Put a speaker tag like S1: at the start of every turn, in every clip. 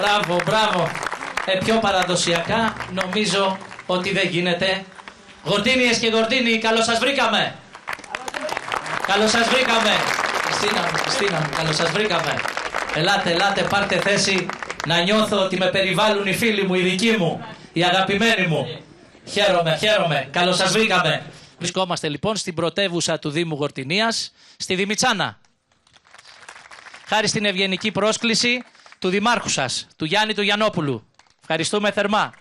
S1: Μπράβο, μπράβο. Πιο παραδοσιακά νομίζω ότι δεν γίνεται. Γορτίνιες και γορτίνοι, καλώς σας βρήκαμε. Καλώς σας βρήκαμε. Χριστίνα, καλώς σας βρήκαμε. Ελάτε, πάρτε θέση. Να νιώθω ότι με περιβάλλουν οι φίλοι μου, οι δικοί μου, οι αγαπημένοι μου. Χαίρομαι. Καλώς σας βρήκαμε. Βρισκόμαστε λοιπόν στην πρωτεύουσα του Δήμου Γορτινίας, στη Δημητσάνα. Χάρη στην ευγενική πρόσκληση του Δημάρχου σας, του Γιάννη του Γιαννόπουλου. Ευχαριστούμε θερμά.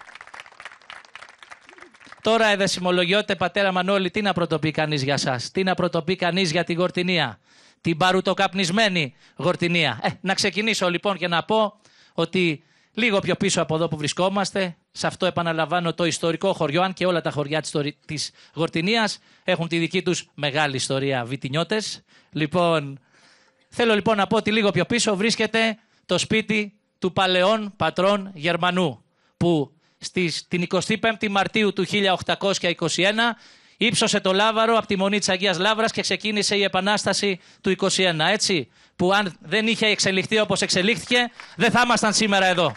S1: Τώρα εδεσιμολογιώτε πατέρα Μανώλη, τι να πρωτοπεί κανείς για σας, τι να πρωτοπεί κανείς για τη Γορτινία, την παρουτοκαπνισμένη Γορτινία. Να ξεκινήσω λοιπόν και να πω ότι λίγο πιο πίσω από εδώ που βρισκόμαστε, σε αυτό επαναλαμβάνω το ιστορικό χωριό, αν και όλα τα χωριά της Γορτινίας έχουν τη δική τους μεγάλη ιστορία βιτινιώτες. Λοιπόν, θέλω λοιπόν να πω ότι λίγο πιο πίσω βρίσκεται το σπίτι του παλαιών πατρών Γερμανού, που την 25η Μαρτίου του 1821 ύψωσε το λάβαρο από τη Μονή της Αγίας Λαύρας και ξεκίνησε η Επανάσταση του 21, έτσι, που αν δεν είχε εξελιχθεί όπως εξελίχθηκε, δεν θα ήμασταν σήμερα εδώ.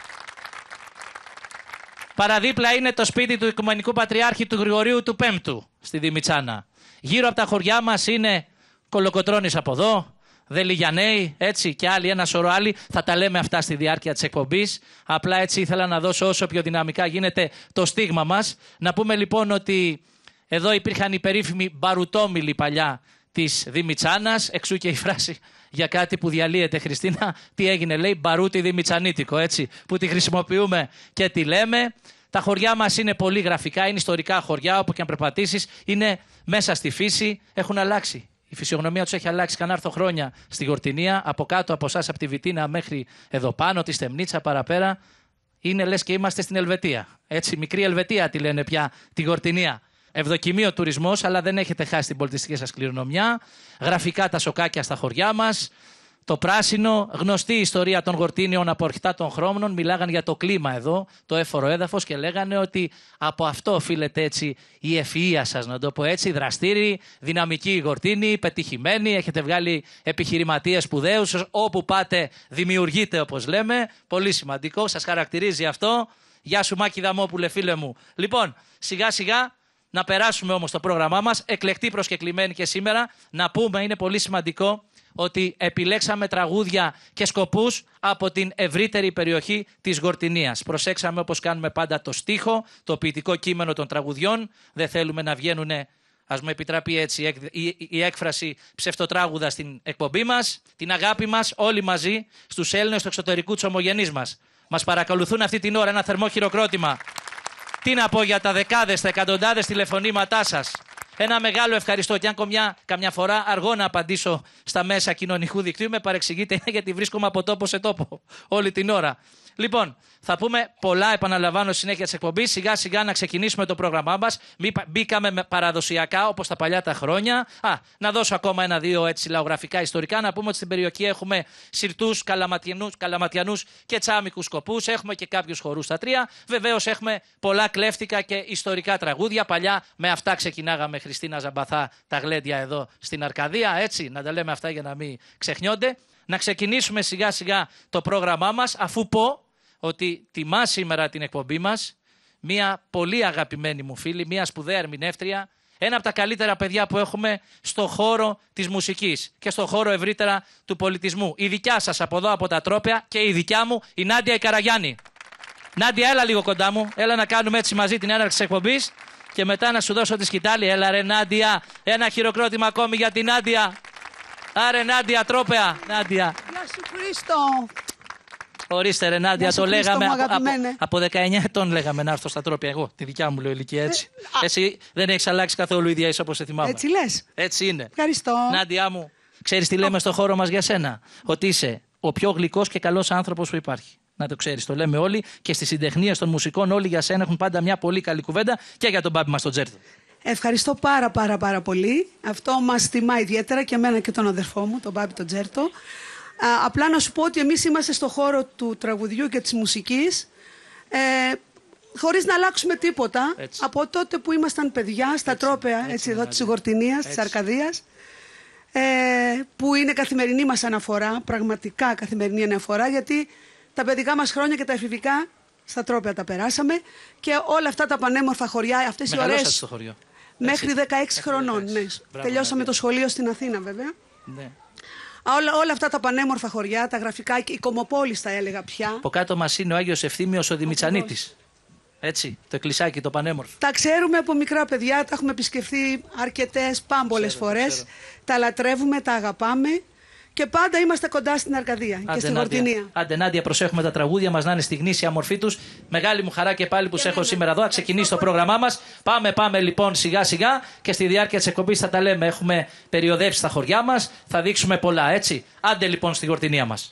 S1: Παραδίπλα είναι το σπίτι του Οικουμενικού Πατριάρχη του Γρηγορίου του Πέμπτου στη Δημητσάνα. Γύρω από τα χωριά μας είναι Κολοκοτρώνης από εδώ, Δελιγιανέη, έτσι, και άλλοι, ένα σωρό άλλοι. Θα τα λέμε αυτά στη διάρκεια της εκπομπής. Απλά έτσι ήθελα να δώσω όσο πιο δυναμικά γίνεται το στίγμα μας. Να πούμε λοιπόν ότι εδώ υπήρχαν οι περίφημοι μπαρουτόμιλοι παλιά της Δημητσάνας, εξού και η φράση για κάτι που διαλύεται, Χριστίνα. Τι έγινε, λέει, μπαρούτι δημητσανίτικο, έτσι, που τη χρησιμοποιούμε και τη λέμε. Τα χωριά μας είναι πολύ γραφικά, είναι ιστορικά χωριά, όπου και αν περπατήσεις, είναι μέσα στη φύση, έχουν αλλάξει. Η φυσιογνωμία τους έχει αλλάξει. Καν έρθω χρόνια στη Γορτινία, από κάτω από εσάς, από τη Βιτίνα μέχρι εδώ πάνω, τη Στεμνίτσα παραπέρα, είναι λες και είμαστε στην Ελβετία. Έτσι, μικρή Ελβετία τη λένε πια τη Γορτινία. Ευδοκιμείο τουρισμός, αλλά δεν έχετε χάσει την πολιτιστική σας κληρονομιά. Γραφικά τα σοκάκια στα χωριά μας. Το πράσινο, γνωστή ιστορία των Γορτίνιων από αρχικά των χρόνων. Μιλάγαν για το κλίμα εδώ, το έφορο έδαφος, και λέγανε ότι από αυτό οφείλεται έτσι η ευφυΐα σας, να το πω έτσι. Δραστήριοι, δυναμικοί Γορτίνοι, πετυχημένοι. Έχετε βγάλει επιχειρηματίες σπουδαίους. Όπου πάτε, δημιουργείτε, όπως λέμε. Πολύ σημαντικό, σας χαρακτηρίζει αυτό. Γεια σου, Μάκη Δαμόπουλε, φίλε μου. Λοιπόν, σιγά-σιγά. Να περάσουμε όμως το πρόγραμμά μας, εκλεκτοί προσκεκλημένοι και σήμερα. Να πούμε, είναι πολύ σημαντικό, ότι επιλέξαμε τραγούδια και σκοπούς από την ευρύτερη περιοχή της Γορτινίας. Προσέξαμε, όπως κάνουμε πάντα, το στίχο, το ποιητικό κείμενο των τραγουδιών. Δεν θέλουμε να βγαίνουν, ας μου επιτραπεί έτσι η έκφραση, ψευτοτράγουδα στην εκπομπή μας. Την αγάπη μας όλοι μαζί στους Έλληνες του εξωτερικού της ομογενής μας. Μας παρακολουθούν αυτή την ώρα, ένα θερμό χειροκρότημα. Τι να πω για τα δεκάδες, τα εκατοντάδες τηλεφωνήματά σας. Ένα μεγάλο ευχαριστώ. Και αν καμιά φορά αργώ να απαντήσω στα μέσα κοινωνικού δικτύου, με παρεξηγείτε, γιατί βρίσκομαι από τόπο σε τόπο όλη την ώρα. Λοιπόν, θα πούμε πολλά, επαναλαμβάνω, συνέχεια της εκπομπής. Σιγά σιγά να ξεκινήσουμε το πρόγραμμά μας. Μπήκαμε παραδοσιακά, όπως τα παλιά τα χρόνια. Να δώσω ακόμα ένα-δύο έτσι λαογραφικά ιστορικά. Να πούμε ότι στην περιοχή έχουμε Συρτούς, Καλαματιανούς και Τσάμικους σκοπούς. Έχουμε και κάποιους χορούς στα τρία. Βεβαίως έχουμε πολλά κλέφτικα και ιστορικά τραγούδια. Παλιά με αυτά ξεκινάγαμε, Χριστίνα Ζαμπαθά, τα γλέντια εδώ στην Αρκαδία. Έτσι, να τα λέμε αυτά για να μην ξεχνιόνται. Να ξεκινήσουμε σιγά σιγά το πρόγραμμά μας, αφού πω ότι τιμά σήμερα την εκπομπή μας μια πολύ αγαπημένη μου φίλη, μια σπουδαία ερμηνεύτρια, ένα από τα καλύτερα παιδιά που έχουμε στο χώρο της μουσικής και στο χώρο ευρύτερα του πολιτισμού. Η δικιά σας από εδώ, από τα Τρόπαια, και η δικιά μου, η Νάντια η Καραγιάννη. Νάντια, έλα λίγο κοντά μου, έλα να κάνουμε έτσι μαζί την έναρξη της εκπομπής και μετά να σου δώσω τη σκητάλη. Έλα ρε Νάντια, ένα χειροκρότημα ακόμη για την Νάντια. Άρε Νάντια, Τρόπαια, Νάντια.
S2: Γεια σου Χρήστο.
S1: Ορίστε ρε Νάντια, το λέγαμε από 19 ετών λέγαμε να έρθω στα Τρόπαια. Εγώ, τη δικιά μου λέω ηλικία, έτσι. Εσύ δεν έχεις αλλάξει καθόλου, ίδια είσαι όπως σε θυμάμαι.
S2: Έτσι λες.
S1: Έτσι είναι.
S2: Ευχαριστώ.
S1: Νάντια μου, ξέρεις τι λέμε στο χώρο μας για σένα? Ότι είσαι ο πιο γλυκός και καλός άνθρωπος που υπάρχει. Να το ξέρεις, το λέμε όλοι, και στις συντεχνίες των μουσικών όλοι για σένα έχουν πάντα μια πολύ καλή κουβέντα, και για τον Μπάμπη μας τον Τζέρτο.
S2: Ευχαριστώ πάρα πολύ. Αυτό μας τιμά ιδιαίτερα, και εμένα και τον αδερφό μου, τον Μπάμπη τον Τζέρτο. Απλά να σου πω ότι εμείς είμαστε στο χώρο του τραγουδιού και της μουσικής, χωρίς να αλλάξουμε τίποτα, έτσι, από τότε που ήμασταν παιδιά στα Τρόπαια, έτσι, εδώ της Γορτινίας, της Αρκαδίας, που είναι καθημερινή μας αναφορά, πραγματικά καθημερινή αναφορά, γιατί Τα παιδικά μας χρόνια και τα εφηβικά στα Τρόπαια τα περάσαμε και όλα αυτά τα πανέμορφα χωριά, αυτές οι ωραίες.
S1: Στο χωριό.
S2: Μέχρι 16 χρονών. Ναι. Τελειώσαμε το σχολείο στην Αθήνα, βέβαια.
S1: Ναι.
S2: Όλα αυτά τα πανέμορφα χωριά, τα γραφικά, η Κομοπόλης τα έλεγα πια.
S1: Από κάτω μας είναι ο Άγιος Ευθύμιος ο Δημητσανίτης. Έτσι, το εκκλησάκι, το πανέμορφο.
S2: Τα ξέρουμε από μικρά παιδιά, τα έχουμε επισκεφθεί αρκετές πάμπολες φορές. Τα λατρεύουμε, τα αγαπάμε και πάντα είμαστε κοντά στην Αρκαδία και στην Κορτινία.
S1: Άντε Νάντια, προσέχουμε τα τραγούδια μας να είναι στη γνήσια μορφή τους. Μεγάλη μου χαρά και πάλι που σε έχω σήμερα εδώ. Θα ξεκινήσει το πρόγραμμά μας. Πάμε λοιπόν σιγά σιγά και στη διάρκεια της εκπομπής θα τα λέμε. Έχουμε περιοδεύσει στα χωριά μας, θα δείξουμε πολλά, έτσι. Άντε λοιπόν στην Κορτινία μας.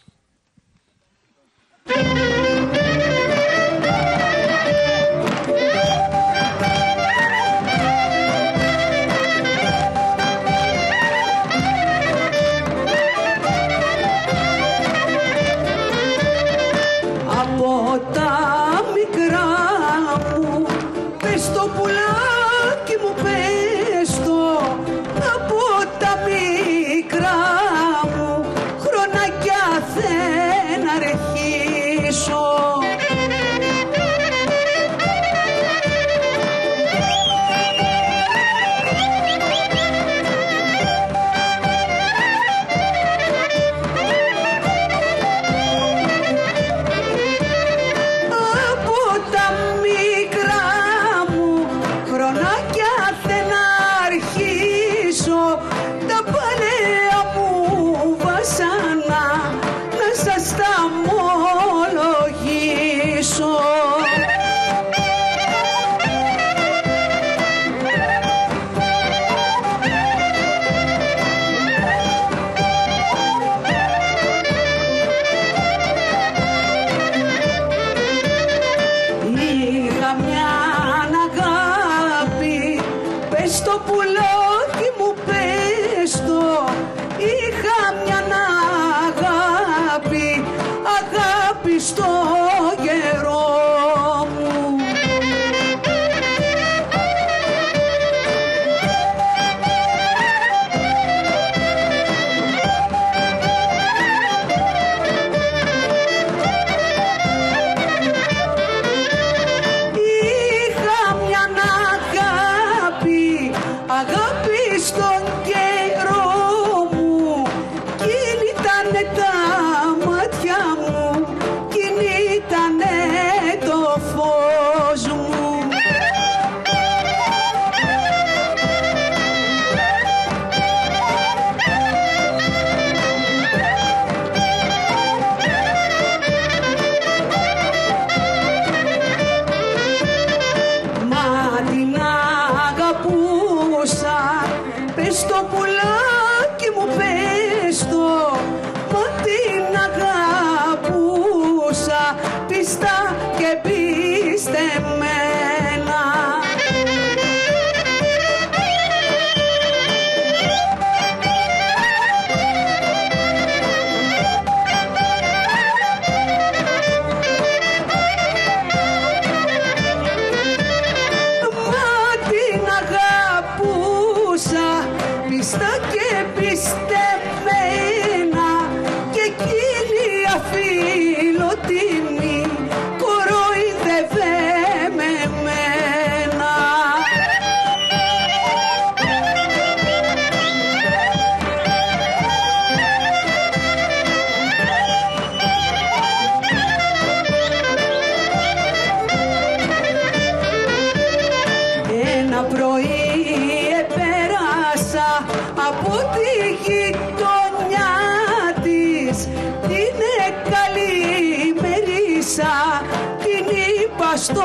S2: Στο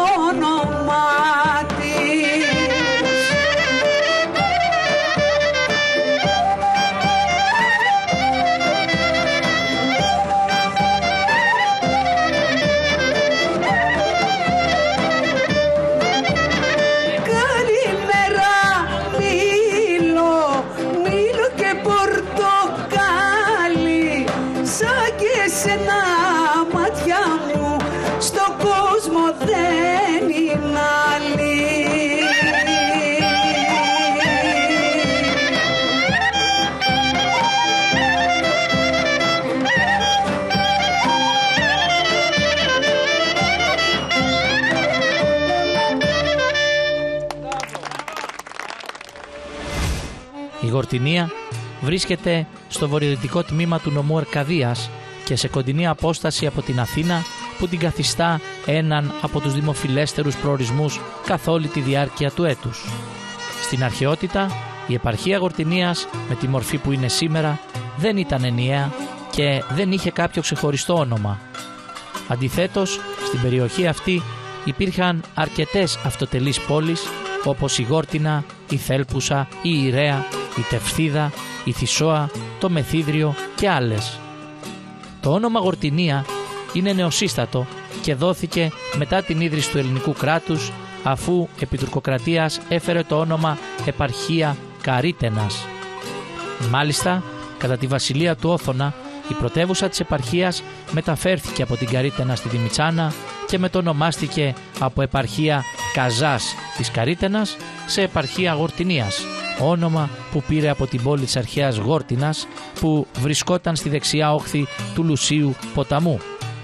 S2: όνομά της. Καλημέρα μήλο και πορτοκάλι, σαν και σένα μάτια μου στον κόσμο δεν
S1: Γορτινία βρίσκεται στο βορειοδυτικό τμήμα του νομού Αρκαδίας και σε κοντινή απόσταση από την Αθήνα, που την καθιστά έναν από τους δημοφιλέστερους προορισμούς καθ' όλη τη διάρκεια του έτους. Στην αρχαιότητα, η επαρχία Γορτινίας με τη μορφή που είναι σήμερα δεν ήταν ενιαία και δεν είχε κάποιο ξεχωριστό όνομα. Αντιθέτως, στην περιοχή αυτή υπήρχαν αρκετές αυτοτελείς πόλεις, όπως η Γόρτινα, η Θέλπουσα, η Ιρέα, η Τευθύδα, η Θησόα, το Μεθύδριο και άλλες. Το όνομα Γορτινία είναι νεοσύστατο και δόθηκε μετά την ίδρυση του ελληνικού κράτους, αφού επί τουρκοκρατίας έφερε το όνομα επαρχία Καρίτενας. Μάλιστα, κατά τη βασιλεία του Όθωνα, η πρωτεύουσα της επαρχίας μεταφέρθηκε από την Καρίτενα στη Δημητσάνα και μετονομάστηκε από επαρχία Καζάς της Καρίτενας σε επαρχία Γορτινίας, όνομα που πήρε από την πόλη της αρχαίας Γόρτινας που βρισκόταν στη δεξιά όχθη του Λουσίου ποταμού.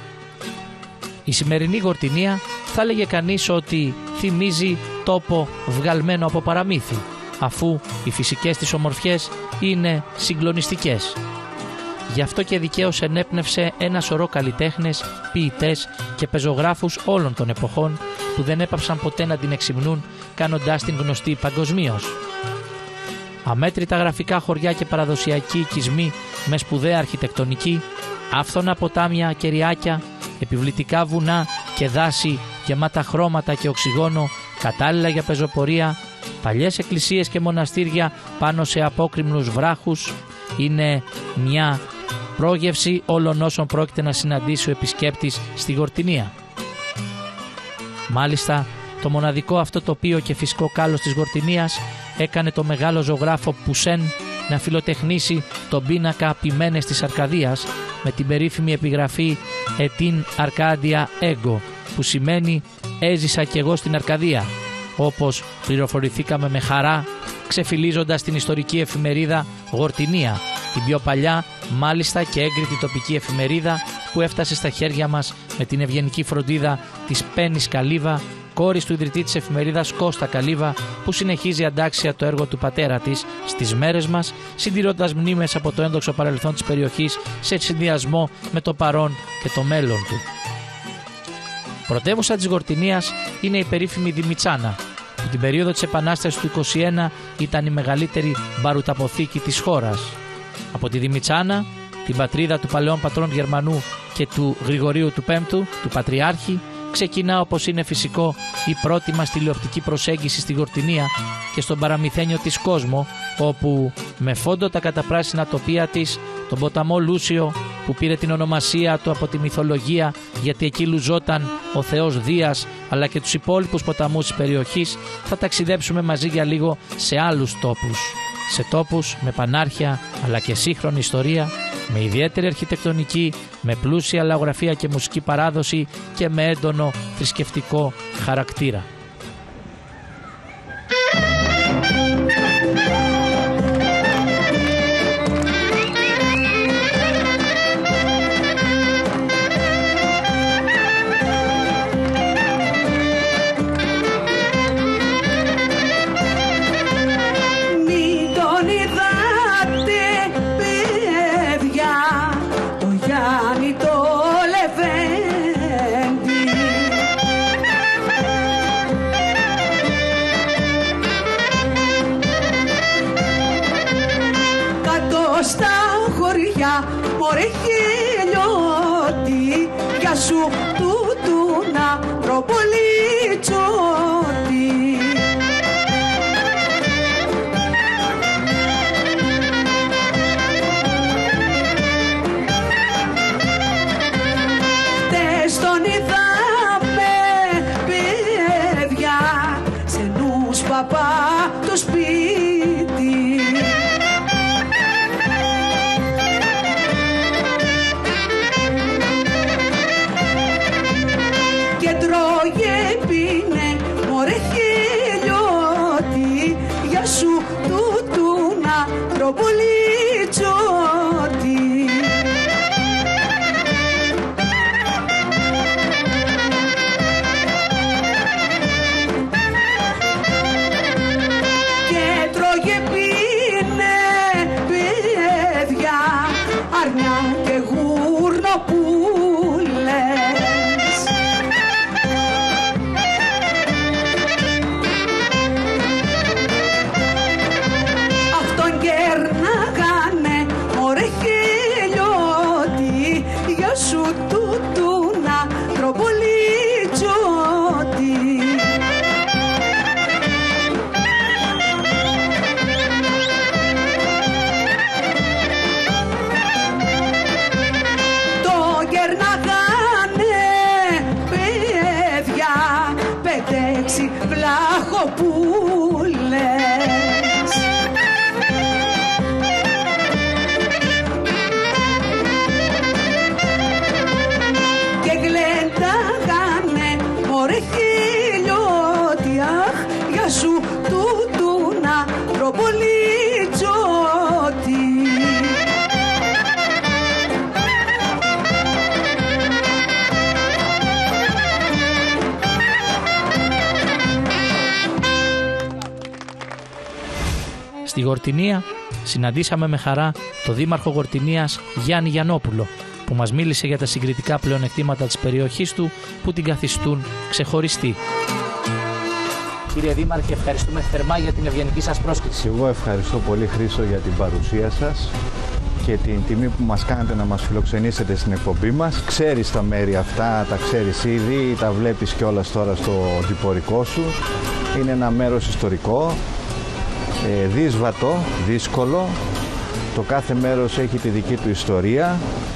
S1: Η σημερινή Γορτινία θα έλεγε κανείς ότι θυμίζει τόπο βγαλμένο από παραμύθι, αφού οι φυσικές της ομορφιές είναι συγκλονιστικές. Γι' αυτό και δικαίως ενέπνευσε ένα σωρό καλλιτέχνες, ποιητές και πεζογράφους όλων των εποχών που δεν έπαψαν ποτέ να την εξυμνούν, κάνοντάς την γνωστή παγκοσμίως. Αμέτρητα γραφικά χωριά και παραδοσιακοί οικισμοί με σπουδαία αρχιτεκτονική, άφθονα ποτάμια και ριάκια, επιβλητικά βουνά και δάση γεμάτα χρώματα και οξυγόνο, κατάλληλα για πεζοπορία, παλιές εκκλησίες και μοναστήρια πάνω σε απόκρημνους βράχους, είναι μια πρόγευση όλων όσων πρόκειται να συναντήσει ο επισκέπτης στη Γορτινία. Μάλιστα, το μοναδικό αυτό τοπίο και φυσικό κάλος της Γορτινίας έκανε το μεγάλο ζωγράφο Πουσέν να φιλοτεχνήσει τον πίνακα Ποιμένες της Αρκαδίας με την περίφημη επιγραφή «Ετίν Αρκάντια Έγκο», που σημαίνει «Έζησα κι εγώ στην Αρκαδία», όπως πληροφορηθήκαμε με χαρά ξεφυλίζοντας την ιστορική εφημερίδα Γορτινία, την πιο παλιά μάλιστα και έγκριτη τοπική εφημερίδα που έφτασε στα χέρια μας με την ευγενική φροντίδα της Πένης Καλύβα, κόρης του ιδρυτή της εφημερίδας Κώστα Καλύβα, που συνεχίζει αντάξια το έργο του πατέρα της στις μέρες μας, συντηρώντας μνήμες από το ένδοξο παρελθόν της περιοχής σε συνδυασμό με το παρόν και το μέλλον του. Πρωτεύουσα της Γορτινίας είναι η περίφημη Δημητσάνα, που την περίοδο της Επανάστασης του 1921 ήταν η μεγαλύτερη μπαρουταποθήκη της χώρας. Από τη Δημητσάνα, την πατρίδα του παλαιών πατρών Γερμανού και του Γρηγορίου του Πέμπτου, του Πατριάρχη, ξεκινά, όπως είναι φυσικό, η πρώτη μας τηλεοπτική προσέγγιση στη Γορτινία και στον παραμυθένιο της κόσμο, όπου με φόντο τα καταπράσινα τοπία της, τον ποταμό Λούσιο που πήρε την ονομασία του από τη μυθολογία γιατί εκεί λουζόταν ο θεός Δίας, αλλά και τους υπόλοιπους ποταμούς της περιοχής, θα ταξιδέψουμε μαζί για λίγο σε άλλους τόπους. Σε τόπους με πανάρχια αλλά και σύγχρονη ιστορία, με ιδιαίτερη αρχιτεκτονική, με πλούσια λαογραφία και μουσική παράδοση και με έντονο θρησκευτικό χαρακτήρα.
S2: Μωρέ χελιώτη, για σου τούτου να προπολίτσωτη. Χτες τον είδαμε παιδιά, σε νους παπά το σπίτι. Και τρώγε πίνε, μωρέ παιδιά, αρνιά και γουρνοπούλες. Αυτόν κέρναγανε μωρέ χιλιώτη, για σου τούτου να τροπολίτζωτη. Βλαχοπούλες. Και γλεντάγανε μωρέ χιλιώτη, αχ, για σου τούτου να τροπολίτζωτη.
S1: Στη Γορτινία συναντήσαμε με χαρά το δήμαρχο Γορτινίας Γιάννη Γιαννόπουλο, που μας μίλησε για τα συγκριτικά πλεονεκτήματα της περιοχής του που την καθιστούν ξεχωριστή. Κύριε Δήμαρχε, ευχαριστούμε θερμά για την ευγενική σας πρόσκληση.
S3: Εγώ ευχαριστώ πολύ, Χρήστο, για την παρουσία σας και την τιμή που μας κάνετε να μας φιλοξενήσετε στην εκπομπή μας. Ξέρεις τα μέρη αυτά, τα ξέρεις ήδη, τα βλέπεις κιόλας τώρα στο διπορικό σου. Είναι ένα μέρος ιστορικό, δύσβατο, δύσκολο. Το κάθε μέρος έχει τη δική του ιστορία.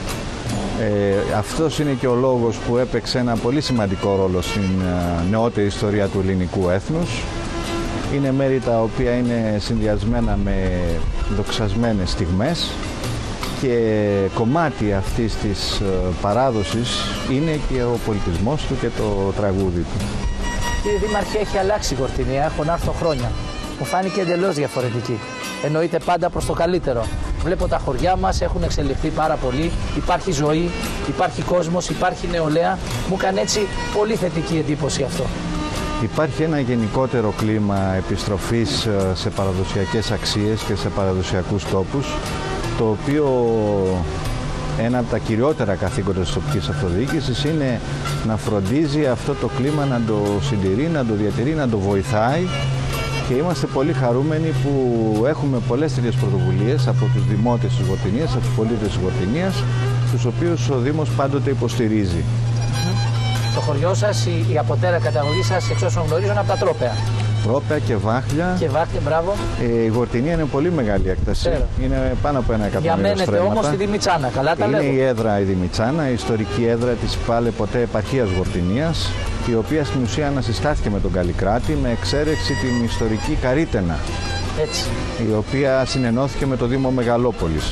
S3: Αυτός είναι και ο λόγος που έπαιξε ένα πολύ σημαντικό ρόλο στην νεότερη ιστορία του ελληνικού έθνους. Είναι μέρη τα οποία είναι συνδυασμένα με δοξασμένες στιγμές και κομμάτι αυτής της παράδοσης είναι και ο πολιτισμός του και το τραγούδι του.
S1: Κύριε Δήμαρχε, έχει αλλάξει η Γορτινία, έχω να έρθω χρόνια. Μου φάνηκε εντελώς διαφορετική. Εννοείται πάντα προς το καλύτερο. Βλέπω τα χωριά μας έχουν εξελιχθεί πάρα πολύ. Υπάρχει ζωή, υπάρχει κόσμος, υπάρχει νεολαία. Μου έκανε έτσι πολύ θετική εντύπωση αυτό.
S3: Υπάρχει ένα γενικότερο κλίμα επιστροφής σε παραδοσιακές αξίες και σε παραδοσιακούς τόπους, το οποίο ένα από τα κυριότερα καθήκοντα της τοπικής αυτοδιοίκησης είναι να φροντίζει αυτό το κλίμα, να το συντηρεί, να το διατηρεί, να το βοηθάει. Και είμαστε πολύ χαρούμενοι που έχουμε πολλές τέτοιες πρωτοβουλίες από τους δημότες της Γορτινίας, από τους πολίτες της Γορτινίας, τους οποίους ο Δήμος πάντοτε υποστηρίζει.
S1: Το χωριό σας, η αποτέρα καταγωγή σας, εξ όσων γνωρίζω, είναι από τα Τρόπαια.
S3: Τρόπαια και Βάχλια.
S1: Και Βάχλια, μπράβο.
S3: Η Γορτινία είναι πολύ μεγάλη έκταση. Είναι πάνω από 1 εκατομμύριο στρέμματα.
S1: Διαμένετε όμως στη Δημητσάνα, καλά τα λέω.
S3: Είναι η έδρα η Δημητσάνα, η ιστορική έδρα της πάλε ποτέ επαρχίας Γορτινίας, η οποία στην ουσία ανασυστάθηκε με τον Καλλικράτη με εξαίρεξη την ιστορική Καρύτενα,
S1: έτσι,
S3: η οποία συνενώθηκε με το Δήμο Μεγαλόπολης.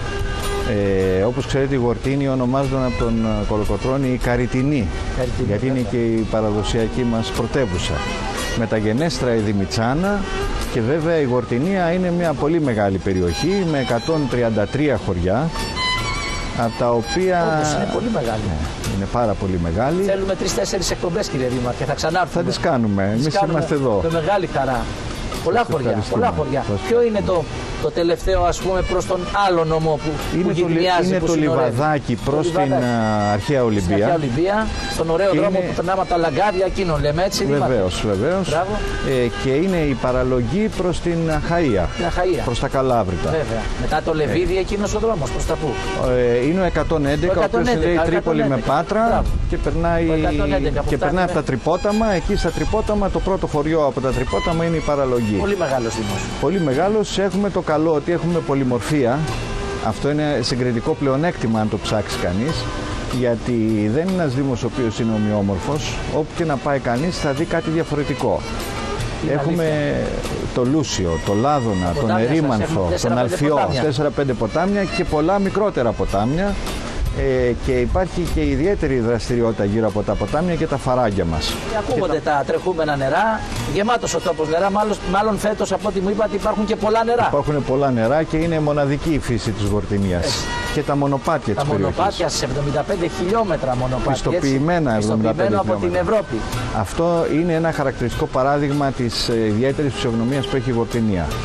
S3: Όπως ξέρετε, η Γορτίνη ονομάζονταν από τον Κολοκοτρώνη η Καριτινή, γιατί είναι και η παραδοσιακή μας πρωτεύουσα. Μεταγενέστερα η Δημητσάνα και βέβαια η Γορτινία είναι μια πολύ μεγάλη περιοχή με 133 χωριά, από τα οποία...
S1: Όντως είναι πολύ μεγάλη.
S3: Είναι πάρα πολύ μεγάλη.
S1: Θέλουμε 3-4 εκπομπές, κύριε Δήμαρχε, θα ξανάρθουμε.
S3: Θα τις κάνουμε, εμείς είμαστε εδώ.
S1: Με μεγάλη χαρά. Πολλά χωριά, πολλά χωριά. Ποιο είναι το τελευταίο, ας πούμε, προς τον άλλο νομό που γυρνιάζει?
S3: Είναι το Λιβαδάκι προς την Αρχαία Ολυμπία.
S1: Στην Αρχαία Ολυμπία, στον ωραίο δρόμο που περνάμε από τα λαγκάδια, εκείνο λέμε, έτσι.
S3: Βεβαίως, βεβαίως. Και είναι η παραλογή προς την Αχαΐα, προς τα Καλάβρητα.
S1: Βέβαια. Μετά το Λεβίδι, εκείνος ο δρόμος, προς τα πού?
S3: Είναι ο 111, ο οποίος συνδέει Τρίπολη με Πάτρα και περνάει από τα Τρυπόταμα. Εκεί στα Τρυπόταμα, το πρώτο χωριό από τα Τρυπόταμα είναι η παραλογή.
S1: Πολύ μεγάλος Δήμος.
S3: Πολύ μεγάλος. Έχουμε το καλό ότι έχουμε πολυμορφία. Αυτό είναι συγκριτικό πλεονέκτημα αν το ψάξει κανείς, γιατί δεν είναι ένας Δήμος ο οποίος είναι ομοιόμορφος. Όπου και να πάει κανείς θα δει κάτι διαφορετικό. Έχουμε το Λούσιο, το Λάδωνα, τον Ερήμανθο, τον Αλφιό, 4-5 ποτάμια και πολλά μικρότερα ποτάμια. Και υπάρχει και ιδιαίτερη δραστηριότητα γύρω από τα ποτάμια και τα φαράγγια μας.
S1: Ακούγονται τα τρεχούμενα νερά, γεμάτος ο τόπος νερά, μάλλον φέτος από ό,τι μου είπατε υπάρχουν και πολλά νερά.
S3: Υπάρχουν πολλά νερά και είναι μοναδική η φύση της Γορτινίας. Και τα μονοπάτια της περιοχής.
S1: Τα μονοπάτια σε 75 χιλιόμετρα μονοπάτια.
S3: Πιστοποιημένα 75
S1: από την Ευρώπη.
S3: Αυτό είναι ένα χαρακτηριστικό παράδειγμα της ιδιαίτερης φυσιογνωμίας που έχει η Γορτινία.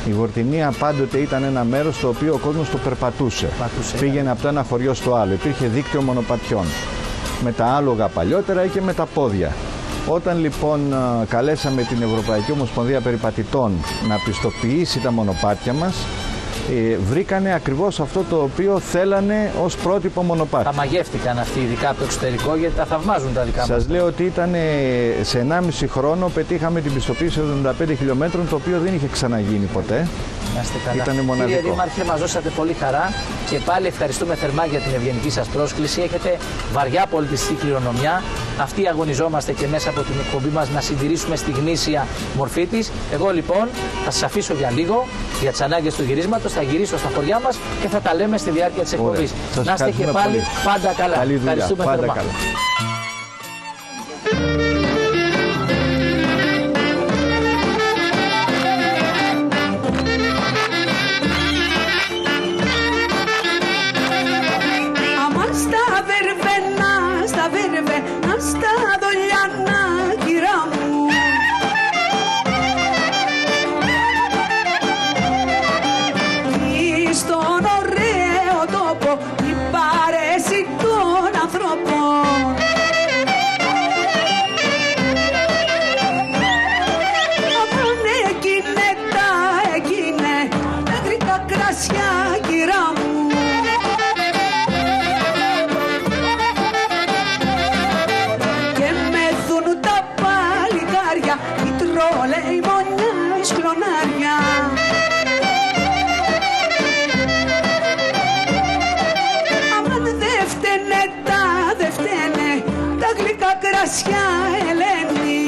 S3: Η Βορτινία πάντοτε ήταν ένα μέρος στο οποίο ο κόσμος το περπατούσε. Πήγαινε από το ένα χωριό στο άλλο. Υπήρχε δίκτυο μονοπατιών. Με τα άλογα παλιότερα ή και με τα πόδια. Όταν λοιπόν καλέσαμε την Ευρωπαϊκή Ομοσπονδία Περιπατητών να πιστοποιήσει τα μονοπάτια μας, βρήκανε ακριβώς αυτό το οποίο θέλανε ως πρότυπο μονοπάτι.
S1: Τα μαγεύτηκαν αυτοί, ειδικά από το εξωτερικό, γιατί τα θαυμάζουν τα δικά μας.
S3: Σας λέω ότι ήταν σε 1,5 χρόνο πετύχαμε την πιστοποίηση 75 χιλιόμετρων, το οποίο δεν είχε ξαναγίνει ποτέ. Ήταν μοναδικό.
S1: Κύριε Δήμαρχε, μας δώσατε πολύ χαρά και πάλι ευχαριστούμε θερμά για την ευγενική σας πρόσκληση. Έχετε βαριά πολιτιστική κληρονομιά. Αυτή αγωνιζόμαστε και μέσα από την εκπομπή μας να συντηρήσουμε στη γνήσια μορφή της. Εγώ λοιπόν θα σας αφήσω για λίγο για τις ανάγκες του γυρίσματος. Θα γυρίσω στα χωριά μας και θα τα λέμε στη διάρκεια της εκπομπής. Να είστε και πάλι πολύ. Πάντα καλά.
S3: Καλή δουλειά.
S1: Ευχαριστούμε
S3: πάντα
S1: θερμά.
S3: Καλά.
S2: Στα δολιάνα, κυρά μου, ή στον ωραίο τόπο η παρέση των ανθρώπων. Αμάν εκείνε τα γρήκα κρασιά, κυρά μου. Η τρόλεϊ μονιά εις κλονάρια. Αμάν δε φταίνε τα γλυκά κρασιά, Ελένη.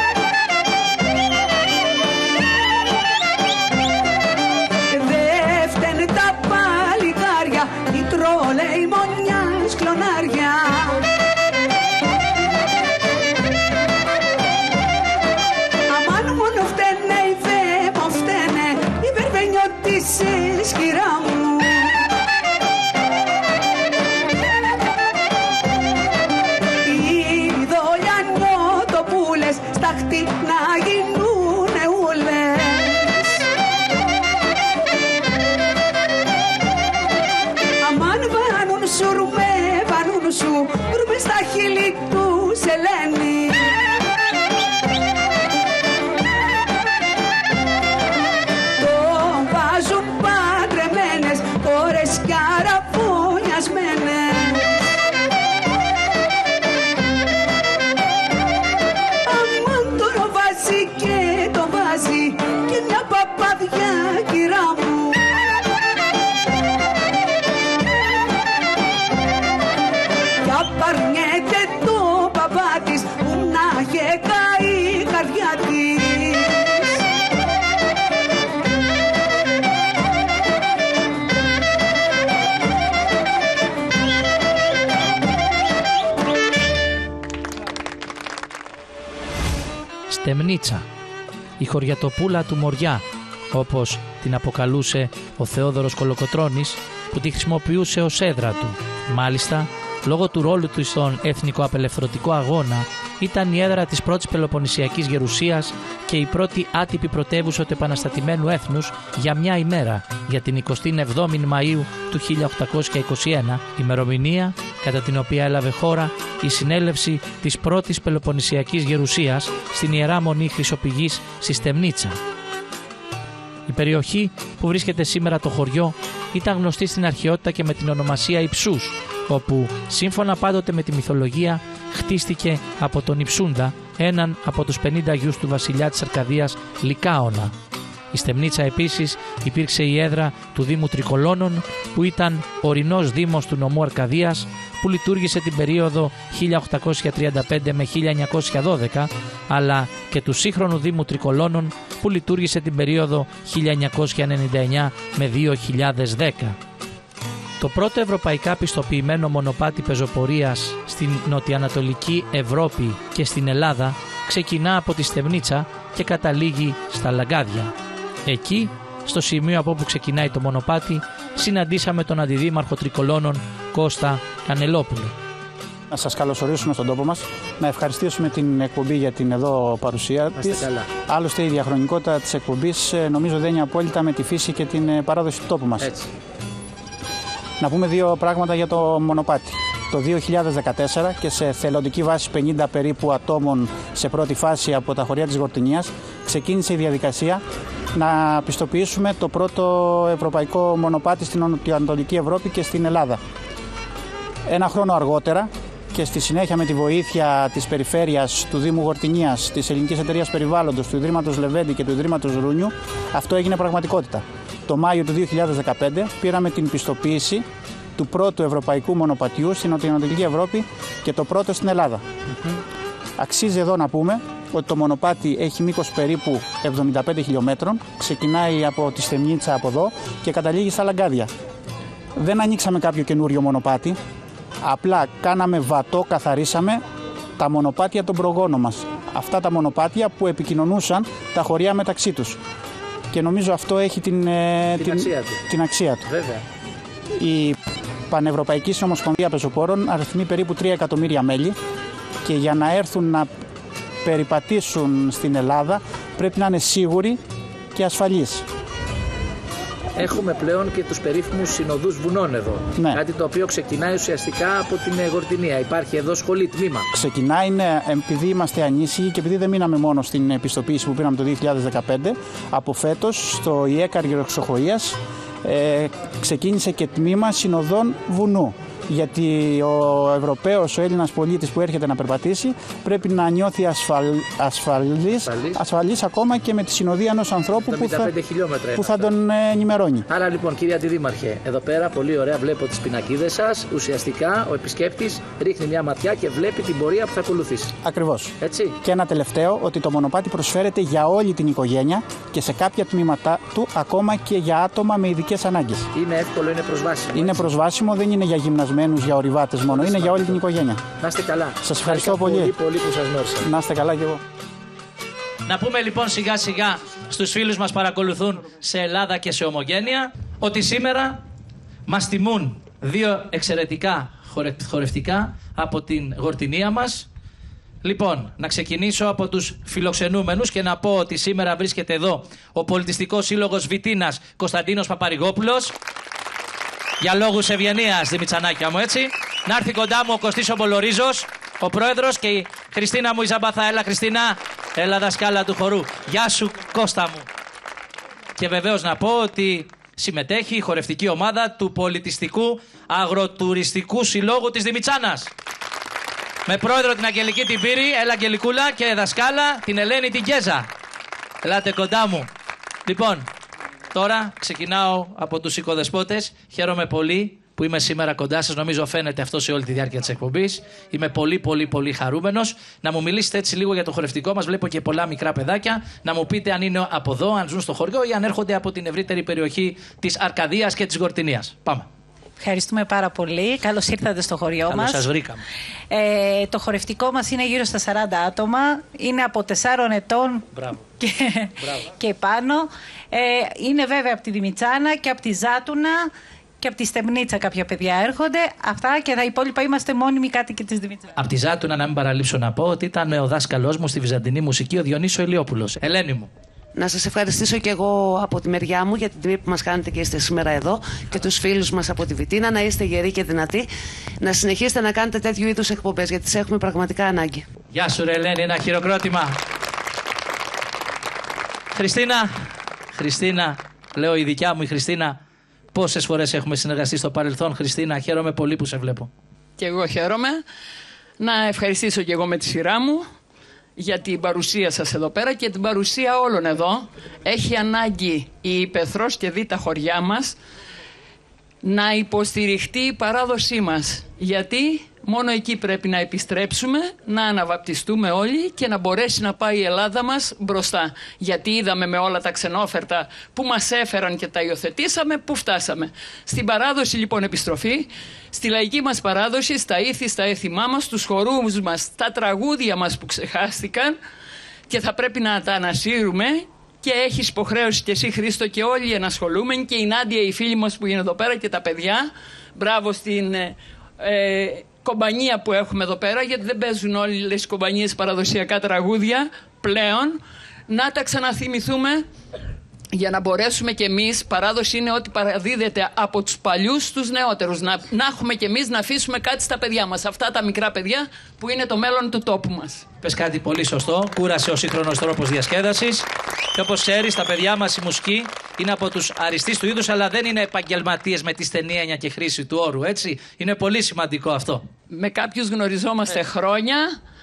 S2: Δε φταίνε τα παλικάρια, η τρόλεϊ μονιά εις κλονάρια. Σκυρά μου, οι δολιανιώτοπούλες σταχτή να γίνουνε ούλες. Αμάν βάνουν σουρμέ στα χείλη τους, Ελένη. Ώρες κι αραβωνιασμένες. Αμάν το βάζει και το βάζει και μια παπαδιά, κυρά μου. Κι απαρνιέται το παπά της που να είχε καεί η καρδιά της.
S1: Στεμνίτσα, η χωριατοπούλα του Μοριά, όπως την αποκαλούσε ο Θεόδωρος Κολοκοτρώνης, που τη χρησιμοποιούσε ως έδρα του. Μάλιστα, λόγω του ρόλου του στον εθνικο-απελευθερωτικό αγώνα, ήταν η έδρα της πρώτης Πελοποννησιακής Γερουσίας και η πρώτη άτυπη πρωτεύουσα του επαναστατημένου έθνους για μια ημέρα, για την 27η Μαΐου του 1821, ημερομηνία κατά την οποία έλαβε χώρα η συνέλευση της πρώτης Πελοποννησιακής Γερουσίας στην Ιερά Μονή Χρυσοπηγής στη Στεμνίτσα. Η περιοχή που βρίσκεται σήμερα το χωριό ήταν γνωστή στην αρχαιότητα και με την ονομασία Υψούς, όπου σύμφωνα πάντοτε με τη μυθολογία χτίστηκε από τον Υψούντα, έναν από τους 50 γιους του βασιλιά της Αρκαδίας Λικάωνα. Η Στεμνίτσα επίσης υπήρξε η έδρα του Δήμου Τρικολώνων, που ήταν ορεινός δήμος του νομού Αρκαδίας, που λειτουργήσε την περίοδο 1835 με 1912, αλλά και του σύγχρονου Δήμου Τρικολώνων, που λειτουργήσε την περίοδο 1999 με 2010. Το πρώτο ευρωπαϊκά πιστοποιημένο μονοπάτι πεζοπορίας στην νοτιοανατολική Ευρώπη και στην Ελλάδα ξεκινά από τη Στεμνίτσα και καταλήγει στα Λαγκάδια. Εκεί, στο σημείο από όπου ξεκινάει το μονοπάτι, συναντήσαμε τον αντιδήμαρχο Τρικολώνων Κώστα Κανελόπουλο.
S4: Να σας καλωσορίσουμε στον τόπο μας, να ευχαριστήσουμε την εκπομπή για την εδώ παρουσία της. Άλλωστε η διαχρονικότητα της εκπομπής νομίζω δένει απόλυτα με τη φύση και την παράδοση του τόπου μας.
S1: Έτσι.
S4: Να πούμε δύο πράγματα για το μονοπάτι. Το 2014 και σε θελοντική βάση 50 περίπου ατόμων σε πρώτη φάση από τα χωριά της Γορτινίας ξεκίνησε η διαδικασία να πιστοποιήσουμε το πρώτο ευρωπαϊκό μονοπάτι στην Νοτιοανατολική Ευρώπη και στην Ελλάδα. Ένα χρόνο αργότερα και στη συνέχεια με τη βοήθεια της Περιφέρειας, του Δήμου Γορτινίας, της Ελληνικής Εταιρείας Περιβάλλοντος, του Ιδρύματος Λεβέντη και του Ιδρύματος Ρούνιου, αυτό έγινε πραγματικότητα. Το Μάιο του 2015 πήραμε την πιστοποίηση του πρώτου ευρωπαϊκού μονοπατιού στην Νοτιοανατολική Ευρώπη και το πρώτο στην Ελλάδα. Αξίζει εδώ να πούμε ότι το μονοπάτι έχει μήκος περίπου 75 χιλιόμετρων, ξεκινάει από τη Στεμνίτσα από εδώ και καταλήγει στα Λαγκάδια. Δεν ανοίξαμε κάποιο καινούριο μονοπάτι, απλά κάναμε βατό, καθαρίσαμε τα μονοπάτια των προγόνων μας. Αυτά τα μονοπάτια που επικοινωνούσαν τα χωριά μεταξύ τους. Και νομίζω αυτό έχει την αξία του.
S1: Βέβαια.
S4: Η Πανευρωπαϊκή Συνομοσπονδία Πεζοπόρων αριθμεί περίπου 3 εκατομμύρια μέλη και για να έρθουν να περιπατήσουν στην Ελλάδα πρέπει να είναι σίγουροι και ασφαλείς.
S1: Έχουμε πλέον και τους περίφημους συνοδούς βουνών εδώ.
S4: Ναι.
S1: Κάτι το οποίο ξεκινάει ουσιαστικά από την Γορτινία. Υπάρχει εδώ σχολή, τμήμα.
S4: Ξεκινάει, ναι, επειδή είμαστε ανήσυχοι και επειδή δεν μείναμε μόνο στην επιστοποίηση που πήραμε το 2015, από φέτος στο ΙΕΚ Αργυροξοχοΐας ξεκίνησε και τμήμα συνοδών βουνού. Γιατί ο Ευρωπαίος, ο Έλληνας πολίτης που έρχεται να περπατήσει πρέπει να νιώθει ασφαλής ακόμα και με τη συνοδεία ενός ανθρώπου που θα τον ενημερώνει.
S1: Άρα λοιπόν, κύριε Αντιδήμαρχε, εδώ πέρα πολύ ωραία βλέπω τις πινακίδες σας. Ουσιαστικά ο επισκέπτης ρίχνει μια ματιά και βλέπει την πορεία που θα ακολουθήσει.
S4: Ακριβώς.
S1: Έτσι.
S4: Και ένα τελευταίο, ότι το μονοπάτι προσφέρεται για όλη την οικογένεια και σε κάποια τμήματα του ακόμα και για άτομα με ειδικές ανάγκες.
S1: Είναι εύκολο, είναι προσβάσιμο.
S4: Είναι προσβάσιμο, δεν είναι για γυμνασμένους, για ορειβάτες μόνο, είναι για όλη την οικογένεια.
S1: Να είστε καλά.
S4: Σας ευχαριστώ πολύ.
S1: Πολύ που σας γνώρισα.
S4: Να είστε καλά κι εγώ.
S1: Να πούμε λοιπόν σιγά σιγά στους φίλους μας παρακολουθούν σε Ελλάδα και σε Ομογένεια ότι σήμερα μας τιμούν δύο εξαιρετικά χορευτικά από την Γορτινία μας. Λοιπόν, να ξεκινήσω από τους φιλοξενούμενους και να πω ότι σήμερα βρίσκεται εδώ ο Πολιτιστικός Σύλλογος Βιτίνας Κωνσταντίνος Παπαρηγόπουλος. Για λόγους ευγενίας, Δημητσανάκια μου, έτσι. Να έρθει κοντά μου ο Κωστής ο Μπολορίζος, ο πρόεδρος, και η Χριστίνα μου η Ζαμπάθα. Έλα, Χριστίνα. Έλα, δασκάλα του χορού. Γεια σου, Κώστα μου. Και βεβαίως να πω ότι συμμετέχει η χορευτική ομάδα του Πολιτιστικού Αγροτουριστικού Συλλόγου της Δημητσάνας. Με πρόεδρο την Αγγελική την Πύρη, έλα Αγγελικούλα, και δασκάλα την Ελένη την Κέζα. Ελάτε κοντά μου. Λοιπόν, τώρα ξεκινάω από τους οικοδεσπότες. Χαίρομαι πολύ που είμαι σήμερα κοντά σας. Νομίζω φαίνεται αυτό σε όλη τη διάρκεια της εκπομπής. Είμαι πολύ χαρούμενος. Να μου μιλήσετε έτσι λίγο για το χορευτικό μας. Βλέπω και πολλά μικρά παιδάκια. Να μου πείτε αν είναι από εδώ, αν ζουν στο χωριό ή αν έρχονται από την ευρύτερη περιοχή της Αρκαδίας και της Γορτινίας. Πάμε.
S5: Ευχαριστούμε πάρα πολύ. Καλώς ήρθατε στο χωριό μας.
S1: Καλώς σας βρήκαμε.
S5: Το χορευτικό μας είναι γύρω στα 40 άτομα. Είναι από 4 ετών και πάνω. Είναι βέβαια από τη Δημητσάνα και από τη Ζάτουνα και από τη Στεμνίτσα κάποια παιδιά έρχονται. Αυτά, και τα υπόλοιπα είμαστε μόνιμοι κάτοικοι της Δημητσάνας.
S1: Από τη Ζάτουνα, να μην παραλείψω να πω ότι ήταν ο δάσκαλός μου στη βυζαντινή μουσική, ο Διονύσος Ηλιόπουλος. Ελένη μου.
S6: Να σας ευχαριστήσω και εγώ από τη μεριά μου για την τιμή που μας κάνετε και είστε σήμερα εδώ, και τους φίλους μας από τη Βιτίνα. Να είστε γεροί και δυνατοί. Να συνεχίσετε να κάνετε τέτοιου είδους εκπομπές, γιατί τις έχουμε πραγματικά ανάγκη.
S1: Γεια σου, ρε Ελένη, ένα χειροκρότημα. Χριστίνα, λέω η δικιά μου η Χριστίνα, πόσες φορές έχουμε συνεργαστεί στο παρελθόν. Χριστίνα, χαίρομαι πολύ που σε βλέπω.
S7: Και εγώ χαίρομαι. Να ευχαριστήσω και εγώ με τη σειρά μου για την παρουσία σας εδώ πέρα και την παρουσία όλων εδώ. Έχει ανάγκη η Υπεθρός και δι' τα χωριά μας να υποστηριχτεί η παράδοσή μας. Γιατί μόνο εκεί πρέπει να επιστρέψουμε, να αναβαπτιστούμε όλοι και να μπορέσει να πάει η Ελλάδα μας μπροστά. Γιατί είδαμε με όλα τα ξενόφερτα που μας έφεραν και τα υιοθετήσαμε, που φτάσαμε. Στην παράδοση λοιπόν επιστροφή, στη λαϊκή μας παράδοση, στα ήθη, στα έθιμά μας, στους χορούς μας, τα τραγούδια μας που ξεχάστηκαν και θα πρέπει να τα ανασύρουμε. Και έχεις υποχρέωση και εσύ, Χρήστο, και όλοι οι ενασχολούμενοι, και η Νάντια, η φίλη μας που είναι εδώ πέρα, και τα παιδιά. Μπράβο στην κομπανία που έχουμε εδώ πέρα, γιατί δεν παίζουν όλες οι κομπανίες παραδοσιακά τραγούδια πλέον, να τα ξαναθυμηθούμε για να μπορέσουμε κι εμείς, παράδοση είναι ότι παραδίδεται από τους παλιούς στους νεότερους, να έχουμε κι εμείς να αφήσουμε κάτι στα παιδιά μας, αυτά τα μικρά παιδιά που είναι το μέλλον του τόπου μας.
S1: Πες κάτι πολύ σωστό, κούρασε ο σύγχρονος τρόπος διασκέδασης και όπως ξέρεις τα παιδιά μας η μουσική είναι από τους αριστείς του είδους, αλλά δεν είναι επαγγελματίες με τη στενή έννοια και χρήση του όρου, έτσι. Είναι πολύ σημαντικό αυτό.
S7: Με κάποιους γνωριζόμαστε χρόνια,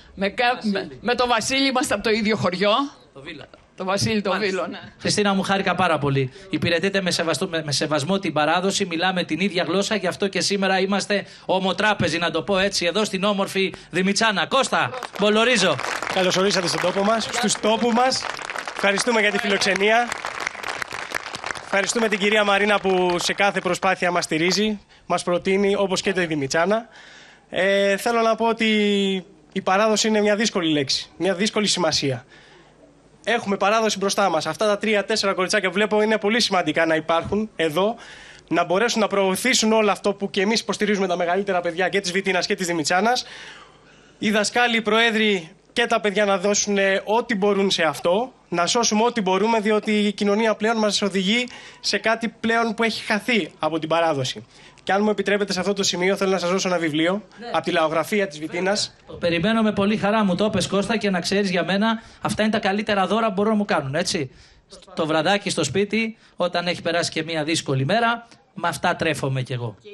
S7: με το Βασίλη είμαστε από το ίδιο χωριό. Το Βασίλη το Βίλο, ναι.
S1: Χριστίνα μου, χάρηκα πάρα πολύ. Υπηρετείτε με σεβασμό την παράδοση, μιλάμε την ίδια γλώσσα, γι' αυτό και σήμερα είμαστε ομοτράπεζοι, να το πω έτσι, εδώ στην όμορφη Δημητσάνα. Κώστα, Μπολορίζο.
S8: Καλώς ορίσατε στον τόπο μας, στους τόπους μας. Ευχαριστούμε για τη φιλοξενία. Ευχαριστούμε την κυρία Μαρίνα που σε κάθε προσπάθεια μας στηρίζει, μας προτείνει, όπως και τη Δημητσάνα. Θέλω να πω ότι η παράδοση είναι μια δύσκολη λέξη, μια δύσκολη σημασία. Έχουμε παράδοση μπροστά μας. Αυτά τα 3-4 κοριτσάκια που βλέπω είναι πολύ σημαντικά να υπάρχουν εδώ, να μπορέσουν να προωθήσουν όλο αυτό που και εμείς υποστηρίζουμε τα μεγαλύτερα παιδιά και της Βιτίνας και της Δημητσάνας. Οι δασκάλοι, οι προέδροι και τα παιδιά να δώσουν ό,τι μπορούν σε αυτό, να σώσουμε ό,τι μπορούμε, διότι η κοινωνία πλέον μας οδηγεί σε κάτι πλέον που έχει χαθεί από την παράδοση. Και αν μου επιτρέπετε σε αυτό το σημείο, θέλω να σας δώσω ένα βιβλίο από τη λαογραφία της Βιτίνας.
S1: Το περιμένω με πολύ χαρά, μου το είπες Κώστα, και να ξέρεις για μένα αυτά είναι τα καλύτερα δώρα που μπορούν να μου κάνουν, έτσι. Το βραδάκι στο σπίτι, όταν έχει περάσει και μια δύσκολη μέρα, με αυτά τρέφομαι κι εγώ.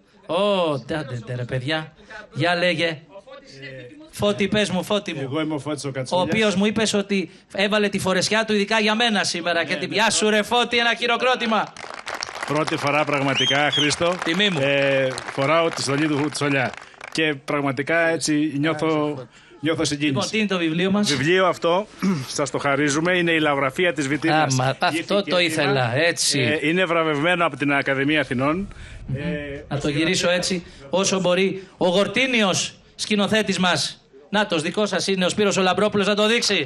S1: Τάντε ρε παιδιά, για λέγε. Φώτη, πες μου, Φώτη μου.
S9: Εγώ είμαι ο Φώτης ο Κατσούλιας.
S1: Ο οποίος μου είπες ότι έβαλε τη φορεσιά του ειδικά για μένα σήμερα και την πιάσου ρε Φώτη, ένα χειροκρότημα.
S9: Πρώτη φορά πραγματικά, Χρήστο,
S1: τιμή μου.
S9: Φοράω τη στολή του Τσολιά. Και πραγματικά έτσι νιώθω συγκίνηση.
S1: Λοιπόν, τι είναι το βιβλίο μας?
S9: Βιβλίο αυτό, σας το χαρίζουμε, είναι η λαογραφία της Βιτίνας.
S1: Αυτό το ήθελα, έτσι.
S9: Είναι βραβευμένο από την Ακαδημία Αθηνών.
S1: Να το γυρίσω έτσι όσο μπορεί. Ο Γορτίνιος, σκηνοθέτης μας. Νάτος, δικό σας είναι ο Σπύρος ο Λαμπρόπουλος, να το δείξει.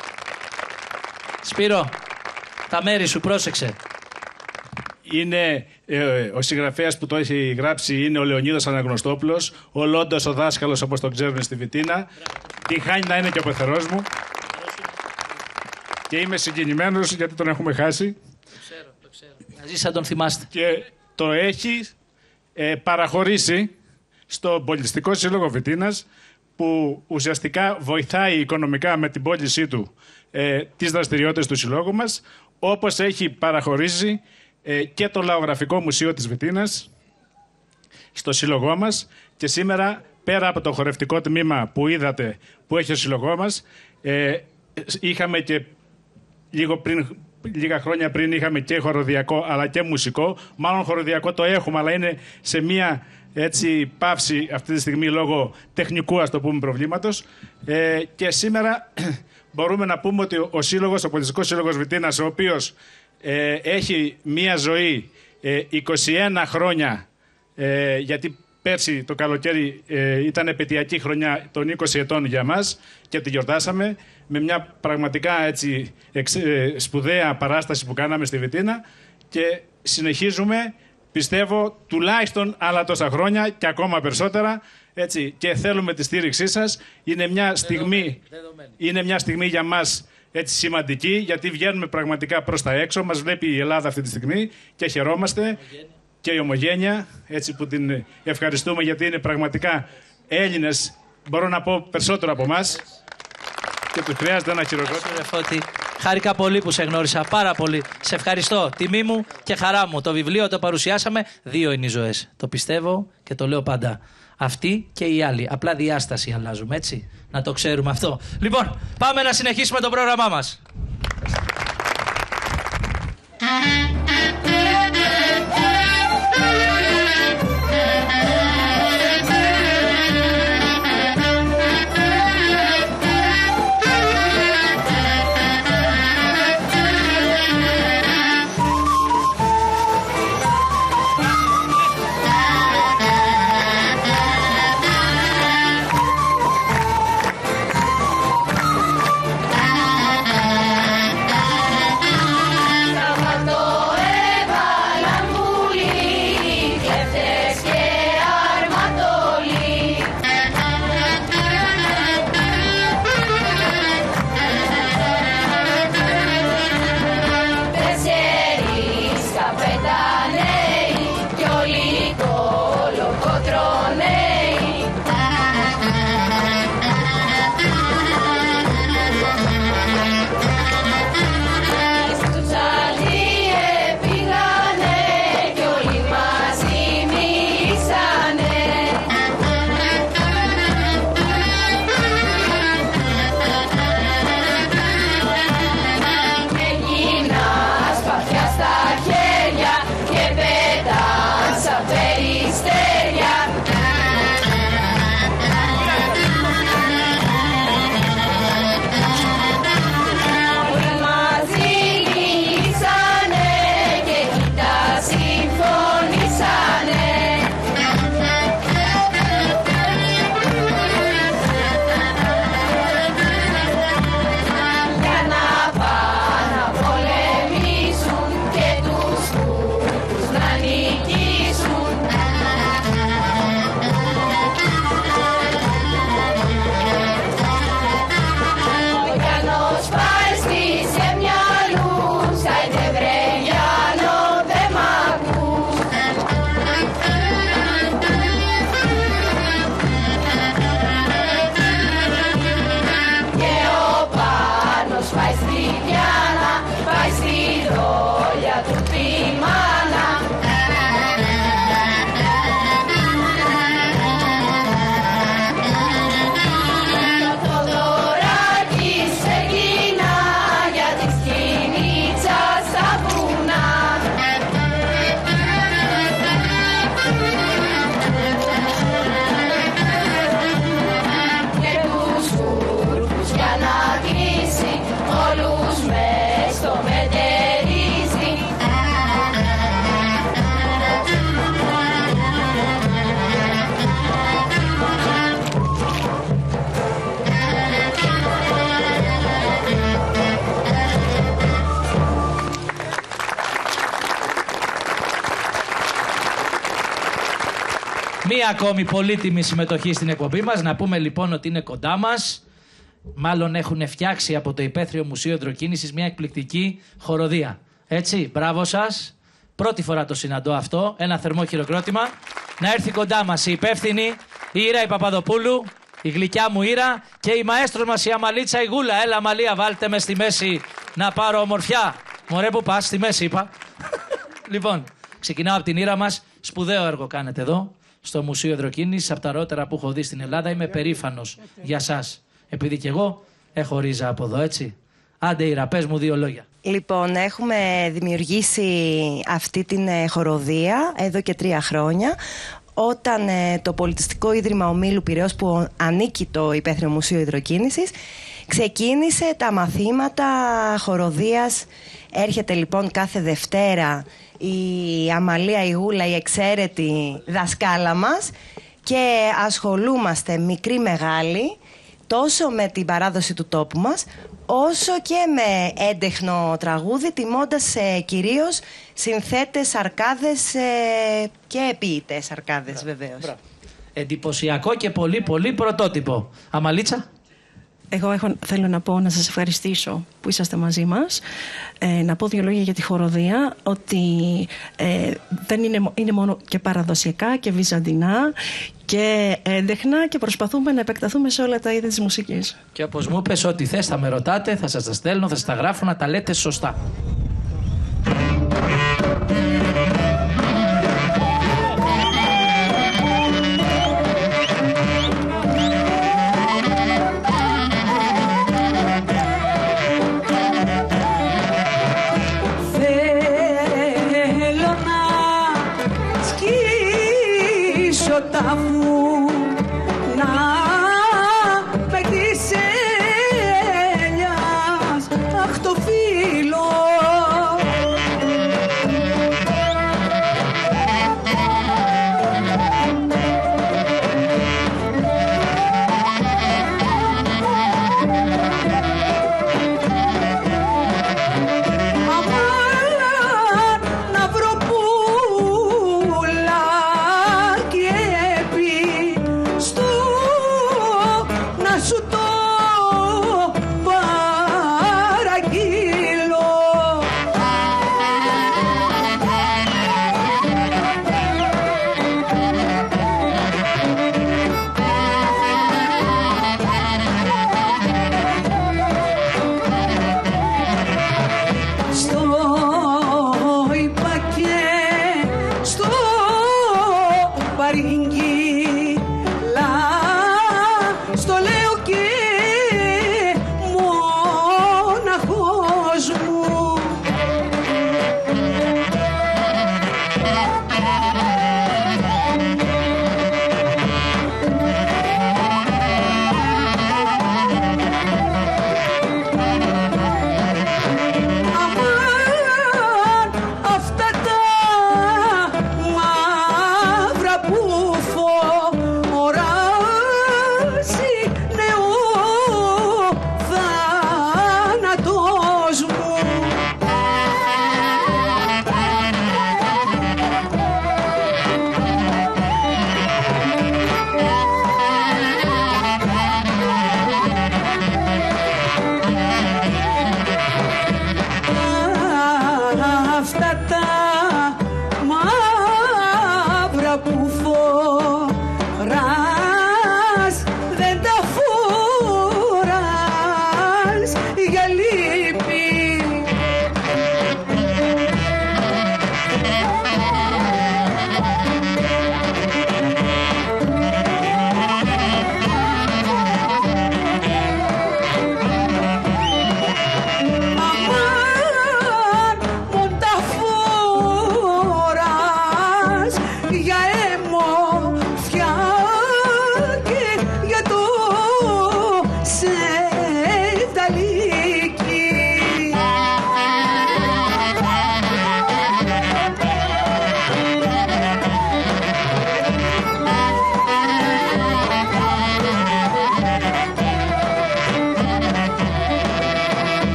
S1: Σπύρο, τα μέρη σου, πρόσεξε.
S9: Είναι ο συγγραφέας που το έχει γράψει είναι ο Λεωνίδας Αναγνωστόπουλος, ο Λόντος ο δάσκαλος όπως το ξέρουν στη Βιτίνα. Την χάνει να είναι και ο πεθερός μου. Και είμαι συγκινημένος γιατί τον έχουμε χάσει.
S1: Το ξέρω. Να ζήσει αν τον θυμάστε.
S9: Και το έχει παραχωρήσει στο Πολιτιστικό Σύλλογο Βιτίνας, που ουσιαστικά βοηθάει οικονομικά με την πώλησή του τις δραστηριότητες του συλλόγου μας, όπως έχει παραχωρήσει και το Λαογραφικό Μουσείο της Βιτίνας στο σύλλογό μας. Και σήμερα, πέρα από το χορευτικό τμήμα που είδατε που έχει ο σύλλογό μας, είχαμε και λίγα χρόνια πριν είχαμε και χοροδιακό αλλά και μουσικό. Μάλλον χοροδιακό το έχουμε, αλλά είναι σε μία έτσι παύση αυτή τη στιγμή λόγω τεχνικού, ας το πούμε, προβλήματος. Και σήμερα μπορούμε να πούμε ότι ο σύλλογος, ο Πολιτιστικός Σύλλογος Βιτίνας, ο οποίος έχει μία ζωή 21 χρόνια, γιατί πέρσι το καλοκαίρι ήταν επαιτειακή χρονιά των 20 ετών για μας και τη γιορτάσαμε με μια πραγματικά έτσι σπουδαία παράσταση που κάναμε στη Βιτίνα, και συνεχίζουμε, πιστεύω, τουλάχιστον άλλα τόσα χρόνια και ακόμα περισσότερα, έτσι, και θέλουμε τη στήριξή σας. Είναι μια στιγμή για μας έτσι σημαντική, γιατί βγαίνουμε πραγματικά προς τα έξω, μας βλέπει η Ελλάδα αυτή τη στιγμή και χαιρόμαστε. Και η Ομογένεια, έτσι, που την ευχαριστούμε, γιατί είναι πραγματικά Έλληνες, μπορώ να πω, περισσότερο από εμάς, και τους χρειάζεται ένα χειροκρότημα.
S1: Χάρηκα πολύ που σε γνώρισα, πάρα πολύ. Σε ευχαριστώ, τιμή μου και χαρά μου. Το βιβλίο το παρουσιάσαμε, 2 είναι οι ζωές. Το πιστεύω και το λέω πάντα. Αυτή και οι άλλοι. Απλά διάσταση αλλάζουμε, έτσι. Να το ξέρουμε αυτό. Λοιπόν, πάμε να συνεχίσουμε το πρόγραμμά μας.
S10: Σαββατό
S1: Μία ακόμη πολύτιμη συμμετοχή στην εκπομπή μας. Να πούμε λοιπόν ότι είναι κοντά μας. Μάλλον έχουν φτιάξει από το Υπαίθριο Μουσείο Υδροκίνησης μια εκπληκτική χοροδία. Έτσι, μπράβο σας. Πρώτη φορά το συναντώ αυτό. Ένα θερμό χειροκρότημα. Να έρθει κοντά μας η υπεύθυνη, η Ήρα η Παπαδοπούλου, η γλυκιά μου Ήρα και η μαέστρος μας η Αμαλίτσα η Γούλα. Έλα Αμαλία, βάλτε με στη μέση να πάρω ομορφιά. Μωρέ που πας, στη μέση είπα. Λοιπόν, ξεκινάω από την Ήρα μας. Σπουδαίο έργο κάνετε εδώ, στο Μουσείο Υδροκίνησης, από τα ρότερα που έχω δει στην Ελλάδα. Είμαι περήφανος για σας. Επειδή κι εγώ έχω ρίζα από εδώ, έτσι. Άντε Ήρα, πες μου 2 λόγια.
S10: Λοιπόν, έχουμε δημιουργήσει αυτή την χοροδία εδώ και 3 χρόνια. Όταν το Πολιτιστικό Ίδρυμα Ομίλου Πειραιώς, που ανήκει το Υπαίθριο Μουσείο Υδροκίνησης, ξεκίνησε τα μαθήματα χοροδίας. Έρχεται λοιπόν κάθε Δευτέρα η Αμαλία η Γούλα, η εξαίρετη δασκάλα μας, και ασχολούμαστε μικρή μεγάλη τόσο με την παράδοση του τόπου μας, όσο και με έντεχνο τραγούδι, τιμώντας κυρίως συνθέτες αρκάδες και ποιητές αρκάδες, βεβαίως.
S1: Εντυπωσιακό και πολύ πολύ πρωτότυπο. Αμαλίτσα.
S11: Εγώ θέλω να πω, να σας ευχαριστήσω που είσαστε μαζί μας. Να πω 2 λόγια για τη χοροδία, ότι δεν είναι μόνο και παραδοσιακά και βυζαντινά και έντεχνα, και προσπαθούμε να επεκταθούμε σε όλα τα είδη της μουσικής.
S1: Και όπως μου είπες, ό,τι θες θα με ρωτάτε, θα σας τα στέλνω, θα σας τα γράφω, να τα λέτε σωστά.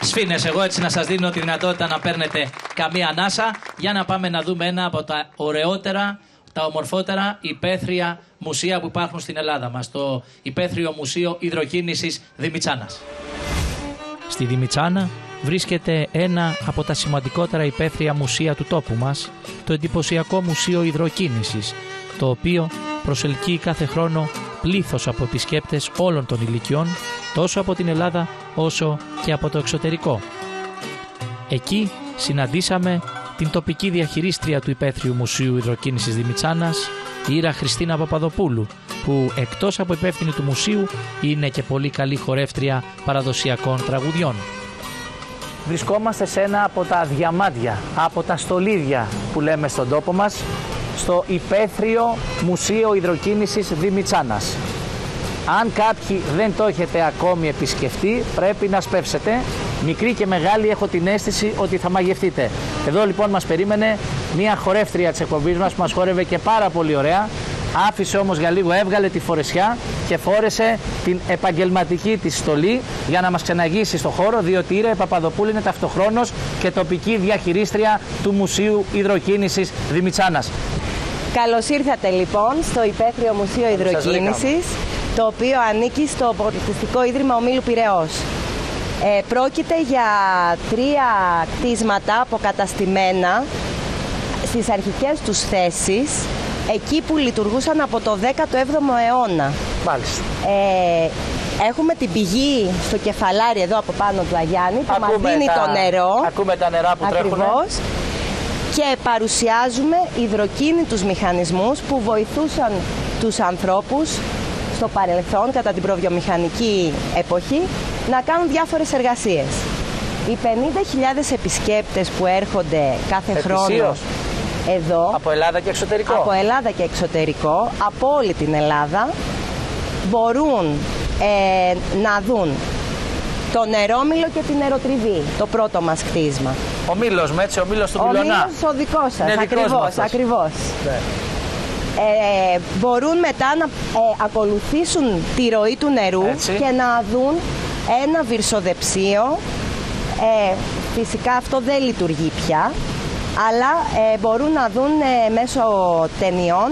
S1: σφήνες. Εγώ έτσι να σας δίνω τη δυνατότητα να παίρνετε καμία ανάσα για να πάμε να δούμε ένα από τα ωραιότερα, τα ομορφότερα υπαίθρια μουσεία που υπάρχουν στην Ελλάδα μας, το Υπαίθριο Μουσείο Ιδροκίνησης Δημητσάνας. Στη Δημητσάνα βρίσκεται ένα από τα σημαντικότερα υπαίθρια μουσεία του τόπου μας, το εντυπωσιακό Μουσείο Ιδροκίνησης, το οποίο προσελκύει κάθε χρόνο πλήθος από επισκέπτες όλων των ηλικιών, τόσο από την Ελλάδα όσο και από το εξωτερικό. Εκεί συναντήσαμε την τοπική διαχειρίστρια του Υπαίθριου Μουσείου Ιδροκίνησης Δημητσάνας, η Ήρα Χριστίνα Παπαδοπούλου, που εκτός από υπεύθυνη του μουσείου είναι και πολύ καλή χορεύτρια παραδοσιακών τραγουδιών. Βρισκόμαστε σε ένα από τα διαμάντια, από τα στολίδια που λέμε στον τόπο μας, στο Υπαίθριο Μουσείο Ιδροκίνησης Δημητσάνας. Αν κάποιοι δεν το έχετε ακόμη επισκεφτεί, πρέπει να σπεύσετε. Μικροί και μεγάλοι έχω την αίσθηση ότι θα μαγευτείτε. Εδώ λοιπόν μας περίμενε μια χορεύτρια της εκπομπής μας που μας χόρευε και πάρα πολύ ωραία. Άφησε όμως για λίγο, έβγαλε τη φορεσιά και φόρεσε την επαγγελματική της στολή για να μας ξεναγήσει στο χώρο, διότι η Ήρα Παπαδοπούλου είναι ταυτοχρόνως και τοπική διαχειρίστρια του Μουσείου Ιδροκίνησης Δημητσάνας.
S10: Καλώς ήρθατε λοιπόν στο Υπαίθριο Μουσείο Ιδροκίνησης, το οποίο ανήκει στο Πολιτιστικό Ίδρυμα Ομίλου Πειραιώς. Πρόκειται για 3 κτίσματα αποκαταστημένα στις αρχικές τους θέσεις, εκεί που λειτουργούσαν από το 17ο αιώνα.
S1: Μάλιστα.
S10: Έχουμε την πηγή στο κεφαλάρι εδώ από πάνω του Αγιάννη, που μας δίνει το νερό.
S1: Ακούμε τα νερά που τρέχουν.
S10: Και παρουσιάζουμε υδροκίνητους μηχανισμούς που βοηθούσαν τους ανθρώπους στο παρελθόν, κατά την προβιομηχανική εποχή, να κάνουν διάφορες εργασίες. Οι 50.000 επισκέπτες που έρχονται κάθε χρόνο εδώ,
S1: από Ελλάδα και εξωτερικό.
S10: Από Ελλάδα και εξωτερικό, από όλη την Ελλάδα, μπορούν να δουν το νερόμυλο και την νεροτριβή, το πρώτο μας κτίσμα.
S1: Ο μήλος με έτσι, ο μήλος του Πυλωνά.
S10: Ο μήλος ο δικός σας, ακριβώς. Ναι. Μπορούν μετά να ακολουθήσουν τη ροή του νερού και να δουν ένα βυρσοδεψίο. Φυσικά αυτό δεν λειτουργεί πια, αλλά μπορούν να δουν μέσω ταινιών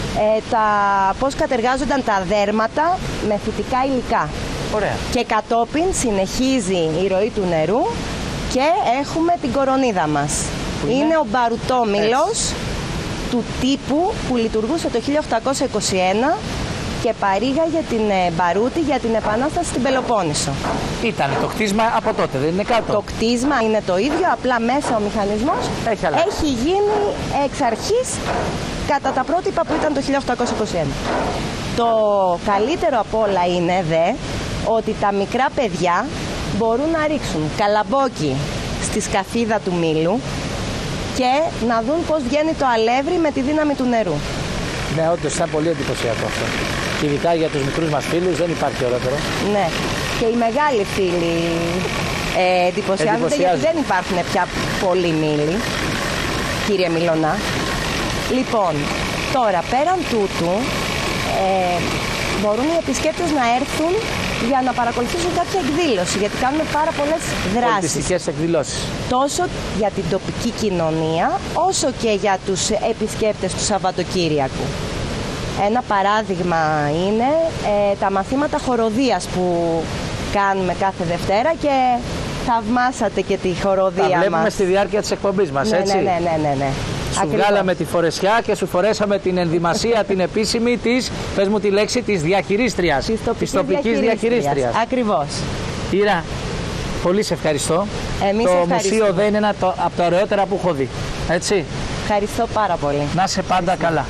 S10: πώς κατεργάζονταν τα δέρματα με φυτικά υλικά.
S1: Ωραία.
S10: Και κατόπιν συνεχίζει η ροή του νερού και έχουμε την κορονίδα μας. Είναι ο μπαρουτόμυλος του τύπου που λειτουργούσε το 1821 και παρήγαγε την μπαρούτη για την επανάσταση στην Πελοπόννησο.
S1: Ήταν το κτίσμα από τότε, δεν είναι κάτω?
S10: Το κτίσμα είναι το ίδιο, απλά μέσα ο μηχανισμός έχει γίνει εξ αρχής κατά τα πρότυπα που ήταν το 1821. Το καλύτερο από όλα είναι ότι τα μικρά παιδιά μπορούν να ρίξουν καλαμπόκι στη σκαφίδα του μήλου και να δουν πώς βγαίνει το αλεύρι με τη δύναμη του νερού.
S1: Ναι, όντως ήταν πολύ εντυπωσιακό αυτό. Και ειδικά για τους μικρούς μας φίλους δεν υπάρχει ωραίο.
S10: Ναι, και οι μεγάλοι φίλοι εντυπωσιάζονται γιατί δεν υπάρχουν πια πολλοί μήλοι, κύριε Μιλωνά. Λοιπόν, τώρα πέραν τούτου μπορούν οι επισκέπτες να έρθουν για να παρακολουθήσουν κάποια εκδήλωση, γιατί κάνουμε πάρα πολλές δράσεις.
S1: Πολιτιστικές εκδηλώσεις.
S10: Τόσο για την τοπική κοινωνία, όσο και για τους επισκέπτες του Σαββατοκύριακου. Ένα παράδειγμα είναι τα μαθήματα χοροδίας που κάνουμε κάθε Δευτέρα και θαυμάσατε και τη χοροδία μας.
S1: Τα βλέπουμε στη διάρκεια της εκπομπής μας, έτσι.
S10: Ναι.
S1: Σου βγάλαμε τη φορεσιά και σου φορέσαμε την ενδυμασία την επίσημη της, πες μου τη λέξη, της διαχειρίστριας. Της τοπικής διαχειρίστριας.
S10: Ακριβώς.
S1: Ήρα, πολύ σε ευχαριστώ. Το μουσείο δεν είναι ένα από τα ωραιότερα που έχω δει. Έτσι.
S10: Ευχαριστώ πάρα πολύ.
S1: Να είσαι πάντα καλά.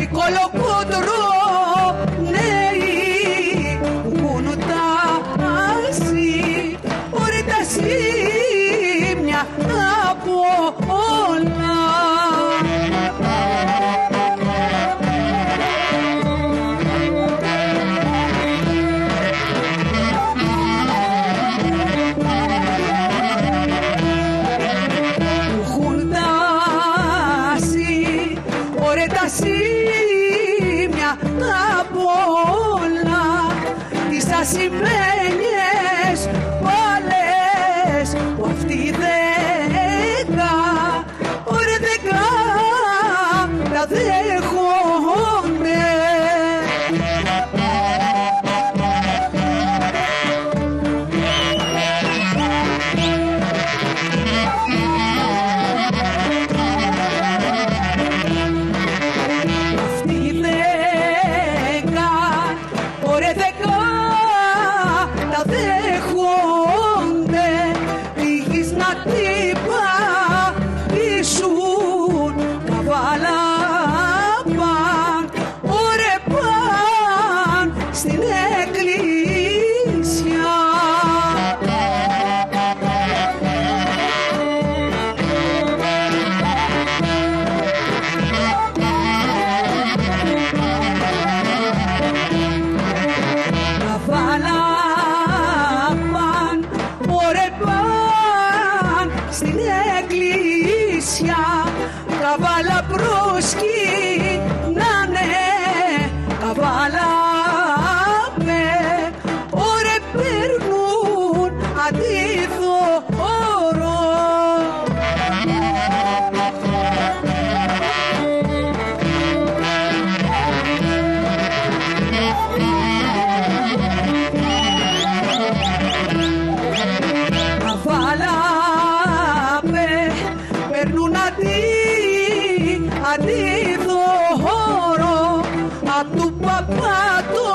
S2: κολοκότρο νέοι κουνουτάσει, ωραία τα σημεία από όλα. Σημεία από όλα τις ασημένιες όλες που αυτή δέκα, ωραία δέκα τα δέχονται. Καβάλα προσκυνάνε, καβάλα με, ωρε παίρνουν αντιδώρο. Καβάλα με, παίρνουν αντιδώρο απ' του παπά το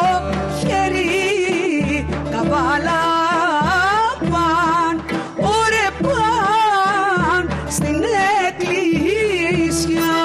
S2: χέρι. Καβάλα παν, ωρε παν στην εκκλησιά.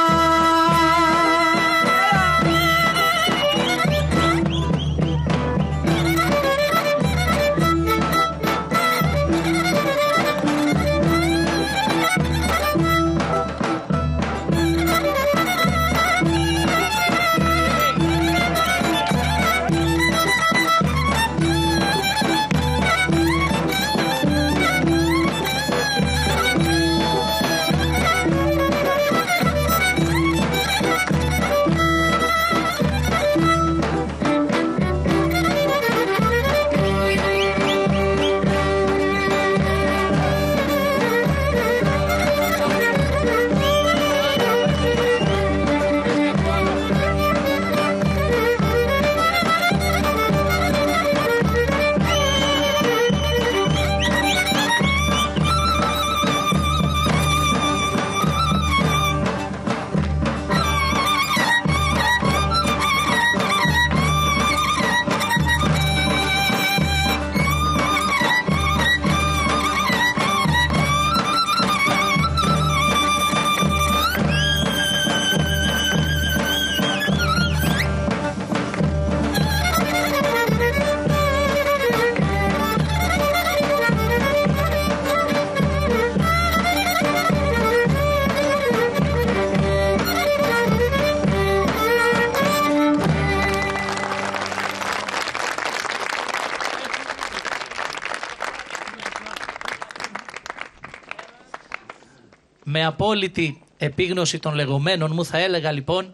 S1: Με απόλυτη επίγνωση των λεγόμενων μου θα έλεγα λοιπόν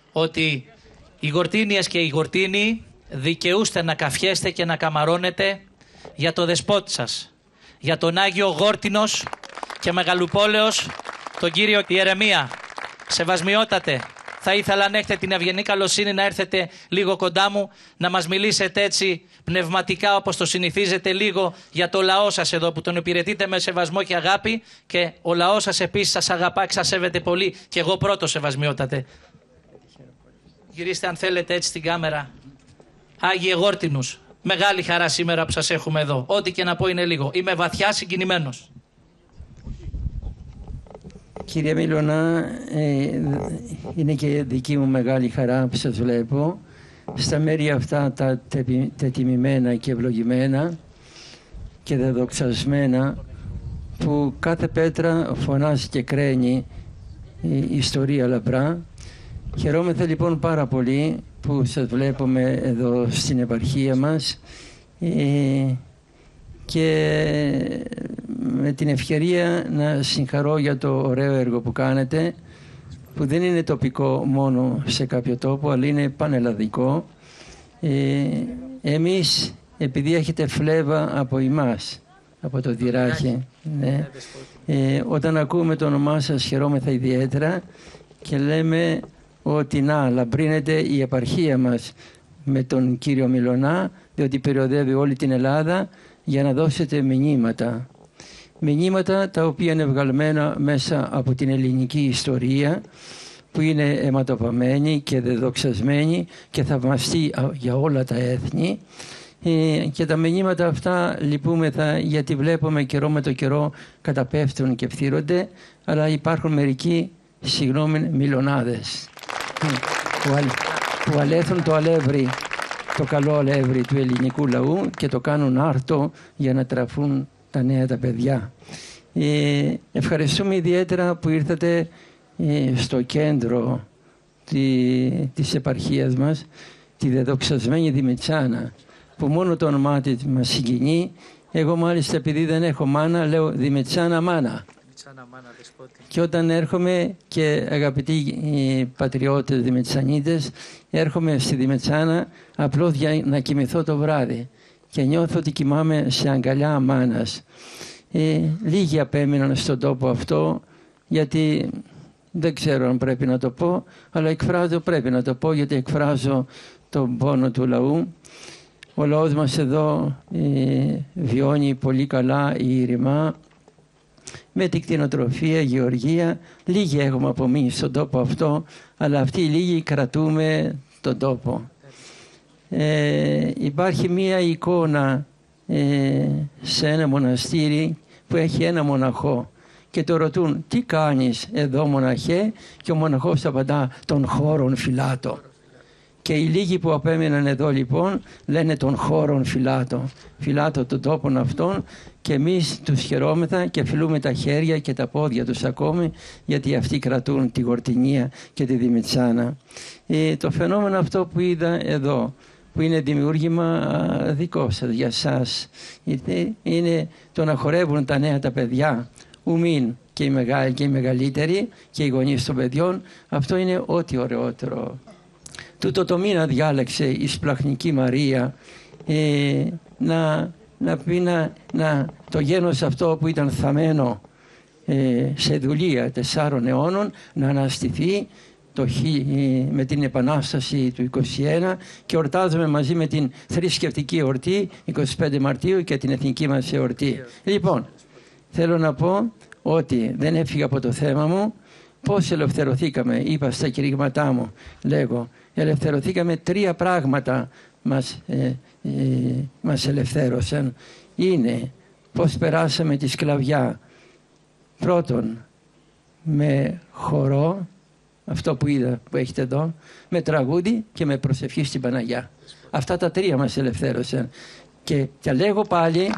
S1: ότι οι Γορτίνιες και οι Γορτίνοι δικαιούστε να καφιέστε και να καμαρώνετε για το δεσπότη σας, για τον Άγιο Γόρτινος και Μεγαλοπόλεως, τον κύριο Ιερεμία. Σεβασμιότατε, θα ήθελα αν έχετε την ευγενή καλοσύνη να έρθετε λίγο κοντά μου, να μας μιλήσετε έτσι πνευματικά όπως το συνηθίζετε, λίγο για το λαό σας εδώ που τον υπηρετείτε με σεβασμό και αγάπη, και ο λαός σας επίσης σας αγαπά και σας σέβεται πολύ, και εγώ πρώτος, σεβασμιότατε. Γυρίστε αν θέλετε έτσι στην κάμερα. Άγιε Γόρτινους, μεγάλη χαρά σήμερα που σας έχουμε εδώ. Ό,τι και να πω είναι λίγο. Είμαι βαθιά συγκινημένος.
S12: Κύριε Μιλωνά, είναι και δική μου μεγάλη χαρά που σας βλέπω. Στα μέρη αυτά τα τετιμημένα και ευλογημένα και δεδοξασμένα, που κάθε πέτρα φωνάζει και κραίνει η ιστορία λαμπρά. Χαιρόμεθα λοιπόν πάρα πολύ που σας βλέπουμε εδώ στην επαρχία μας και με την ευκαιρία να συγχαρώ για το ωραίο έργο που κάνετε, που δεν είναι τοπικό μόνο σε κάποιο τόπο, αλλά είναι πανελλαδικό. Εμείς, επειδή έχετε φλέβα από εμάς, από το Δυράχη, ναι, όταν ακούμε το όνομά σας χαιρόμεθα ιδιαίτερα και λέμε ότι να λαμπρύνεται η επαρχία μας με τον κύριο Μιλωνά, διότι περιοδεύει όλη την Ελλάδα, για να δώσετε μηνύματα. Μηνύματα τα οποία είναι βγαλμένα μέσα από την ελληνική ιστορία, που είναι αιματοβαμμένη και δεδοξασμένη και θαυμαστή για όλα τα έθνη. Και τα μηνύματα αυτά λυπούμεθα, γιατί βλέπουμε καιρό με το καιρό καταπέφτουν και φθύρονται, αλλά υπάρχουν μερικοί, συγγνώμη, μιλωνάδες που αλέθουν το αλεύρι, το καλό αλεύρι του ελληνικού λαού και το κάνουν άρτο για να τραφούν τα νέα τα παιδιά. Ευχαριστούμε ιδιαίτερα που ήρθατε στο κέντρο της επαρχίας μας, τη δεδοξασμένη Δημητσάνα, που μόνο το όνομά της μας συγκινεί. Εγώ μάλιστα, επειδή δεν έχω μάνα, λέω Δημητσάνα μάνα. Και όταν έρχομαι, και αγαπητοί πατριώτες Δημητσανίτες, έρχομαι στη Δημητσάνα απλώς για να κοιμηθώ το βράδυ και νιώθω ότι κοιμάμαι σε αγκαλιά μάνας. Λίγοι απέμειναν στον τόπο αυτό, γιατί δεν ξέρω αν πρέπει να το πω, αλλά πρέπει να το πω, γιατί εκφράζω τον πόνο του λαού. Ο λαός μας εδώ βιώνει πολύ καλά ήρημα, με την κτηνοτροφία, γεωργία. Λίγοι έχουμε απομείνει στον τόπο αυτό, αλλά αυτοί οι λίγοι κρατούμε τον τόπο. Υπάρχει μία εικόνα σε ένα μοναστήρι που έχει ένα μοναχό και το ρωτούν, τι κάνεις εδώ μοναχέ, και ο μοναχός απαντά, τον χώρον φυλάτω. Και οι λίγοι που απέμειναν εδώ λοιπόν λένε τον χώρον φυλάτω των τόπων αυτών, και εμείς τους χαιρόμεθα και φιλούμε τα χέρια και τα πόδια τους ακόμη, γιατί αυτοί κρατούν τη Γορτινία και τη Δημητσάνα. Το φαινόμενο αυτό που είδα εδώ, που είναι δημιούργημα δικό σας, για σας, είναι το να χορεύουν τα νέα τα παιδιά, ουμήν, και οι μεγάλοι και οι μεγαλύτεροι και οι γονείς των παιδιών. Αυτό είναι ό,τι ωραιότερο. Τούτο το μήνα διάλεξε η Σπλαχνική Μαρία να πει το γένος αυτό που ήταν θαμένο σε δουλεία 4 αιώνων να αναστηθεί με την Επανάσταση του 21, και ορτάζουμε μαζί με την θρησκευτική εορτή 25 Μαρτίου και την εθνική μας εορτή. Λοιπόν, θέλω να πω ότι δεν έφυγα από το θέμα μου. Πώς ελευθερωθήκαμε? Είπα στα κηρύγματά μου, λέγω, ελευθερωθήκαμε 3 πράγματα μας ελευθέρωσαν. Είναι πώς περάσαμε τη σκλαβιά. Πρώτον, με χορό, αυτό που είδα που έχετε εδώ, με τραγούδι και με προσευχή στην Παναγιά. Αυτά τα 3 μας ελευθέρωσαν. Και λέγω πάλι,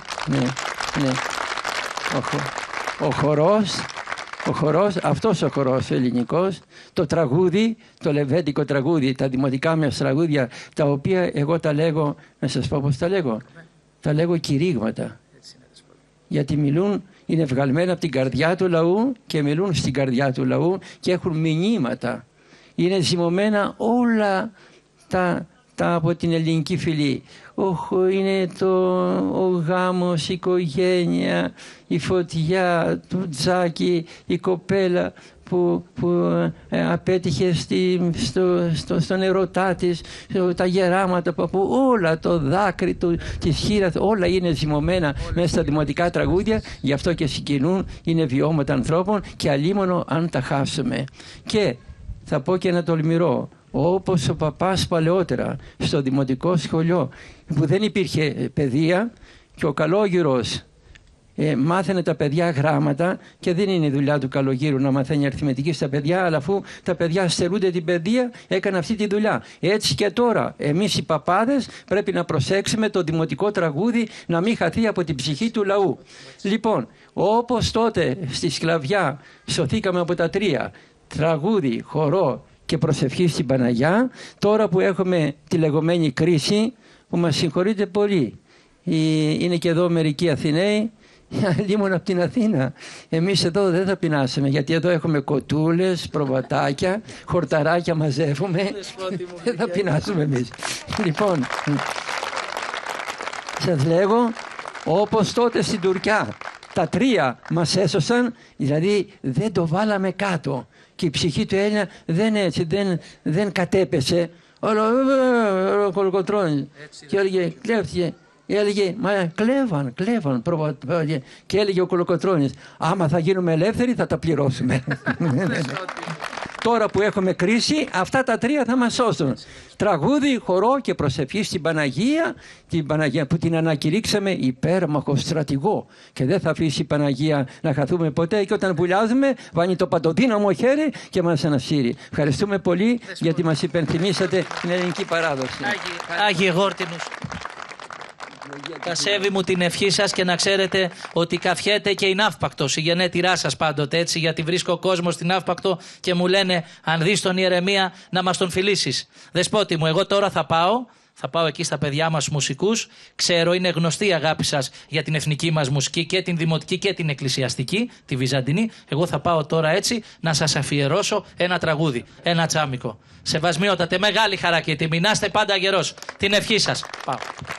S12: ο χορός, αυτός ο χορός ο ελληνικός, το τραγούδι, το λεβέντικο τραγούδι, τα δημοτικά μας τραγούδια, τα οποία εγώ τα λέγω, να σας πω πώς τα λέγω, τα λέγω κηρύγματα. Γιατί μιλούν, είναι βγαλμένα από την καρδιά του λαού και μιλούν στην καρδιά του λαού και έχουν μηνύματα. Είναι ζυμωμένα όλα τα από την ελληνική φυλή. Είναι ο γάμος, η οικογένεια, η φωτιά, το τζάκι, η κοπέλα που απέτυχε στον ερωτά της, τα γεράματα, όλα, το δάκρυ της χείρας, όλα είναι ζυμωμένα μέσα στα δημοτικά τραγούδια. Γι' αυτό και συγκινούν, είναι βιώματα ανθρώπων, και αλίμονο αν τα χάσουμε. Και θα πω και ένα τολμηρό, όπως ο παπάς παλαιότερα στο δημοτικό σχολείο, που δεν υπήρχε παιδεία, και ο καλόγυρος μάθαινε τα παιδιά γράμματα και δεν είναι η δουλειά του καλογύρου να μαθαίνει αριθμητική στα παιδιά, αλλά αφού τα παιδιά στερούνται την παιδεία, έκανε αυτή τη δουλειά. Έτσι και τώρα, εμείς οι παπάδες πρέπει να προσέξουμε το δημοτικό τραγούδι να μην χαθεί από την ψυχή του λαού. Λοιπόν, όπως τότε στη σκλαβιά σωθήκαμε από τα τρία, τραγούδι, χορό και προσευχή στην Παναγιά, τώρα που έχουμε τη λεγόμενη κρίση, που μας συγχωρείτε πολύ, είναι και εδώ μερικοί Αθηναίοι, λίμον από την Αθήνα. Εμείς εδώ δεν θα πεινάσουμε, γιατί εδώ έχουμε κοτούλες, προβατάκια, χορταράκια μαζεύουμε. Δεν θα πεινάσουμε εμείς. Λοιπόν, σας λέγω, όπως τότε στην Τουρκιά, τα τρία μας έσωσαν, δηλαδή δεν το βάλαμε κάτω. Και η ψυχή του Έλληνα δεν κατέπεσε. Ο Κολοκοτρώνης. Και έλεγε, κλέφτηκε. Έλεγε, μα κλέβαν. Και έλεγε ο Κολοκοτρώνης, άμα θα γίνουμε ελεύθεροι θα τα πληρώσουμε. Τώρα που έχουμε κρίση, αυτά τα τρία θα μας σώσουν. Τραγούδι, χορό και προσευχή στην Παναγία, την Παναγία που την ανακηρύξαμε υπέρμαχο στρατηγό. Και δεν θα αφήσει η Παναγία να χαθούμε ποτέ. Και όταν βουλιάζουμε, βάνει το παντοδύναμο χέρι και μας ανασύρει. Ευχαριστούμε πολύ γιατί μας υπενθυμίσατε την ελληνική παράδοση.
S1: Άγιε Γόρτινους. Κασέβη μου την ευχή σας και να ξέρετε ότι καφιέται και η Ναύπακτος, η γενέτειρά σας πάντοτε έτσι, γιατί βρίσκω κόσμο στην Ναύπακτο και μου λένε αν δεις τον Ιερεμία να μας τον φιλήσεις. Δεσπότη μου, εγώ τώρα θα πάω εκεί στα παιδιά μας μουσικούς. Ξέρω, είναι γνωστή η αγάπη σας για την εθνική μας μουσική και την δημοτική και την εκκλησιαστική, τη βυζαντινή. Εγώ θα πάω τώρα έτσι να σας αφιερώσω ένα τραγούδι, ένα τσάμικο. Σεβασμιότατε, μεγάλη χαρά και τιμή. Να είστε πάντα γερός. Την ευχή σας. Πάω.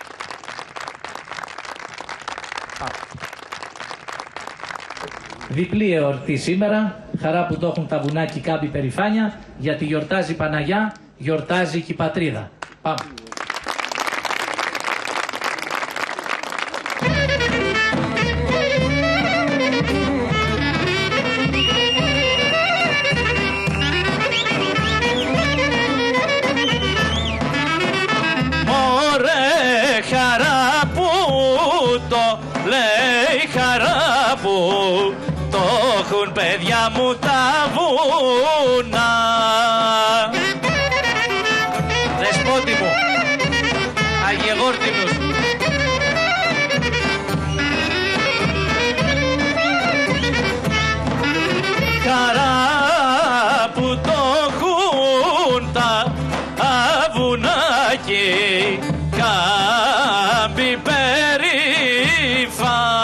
S1: Διπλή εορτή σήμερα, χαρά που το έχουν τα βουνά και κάποιοι περηφάνεια, γιατί γιορτάζει η Παναγιά, γιορτάζει και η πατρίδα. Πάμε.
S13: Μωρέ χαρά που το λέει, χαρά που το έχουν παιδιά μου τα βουνά. Δεσπότη μου, Άγιε Γόρτινους. Χαρά που το έχουν τα βουνά και κάμπι περηφάνεια.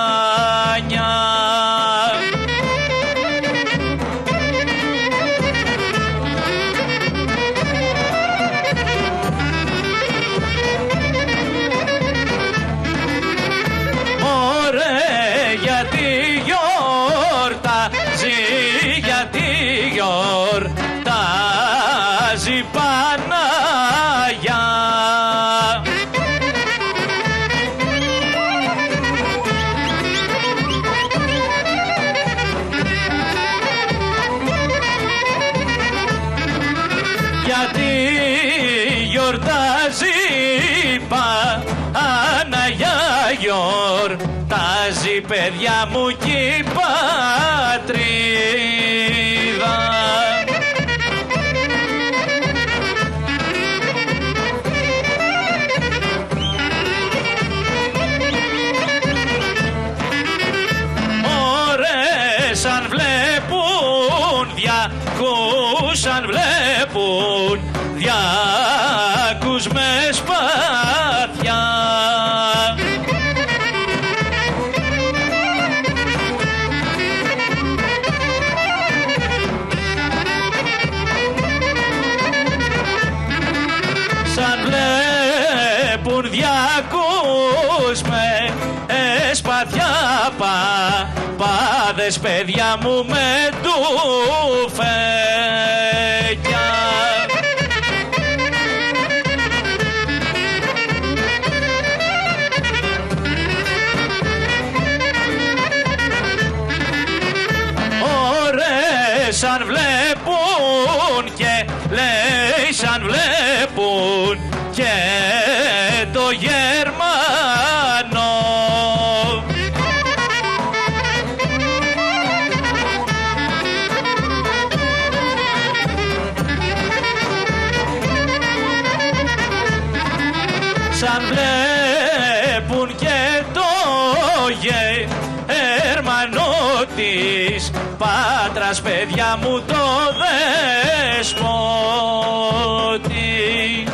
S13: Γιορτάζει Παναγιά. Γιατί γιορτάζει Παναγιά, γιορτάζει παιδιά μου κι η πατρίδα. Αν βλέπουν διακούς, αν βλέπουν διακούς με σπαθιά. Σαν βλέπουν διακούς με σπαθιά, πάδες παιδιά μου με ντουφέκια. Ωρες αν βλέπουν και λέει σαν βλέπουν και το Γερμανό. σαν βλέπουν και το Γερμανό της Πάτρας, παιδιά μου, το δεσπότη.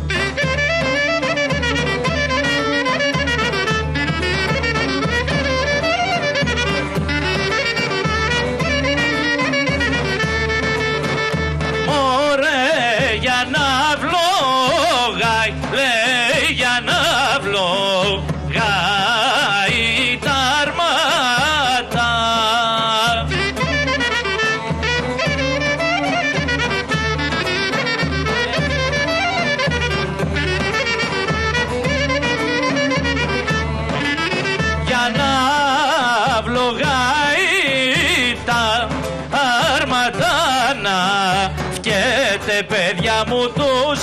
S13: Παιδιά μου, τους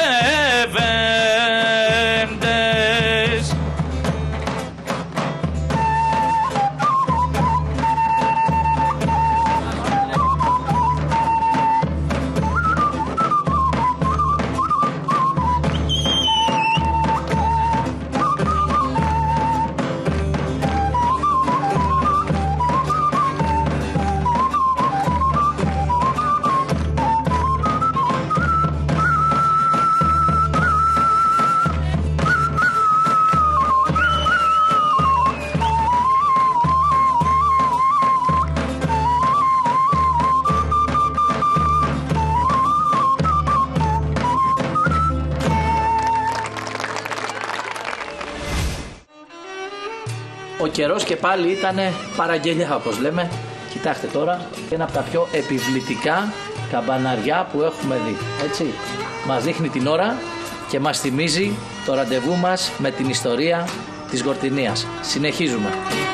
S13: λεβέντες.
S1: Ο καιρός και πάλι ήταν παραγγελιά, όπως λέμε. Κοιτάξτε τώρα, ένα από τα πιο επιβλητικά καμπαναριά που έχουμε δει. Έτσι, μας δείχνει την ώρα και μας θυμίζει το ραντεβού μας με την ιστορία της Γορτινίας. Συνεχίζουμε.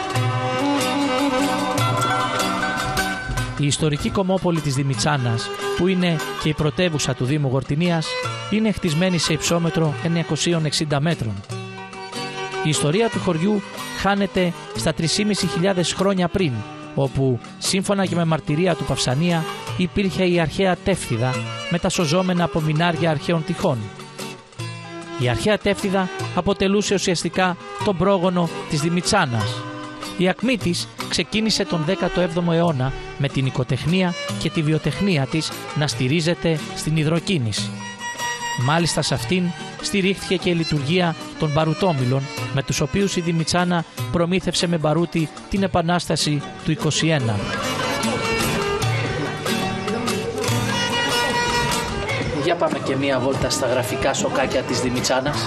S1: Η ιστορική κομμόπολη της Δημητσάνας, που είναι και η πρωτεύουσα του Δήμου Γορτινίας, είναι χτισμένη σε υψόμετρο 960 μέτρων. Η ιστορία του χωριού χάνεται στα 3.500 χρόνια πριν, όπου σύμφωνα και με μαρτυρία του Παυσανία υπήρχε η αρχαία Τεύθυδα με τα σωζόμενα απομεινάρια αρχαίων τυχών. Η αρχαία Τεύθυδα αποτελούσε ουσιαστικά τον πρόγονο της Δημητσάνας. Η ακμή της ξεκίνησε τον 17ο αιώνα με την οικοτεχνία και τη βιοτεχνία της να στηρίζεται στην υδροκίνηση. Μάλιστα σε αυτήν στηρίχθηκε και η λειτουργία των μπαρουτόμυλων, με τους οποίους η Δημητσάνα προμήθευσε με μπαρούτι την Επανάσταση του 21. Για πάμε και μία βόλτα στα γραφικά σοκάκια της Δημητσάνας.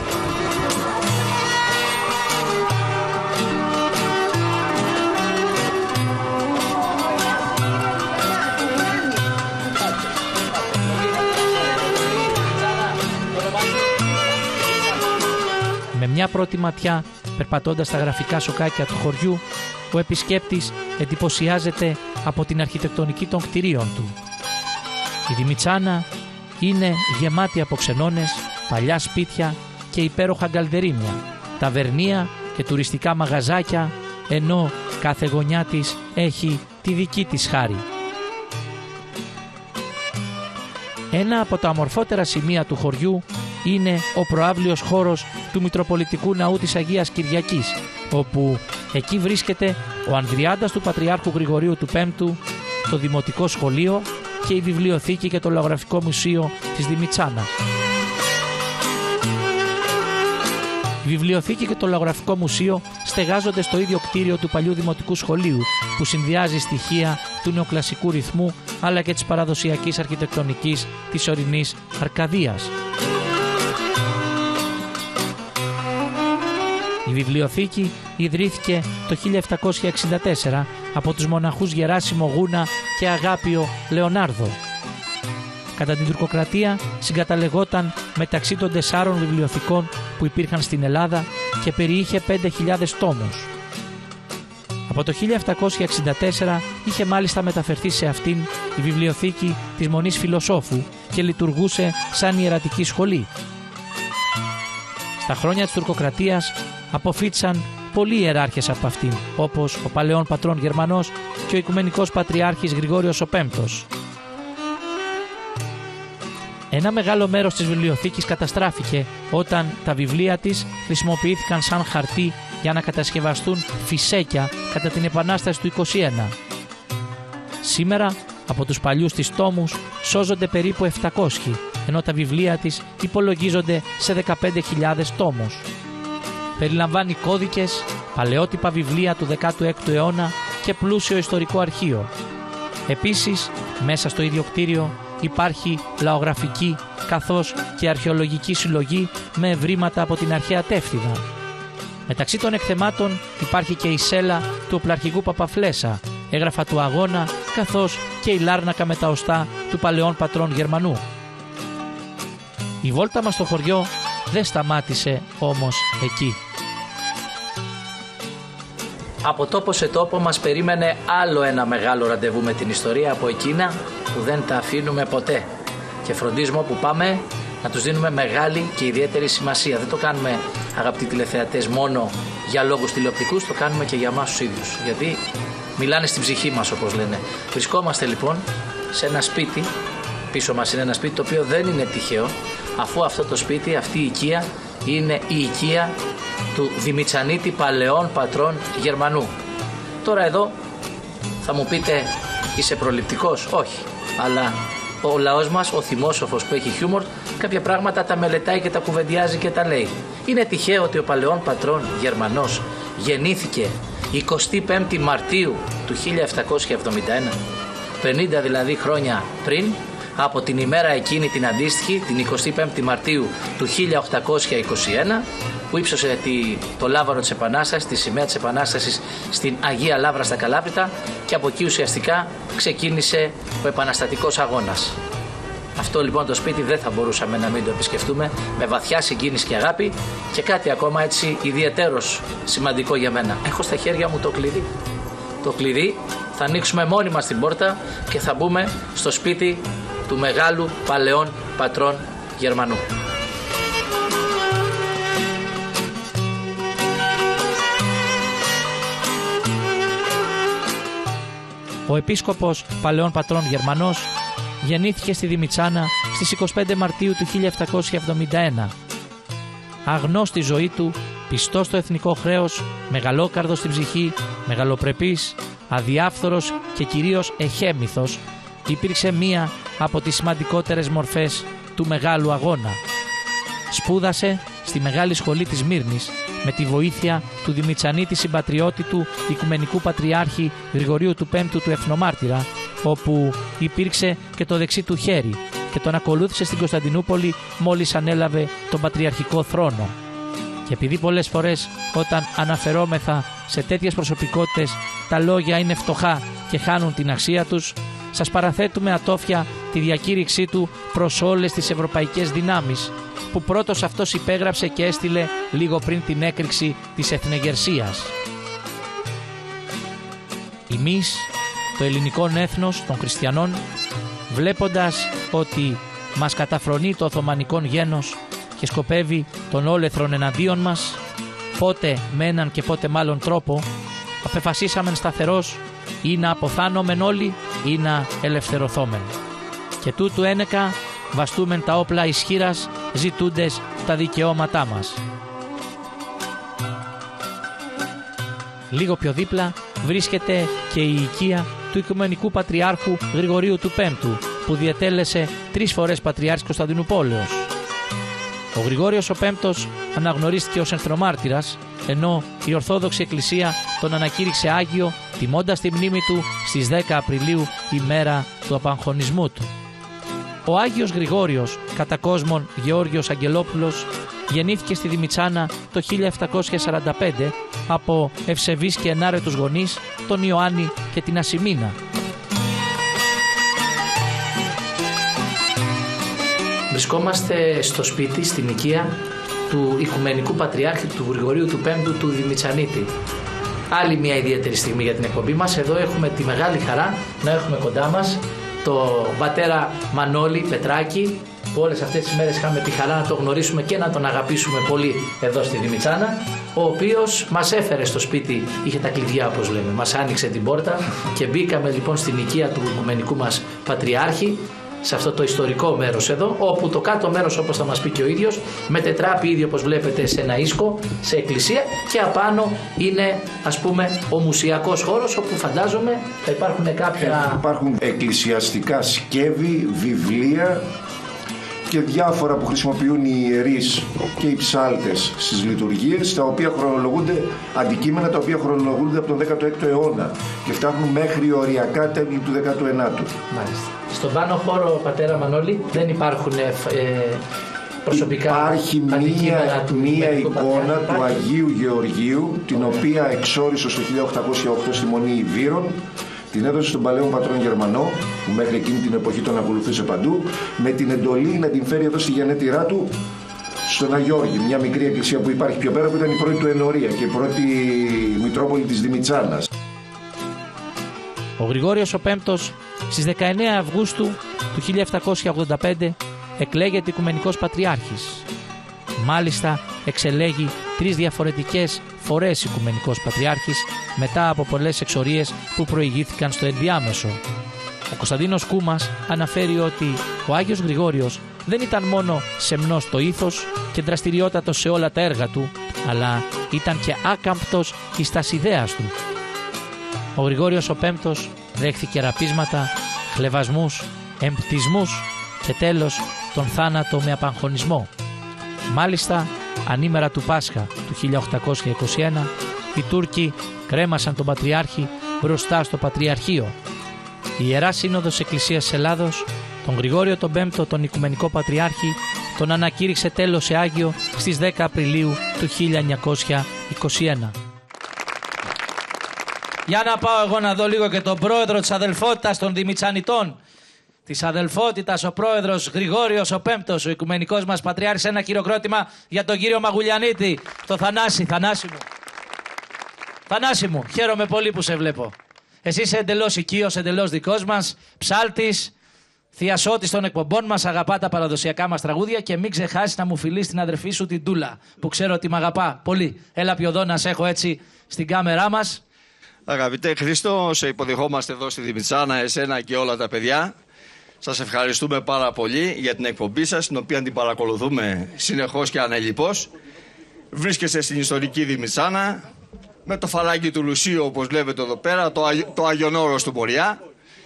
S1: Με μια πρώτη ματιά, περπατώντας στα γραφικά σοκάκια του χωριού, ο επισκέπτης εντυπωσιάζεται από την αρχιτεκτονική των κτηρίων του. Η Δημητσάνα είναι γεμάτη από ξενώνες, παλιά σπίτια και υπέροχα γκαλδερίμια, ταβερνία και τουριστικά μαγαζάκια, ενώ κάθε γωνιά της έχει τη δική της χάρη. Ένα από τα ομορφότερα σημεία του χωριού είναι ο προαύλιος χώρος του Μητροπολιτικού Ναού της Αγίας Κυριακής, όπου εκεί βρίσκεται ο Ανδριάντας του Πατριάρχου Γρηγορίου του Πέμπτου, το Δημοτικό Σχολείο και η Βιβλιοθήκη και το Λαογραφικό Μουσείο της Δημητσάνας. Η Βιβλιοθήκη και το Λαογραφικό Μουσείο στεγάζονται στο ίδιο κτίριο του παλιού Δημοτικού Σχολείου, που συνδυάζει στοιχεία του νεοκλασικού ρυθμού αλλά και της παραδοσιακής αρχιτεκτονικής της ορεινής Αρκαδίας. Η βιβλιοθήκη ιδρύθηκε το 1764 από τους μοναχούς Γεράσιμο Γούνα και Αγάπιο Λεωνάρδο. Κατά την τουρκοκρατία συγκαταλεγόταν μεταξύ των 4 βιβλιοθηκών που υπήρχαν στην Ελλάδα και περιείχε 5.000 τόμους. Από το 1764 είχε μάλιστα μεταφερθεί σε αυτήν η βιβλιοθήκη της Μονής Φιλοσόφου και λειτουργούσε σαν ιερατική σχολή. Στα χρόνια της τουρκοκρατίας αποφύτησαν πολλοί ιεράρχες από αυτήν, όπως ο παλαιόν πατρών Γερμανός και ο Οικουμενικός Πατριάρχης Γρηγόριος ο Πέμπτος. Ένα μεγάλο μέρος της βιβλιοθήκης καταστράφηκε όταν τα βιβλία της χρησιμοποιήθηκαν σαν χαρτί για να κατασκευαστούν φυσέκια κατά την Επανάσταση του 1921. Σήμερα από τους παλιούς της τόμους σώζονται περίπου 700, ενώ τα βιβλία της υπολογίζονται σε 15.000 τόμους. Περιλαμβάνει κώδικες, παλαιότυπα βιβλία του 16ου αιώνα και πλούσιο ιστορικό αρχείο. Επίσης, μέσα στο ίδιο κτίριο υπάρχει λαογραφική καθώς και αρχαιολογική συλλογή με ευρήματα από την αρχαία Τεύθυδα. Μεταξύ των εκθεμάτων υπάρχει και η σέλα του οπλαρχηγού Παπαφλέσσα, έγγραφα του αγώνα, καθώς και η λάρνακα με τα οστά του παλαιών πατρών Γερμανού. Η βόλτα μας στο χωριό δεν σταμάτησε όμως εκεί. Από τόπο σε τόπο μας περίμενε άλλο ένα μεγάλο ραντεβού με την ιστορία από εκείνα που δεν τα αφήνουμε ποτέ. Και φροντίζουμε όπου πάμε να τους δίνουμε μεγάλη και ιδιαίτερη σημασία. Δεν το κάνουμε, αγαπητοί τηλεθεατές, μόνο για λόγους τηλεοπτικούς, το κάνουμε και για εμάς τους ίδιους. Γιατί μιλάνε στην ψυχή μας, όπως λένε. Βρισκόμαστε λοιπόν σε ένα σπίτι, πίσω μας είναι ένα σπίτι το οποίο δεν είναι τυχαίο, αφού αυτό το σπίτι, αυτή η οικία, είναι η οικία του Δημητσανίτη παλαιών πατρών Γερμανού. Τώρα εδώ θα μου πείτε, είσαι προληπτικός? Όχι, αλλά ο λαός μας, ο θυμόσοφος που έχει χιούμορ, κάποια πράγματα τα μελετάει και τα κουβεντιάζει και τα λέει. Είναι τυχαίο ότι ο παλαιών πατρών Γερμανός γεννήθηκε 25η Μαρτίου του 1771, 50 δηλαδή χρόνια πριν, από την ημέρα εκείνη την αντίστοιχη, την 25η Μαρτίου του 1821, που ύψωσε το λάβαρο της Επανάστασης, τη σημαία της Επανάστασης στην Αγία Λαύρα στα Καλάβρητα, και από εκεί ουσιαστικά ξεκίνησε ο επαναστατικός αγώνας. Αυτό λοιπόν το σπίτι δεν θα μπορούσαμε να μην το επισκεφτούμε, με βαθιά συγκίνηση και αγάπη. Και κάτι ακόμα έτσι ιδιαιτέρως σημαντικό για μένα. Έχω στα χέρια μου το κλειδί. Το κλειδί, θα ανοίξουμε μόνοι μας την πόρτα και θα μπούμε στο σπίτι του μεγάλου παλαιών πατρών Γερμανού. Ο επίσκοπος παλαιών πατρών Γερμανός γεννήθηκε στη Δημητσάνα στις 25 Μαρτίου του 1771. Αγνός στη ζωή του, πιστός στο εθνικό χρέος, μεγαλόκαρδος στην ψυχή, μεγαλοπρεπής, αδιάφθορος και κυρίως εχέμηθος, υπήρξε μία από τις σημαντικότερες μορφές του μεγάλου αγώνα. Σπούδασε στη Μεγάλη Σχολή της Μύρνης με τη βοήθεια του Δημητσανίτη συμπατριώτη του Οικουμενικού Πατριάρχη Γρηγορίου του Πέμπτου του Εθνομάρτυρα, όπου υπήρξε και το δεξί του χέρι, και τον ακολούθησε στην Κωνσταντινούπολη μόλις ανέλαβε τον πατριαρχικό θρόνο. Και επειδή πολλές φορές όταν αναφερόμεθα σε τέτοιες προσωπικότητες τα λόγια είναι φτωχά και χάνουν την αξία τους, σας παραθέτουμε ατόφια τη διακήρυξή του προς όλες τις ευρωπαϊκές δυνάμεις, που πρώτος αυτός υπέγραψε και έστειλε λίγο πριν την έκρηξη της εθνεγερσίας. Εμείς, το ελληνικό έθνος των χριστιανών, βλέποντας ότι μας καταφρονεί το Οθωμανικό γένος και σκοπεύει τον όλεθρον εναντίον μας, πότε με έναν και πότε μάλλον τρόπο, απεφασίσαμεν σταθερός ή να αποθάνομεν όλοι ή να ελευθερωθόμεν. Και τούτου ένεκα βαστούμεν τα όπλα ισχύρας, ζητούντες τα δικαιώματά μας. Λίγο πιο δίπλα βρίσκεται και η οικία του Οικουμενικού Πατριάρχου Γρηγορίου του Πέμπτου, που διετέλεσε 3 φορές Πατριάρχης Κωνσταντινουπόλεως. Ο Γρηγόριος ο Πέμπτος αναγνωρίστηκε ως εθνομάρτυρας, ενώ η Ορθόδοξη Εκκλησία τον ανακήρυξε Άγιο, τιμώντας τη μνήμη του στις 10 Απριλίου, ημέρα του απαγχωνισμού του. Ο Άγιος Γρηγόριος, κατά κόσμον Γεώργιος Αγγελόπουλος, γεννήθηκε στη Δημητσάνα το 1745 από ευσεβείς και ενάρετους γονείς, τον Ιωάννη και την Ασημίνα. Βρισκόμαστε στο σπίτι, στην οικία του Οικουμενικού Πατριάρχη του Γρηγορίου του Πέμπτου του Δημητσανίτη. Άλλη μια ιδιαίτερη στιγμή για την εκπομπή μας. Εδώ έχουμε τη μεγάλη χαρά να έχουμε κοντά μας το πατέρα Μανώλη Πετράκη, που όλες αυτές τις μέρες είχαμε τη χαρά να το γνωρίσουμε και να τον αγαπήσουμε πολύ εδώ στη Δημητσάνα, ο οποίος μας έφερε στο σπίτι, είχε τα κλειδιά όπως λέμε, μας άνοιξε την πόρτα και μπήκαμε λοιπόν στην οικία του Οικουμενικού μας Πατριάρχη, σε αυτό το ιστορικό μέρος εδώ, όπου το κάτω μέρος, όπως θα μας πει και ο ίδιος, μετετράπει ήδη όπως βλέπετε σε ένα ίσκο, σε εκκλησία, και απάνω είναι, ας πούμε, ο μουσιακός χώρος, όπου φαντάζομαι θα υπάρχουν κάποια...
S14: Υπάρχουν εκκλησιαστικά σκεύη, βιβλία και διάφορα που χρησιμοποιούν οι ιερείς και οι ψάλτες στις λειτουργίες, τα οποία χρονολογούνται, αντικείμενα τα οποία χρονολογούνται από τον 16ο αιώνα και φτάνουν μέχρι οριακά τέλη του 19ου.
S1: Μάλιστα. Στον πάνω χώρο, πατέρα Μανώλη, δεν υπάρχουν προσωπικά
S14: υπάρχει μία εικόνα του Αγίου Γεωργίου, την οποία εξόρισε το 1808 στη Μονή Ιβύρων. Την έδωσε στον παλαιό πατρόν Γερμανό, που μέχρι εκείνη την εποχή τον ακολουθούσε παντού, με την εντολή να την φέρει εδώ στη γενέτειρά του, στον Αγιώργη, μια μικρή εκκλησία που υπάρχει πιο πέρα, που ήταν η πρώτη του ενορία και η πρώτη Μητρόπολη της Δημητσάνας.
S1: Ο Γρηγόριος ο Πέμπτος στις 19 Αυγούστου του 1785 εκλέγεται Οικουμενικός Πατριάρχης. Μάλιστα εξελέγει 3 διαφορετικές φορές Οικουμενικός Πατριάρχης μετά από πολλές εξορίες που προηγήθηκαν στο ενδιάμεσο. Ο Κωνσταντίνος Κούμας αναφέρει ότι ο Άγιος Γρηγόριος δεν ήταν μόνο σεμνός στο ήθος και δραστηριότατος σε όλα τα έργα του, αλλά ήταν και άκαμπτος εις τας ιδέας του. Ο Γρηγόριος ο Πέμπτος δέχθηκε ραπίσματα, χλευασμούς, εμπτισμούς και τέλος τον θάνατο με απαγχωνισμό. Μάλιστα, ανήμερα του Πάσχα του 1821, οι Τούρκοι κρέμασαν τον Πατριάρχη μπροστά στο Πατριαρχείο. Η Ιερά Σύνοδος Εκκλησίας Ελλάδος, τον Γρηγόριο τον Πέμπτο, τον Οικουμενικό Πατριάρχη, τον ανακήρυξε τέλος σε Άγιο στις 10 Απριλίου του 1921. Για να πάω εγώ να δω λίγο και τον πρόεδρο της αδελφότητας των Δημητσανιτών. Της αδελφότητας, ο πρόεδρος Γρηγόριος ο Πέμπτος, ο Οικουμενικός μας Πατριάρχης. Ένα χειροκρότημα για τον κύριο Μαγουλιανίτη, το Θανάση. Θανάση μου. Θανάση μου, χαίρομαι πολύ που σε βλέπω. Εσύ είσαι εντελώς οικείος, εντελώς δικός μας, ψάλτης, θειασότης των εκπομπών μας, αγαπά τα παραδοσιακά μας τραγούδια και μην ξεχάσεις να μου φιλείς την αδερφή σου την Τούλα, που ξέρω ότι μ' αγαπά πολύ. Έλα πιο εδώ να σε έχω έτσι στην κάμερά μας.
S15: Αγαπητέ Χρήστο, σε υποδεχόμαστε εδώ στη Δημητσάνα, εσένα και όλα τα παιδιά. Σας ευχαριστούμε πάρα πολύ για την εκπομπή σας, την οποία την παρακολουθούμε συνεχώς και ανελιπώς. Βρίσκεστε στην ιστορική Δημητσάνα, με το φαλάκι του Λουσίου, όπως βλέπετε εδώ πέρα, το Άγιον Όρος του Μοριά.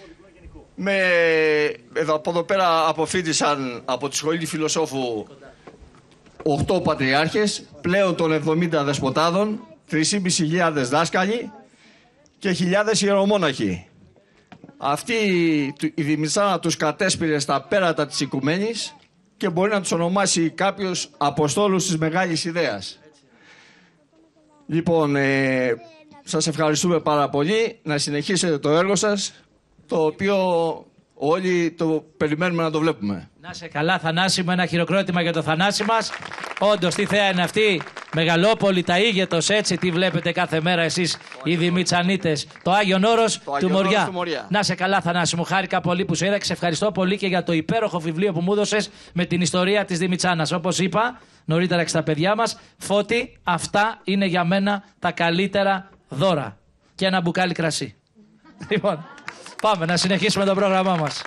S15: Από εδώ πέρα αποφοίτησαν από τη Σχολή Φιλοσόφου 8 πατριάρχες, πλέον των 70 δεσποτάδων, 3.500 δάσκαλοι και χιλιάδες ιερομόναχοι. Αυτή η Δημητσάνα τους κατέσπηρε στα πέρατα της οικουμένης και μπορεί να τους ονομάσει κάποιος Αποστόλους της Μεγάλης Ιδέας. Λοιπόν, σας ευχαριστούμε πάρα πολύ. Να συνεχίσετε το έργο σας, το οποίο όλοι το περιμένουμε να το βλέπουμε.
S1: Να σε καλά, Θανάση μου, ένα χειροκρότημα για το Θανάση μας. Όντως, τι θέα είναι αυτή, Μεγαλόπολη, τα Ήγετος, έτσι τι βλέπετε κάθε μέρα εσείς οι Δημητσανίτες. Το Άγιον Όρος του Μοριά. Να σε καλά, Θανάση μου, χάρηκα πολύ που σε είδα και σε ευχαριστώ πολύ και για το υπέροχο βιβλίο που μου έδωσες με την ιστορία της Δημητσάνας. Όπως είπα νωρίτερα και στα παιδιά μας, Φώτη, αυτά είναι για μένα τα καλύτερα δώρα. Και ένα μπουκάλι κρασί. Λοιπόν, πάμε να συνεχίσουμε το πρόγραμμά μας.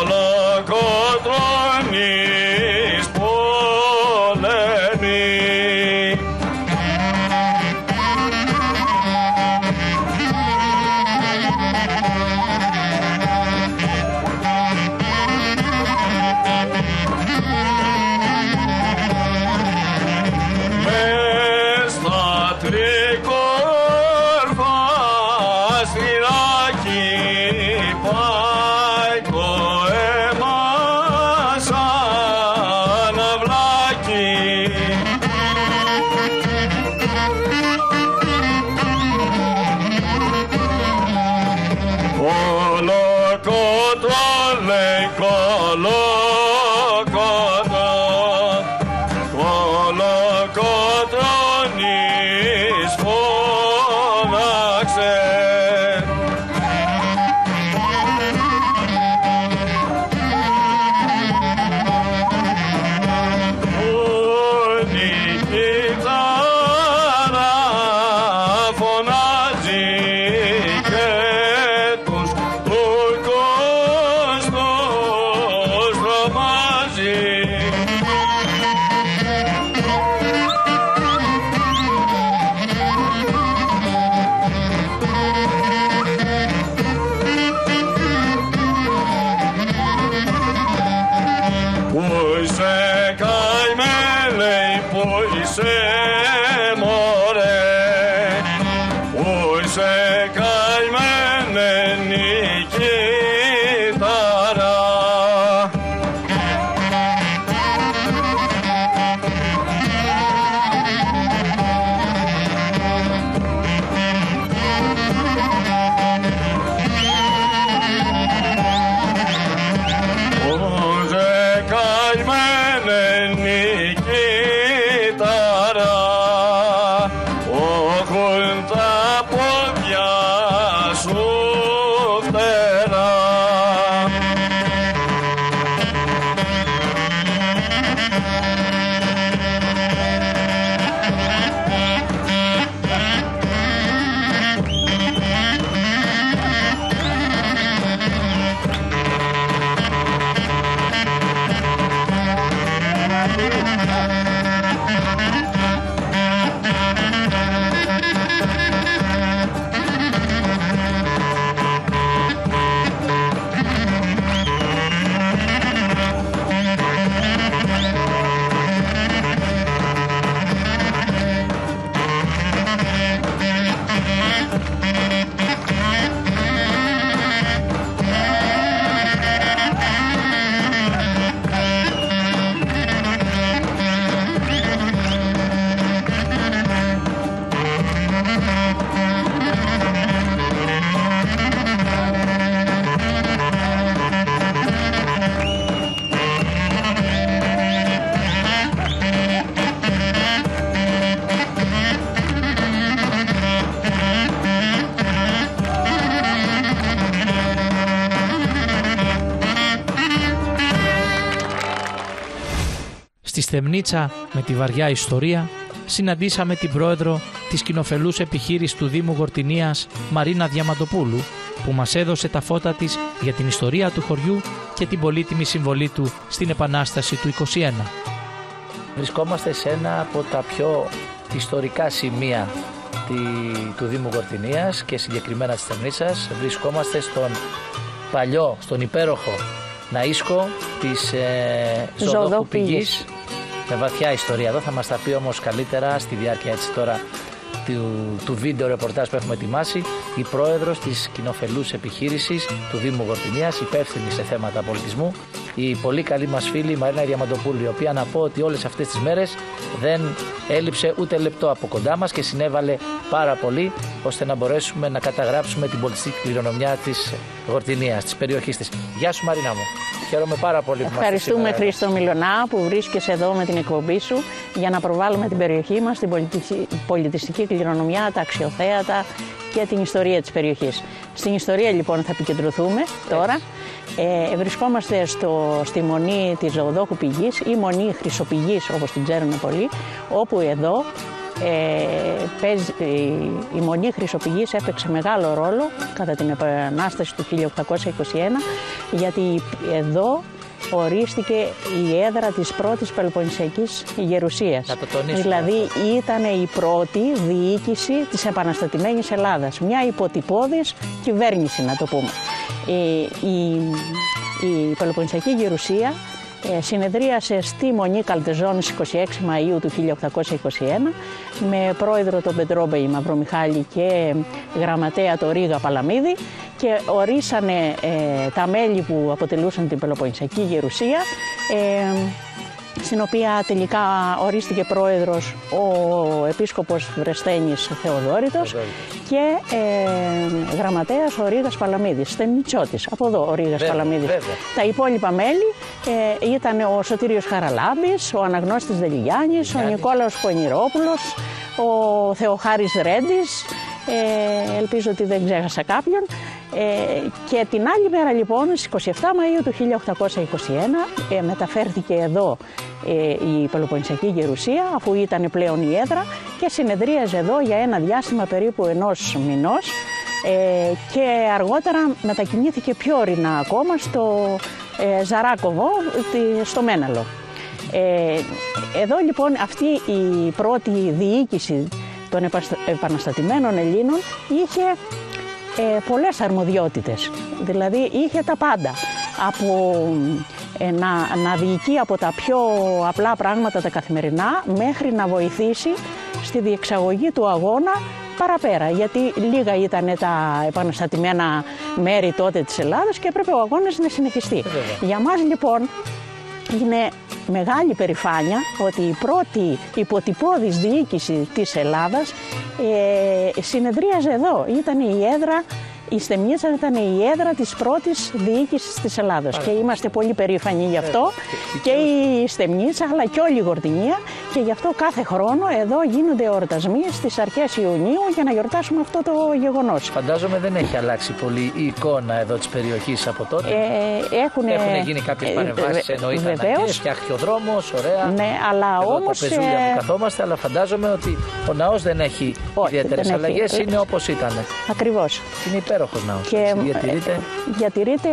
S13: Πολεμής σε καημένη κύτταρα.
S1: Στη Στεμνίτσα, με τη βαριά ιστορία, συναντήσαμε την πρόεδρο της κοινοφελούς επιχείρησης του Δήμου Γορτινίας, Μαρίνα Διαμαντοπούλου, που μας έδωσε τα φώτα της για την ιστορία του χωριού και την πολύτιμη συμβολή του στην Επανάσταση του 1921. Βρισκόμαστε σε ένα από τα πιο ιστορικά σημεία του Δήμου Γορτινίας και συγκεκριμένα της Στεμνίτσας. Βρισκόμαστε στον υπέροχο ναΐσκο της Ζωοδόχου Πηγής, με βαθιά ιστορία. Εδώ θα μας τα πει όμως καλύτερα στη διάρκεια έτσι τώρα του βίντεο ρεπορτάζ που έχουμε ετοιμάσει η πρόεδρος της κοινοφελούς επιχείρησης του Δήμου Γορτινίας, υπεύθυνη σε θέματα πολιτισμού, η πολύ καλή μας φίλη η Μαρίνα Διαμαντοπούλου, η οποία να πω ότι όλες αυτές τις μέρες δεν έλειψε ούτε λεπτό από κοντά μας και συνέβαλε πάρα πολύ ώστε να μπορέσουμε να καταγράψουμε την πολιτιστική κληρονομιά της Γορτινίας, της περιοχής της. Γεια σου Μαρίνα μου. Χαίρομαι πάρα πολύ που
S16: ευχαριστούμε Χρήστο Μιλωνά που βρίσκεσαι εδώ με την εκπομπή σου για να προβάλλουμε την περιοχή μας, την πολιτιστική κληρονομιά, τα αξιοθέατα και την ιστορία της περιοχής. Στην ιστορία λοιπόν θα επικεντρωθούμε τώρα. Βρισκόμαστε στη Μονή της Ζωοδόχου Πηγής ή Μονή Χρυσοπηγής όπως την ξέρουν πολλοί, όπου εδώ η Μονή Χρυσοπηγής έπαιξε μεγάλο ρόλο κατά την Επανάσταση του 1821, γιατί εδώ ορίστηκε η έδρα της πρώτης Πελοποννησιακής Γερουσίας. Δηλαδή ήταν η πρώτη διοίκηση της επαναστατημένης Ελλάδας. Μια υποτυπώδης κυβέρνηση να το πούμε. Η Πελοποννησιακή Γερουσία συνεδρίασε στη Μονή Καλτεζών στις 26 Μαΐου του 1821 με πρόεδρο τον Πετρόμπεϊ Μαυρομιχάλη και γραμματέα τον Ρίγα Παλαμίδη και ορίσανε τα μέλη που αποτελούσαν την Πελοποννησιακή Γερουσία, στην οποία τελικά ορίστηκε πρόεδρος ο επίσκοπος Βρεσθένης Θεοδόρητος και γραμματέας ο Ρίγας Παλαμίδης, Στεμνιτσότης, από εδώ ο Ρίγας Παλαμίδης. Τα υπόλοιπα μέλη ήταν ο Σωτήριος Χαραλάμπης, ο Αναγνώστης Δελιγιάννης, ο Νικόλαος Πονηρόπουλος, ο Θεοχάρης Ρέντης, ελπίζω ότι δεν ξέχασα κάποιον. Και την άλλη μέρα λοιπόν, στις 27 Μαΐου του 1821, μεταφέρθηκε εδώ η Πελοποννησιακή Γερουσία, αφού ήταν πλέον η έδρα, και συνεδρίαζε εδώ για ένα διάστημα περίπου 1 μηνός και αργότερα μετακινήθηκε πιο ορεινά ακόμα στο Ζαράκοβο, στο Μέναλο. Εδώ λοιπόν αυτή η πρώτη διοίκηση των επαναστατημένων Ελλήνων είχε πολλές αρμοδιότητες, δηλαδή είχε τα πάντα, από να διοικεί από τα πιο απλά πράγματα τα καθημερινά μέχρι να βοηθήσει στη διεξαγωγή του αγώνα παραπέρα. Γιατί λίγα ήταν τα επαναστατημένα μέρη τότε της Ελλάδας και έπρεπε ο αγώνας να συνεχιστεί. Για μας λοιπόν είναι μεγάλη περηφάνεια ότι η πρώτη υποτυπώδης διοίκηση της Ελλάδας συνεδρίαζε εδώ. Ήταν η έδρα. Η Στεμνίτσα ήταν η έδρα της πρώτης διοίκησης της Ελλάδος και είμαστε πολύ περήφανοι γι' αυτό και η Στεμνίτσα αλλά και όλη η Γορτινία και γι' αυτό κάθε χρόνο εδώ γίνονται εορτασμοί στις αρχές Ιουνίου για να γιορτάσουμε αυτό το γεγονός.
S1: Φαντάζομαι δεν έχει αλλάξει πολύ η εικόνα εδώ της περιοχής από τότε. Έχουν γίνει κάποιες παρεμβάσεις, εννοείται αναγκαίες, φτιάχτηκε ο δρόμος, ωραία.
S16: Ναι, αλλά
S1: εδώ
S16: όμως...
S1: το πεζούλια που καθόμαστε, αλλά φαντάζομαι ότι ο ναός δεν έχει ιδιαίτερες αλλαγές, είναι όπως ήταν.
S16: Ακριβώς.
S1: Είναι υπέροχος ναός.
S16: Και διατηρείται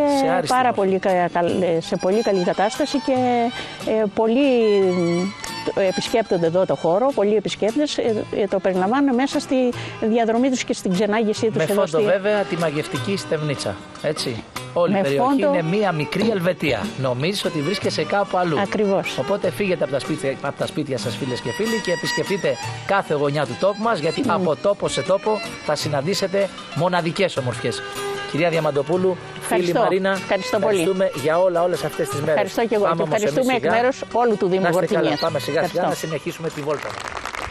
S16: σε πολύ καλή κατάσταση και πολλοί επισκέπτονται εδώ το χώρο, πολλοί επισκέπτες το περιλαμβάνουν μέσα στη διαδρομή τους και στην ξενάγησή τους.
S1: Με φόντο βέβαια τη μαγευτική Στεμνίτσα, έτσι. Όλη η περιοχή είναι μία μικρή Ελβετία. Νομίζεις ότι βρίσκεσαι κάπου αλλού.
S16: Ακριβώς.
S1: Οπότε φύγετε από τα σπίτια σας, φίλες και φίλοι, και επισκεφτείτε κάθε γωνιά του τόπου μας, γιατί από τόπο σε τόπο θα συναντήσετε μοναδικές ομορφιές. Κυρία Διαμαντοπούλου, φίλη Μαρίνα, ευχαριστούμε για όλες αυτές τις μέρες.
S16: Ευχαριστώ και εγώ. Ευχαριστούμε εκ μέρους όλου του Δήμου Γορτινίας.
S1: Πάμε σιγά σιγά να συνεχίσουμε τη βόλτα μας.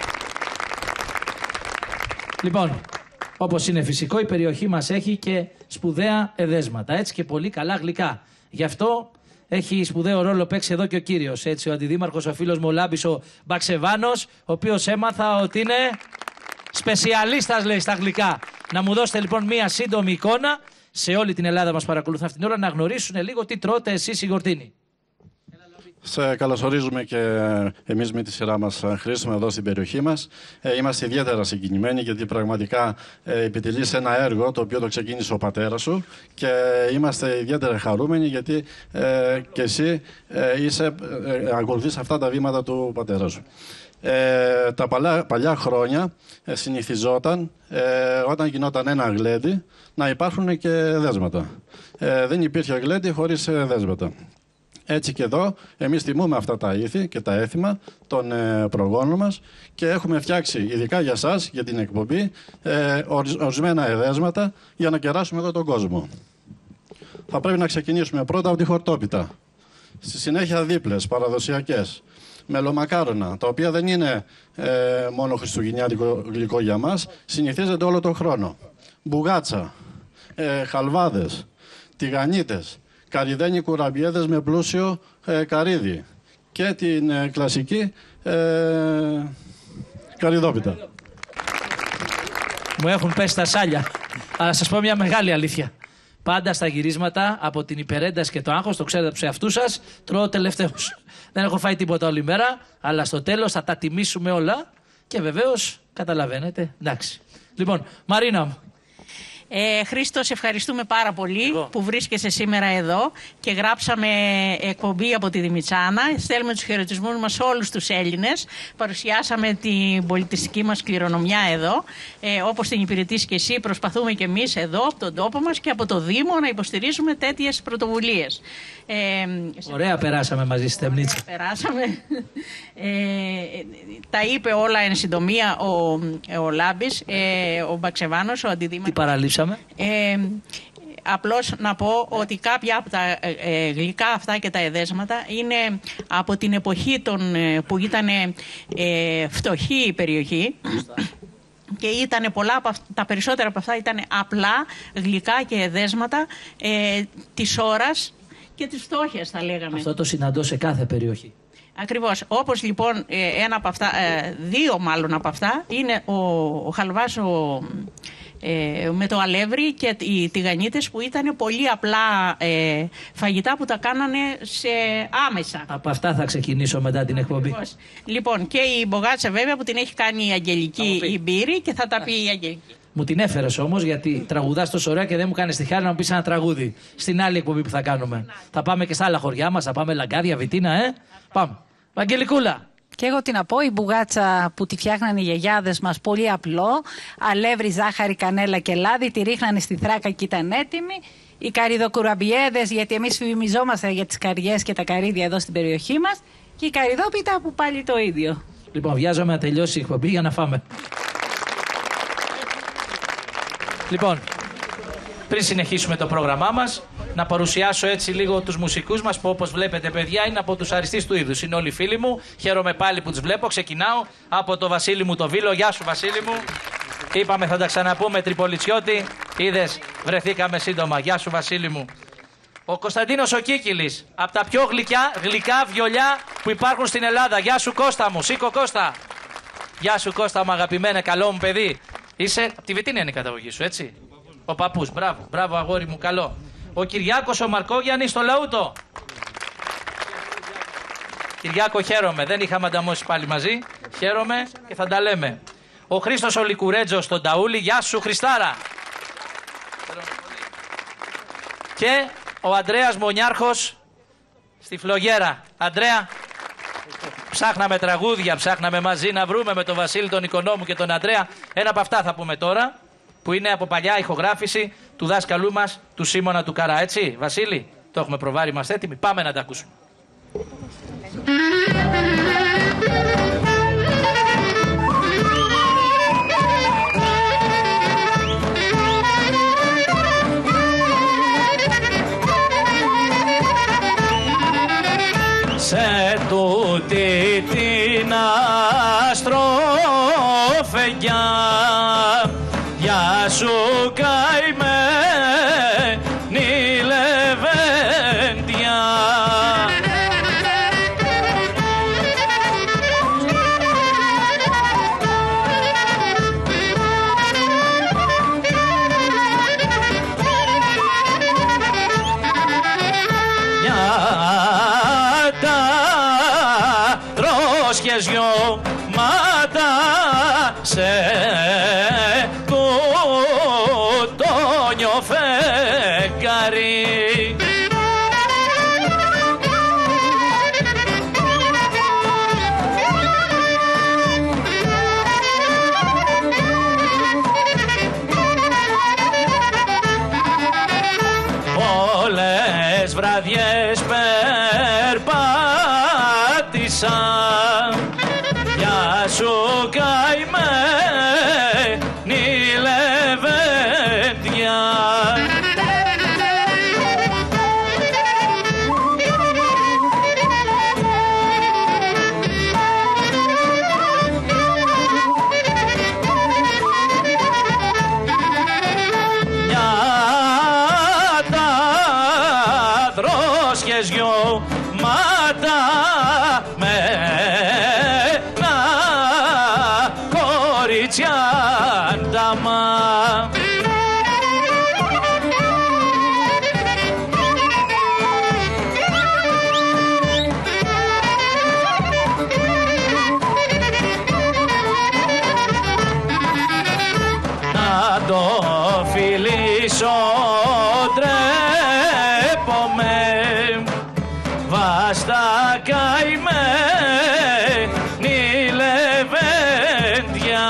S17: Λοιπόν, όπως είναι φυσικό, η περιοχή μας έχει και σπουδαία εδέσματα, έτσι, και πολύ καλά γλυκά. Γι' αυτό έχει σπουδαίο ρόλο παίξει εδώ και ο κύριος, έτσι, ο αντιδήμαρχος, ο φίλος μου ο Λάμπης, ο Μπαξεβάνος, ο οποίος έμαθα ότι είναι σπεσιαλίστας, λέει, στα γλυκά. Να μου δώσετε λοιπόν μία σύντομη εικόνα, σε όλη την Ελλάδα μας παρακολουθούν αυτήν την ώρα, να γνωρίσουν λίγο τι τρώτε εσείς οι Γορτίνοι.
S18: Σε καλωσορίζουμε και εμείς με τη σειρά μας, Χρήστο, εδώ στην περιοχή μας. Είμαστε ιδιαίτερα συγκινημένοι γιατί πραγματικά επιτελείς ένα έργο το οποίο το ξεκίνησε ο πατέρας σου και είμαστε ιδιαίτερα χαρούμενοι γιατί και εσύ ακολουθείς αυτά τα βήματα του πατέρα σου. Τα παλιά χρόνια συνηθιζόταν όταν γινόταν ένα γλέντι να υπάρχουν και δέσματα. Δεν υπήρχε γλέντι χωρίς δέσματα. Έτσι και εδώ εμείς τιμούμε αυτά τα ήθη και τα έθιμα των προγόνων μας και έχουμε φτιάξει ειδικά για σας, για την εκπομπή, ορισμένα εδέσματα για να κεράσουμε εδώ τον κόσμο. Θα πρέπει να ξεκινήσουμε πρώτα από τη χορτόπιτα. Στη συνέχεια δίπλες, παραδοσιακές, μελομακάρονα, τα οποία δεν είναι μόνο χριστουγεννιάτικο γλυκό για μας, συνηθίζονται όλο τον χρόνο. Μπουγάτσα, χαλβάδες, τηγανίτες, καρυδένι κουραμπιέδες με πλούσιο καρύδι και την κλασική καρυδόπιτα.
S17: Μου έχουν πέσει τα σάλια, αλλά σας πω μια μεγάλη αλήθεια. Πάντα στα γυρίσματα, από την υπερένταση και το άγχος, το ξέρετε τους εαυτούς σας, τρώω τελευταίος. Δεν έχω φάει τίποτα όλη μέρα, αλλά στο τέλος θα τα τιμήσουμε όλα και βεβαίως καταλαβαίνετε. Εντάξει. Λοιπόν, Μαρίνα μου.
S5: Χρήστο, σε ευχαριστούμε πάρα πολύ που βρίσκεσαι σήμερα εδώ και γράψαμε εκπομπή από τη Δημητσάνα. Στέλνουμε τους χαιρετισμούς μας σε όλους τους Έλληνες. Παρουσιάσαμε την πολιτιστική μας κληρονομιά εδώ. Όπως την υπηρετείς και εσύ, προσπαθούμε και εμείς εδώ από τον τόπο μας και από το Δήμο να υποστηρίζουμε τέτοιες πρωτοβουλίες.
S17: Ωραία περάσαμε μαζί στη Στεμνίτσα.
S5: Περάσαμε. Τα είπε όλα εν συντομία ο Λάμπης, ο Μπαξεβάνος, ο αντιδήμαρχος.
S17: Τι παραλείψαμε?
S5: Απλώς να πω ότι κάποια από τα γλυκά αυτά και τα εδέσματα είναι από την εποχή που ήταν φτωχή η περιοχή. Και ήταν τα περισσότερα από αυτά ήταν απλά γλυκά και εδέσματα της ώρας και της φτώχειας, θα λέγαμε.
S17: Αυτό το συναντώ σε κάθε περιοχή.
S5: Ακριβώς. Όπως λοιπόν ένα από αυτά, δύο μάλλον από αυτά, είναι ο χαλβάς με το αλεύρι και οι τηγανίτες, που ήταν πολύ απλά φαγητά που τα κάνανε άμεσα.
S17: Από αυτά θα ξεκινήσω μετά την εκπομπή.
S5: Λοιπόν, και η μπογάτσα βέβαια που την έχει κάνει η Αγγελική η Μπύρη και θα τα πει η Αγγελική.
S17: Μου την έφερες όμως, γιατί τραγουδάς τόσο ωραία και δεν μου κάνεις τη χάρη να μου πεις ένα τραγούδι στην άλλη εκπομπή που θα κάνουμε. Θα πάμε και στα άλλα χωριά μας, θα πάμε Λαγκάδια, Βιτίνα, Πάμε. Αγγελικούλα.
S5: Και εγώ τι να πω, η μπουγάτσα που τη φτιάχνανε οι γιαγιάδες μας, πολύ απλό. Αλεύρι, ζάχαρη, κανέλα και λάδι, τη ρίχνανε στη θράκα και ήταν έτοιμη. Οι καρυδοκουραμπιέδες, γιατί εμείς φημιζόμαστε για τις καριές και τα καρύδια εδώ στην περιοχή μας. Και η καρυδόπιτα που πάλι το ίδιο.
S17: Λοιπόν, βιάζομαι να τελειώσει η εκπομπή για να φάμε.
S1: Λοιπόν, πριν συνεχίσουμε το πρόγραμμά μας, να παρουσιάσω έτσι λίγο τους μουσικούς μας που, όπως βλέπετε, παιδιά, είναι από τους αριστείς του είδους. Είναι όλοι φίλοι μου. Χαίρομαι πάλι που τους βλέπω. Ξεκινάω από το Βασίλη μου το Βίλο. Γεια σου, Βασίλη μου. Είπαμε θα τα ξαναπούμε, Τριπολιτσιώτη. Είδες, βρεθήκαμε σύντομα. Γεια σου, Βασίλη μου. Ο Κωνσταντίνος ο Κίκυλης, από τα πιο γλυκά βιολιά που υπάρχουν στην Ελλάδα. Γεια σου, Κώστα μου. Σήκω, Κώστα. Γεια σου, Κώστα μου, αγαπημένε, καλό μου παιδί. Είσαι από τη Βιτίνα είναι η καταγωγή σου, έτσι. Ο παππούς, μπράβο, μπράβο, αγόρι μου, καλό. Ο Κυριάκος ο Μαρκόγιαννης στο Λαούτο. Κυριάκο, χαίρομαι. Δεν είχαμε ανταμώσει πάλι μαζί. Χαίρομαι και θα τα λέμε. Ο Χρήστος ο Λικουρέτζος στον Ταούλη. Γεια σου, Χριστάρα. Και ο Ανδρέας Μονιάρχος στη Φλογέρα. Ανδρέα, ψάχναμε τραγούδια, ψάχναμε μαζί να βρούμε με τον Βασίλη τον Οικονόμου και τον Ανδρέα. Ένα από αυτά θα πούμε τώρα, που είναι από παλιά ηχογράφηση του δάσκαλού μας, του Σίμωνα του Καρά. Έτσι, Βασίλη, το έχουμε προβάρει, είμαστε έτοιμοι. Πάμε να τα ακούσουμε.
S13: Σε τούτη την αστροφεγγιά, γεια σου καημένη λεβέντια. Μάτα σε κουτόνιο φεγγάρι. Πολλές βραδιές περπάτησα, γεια σου καημένη λεβέντια. Μια τα δρόσχες γιο μάτα με τσιάνταμα. Να το φιλήσω ντρέπομαι, βάστα καημένη λεβέντια.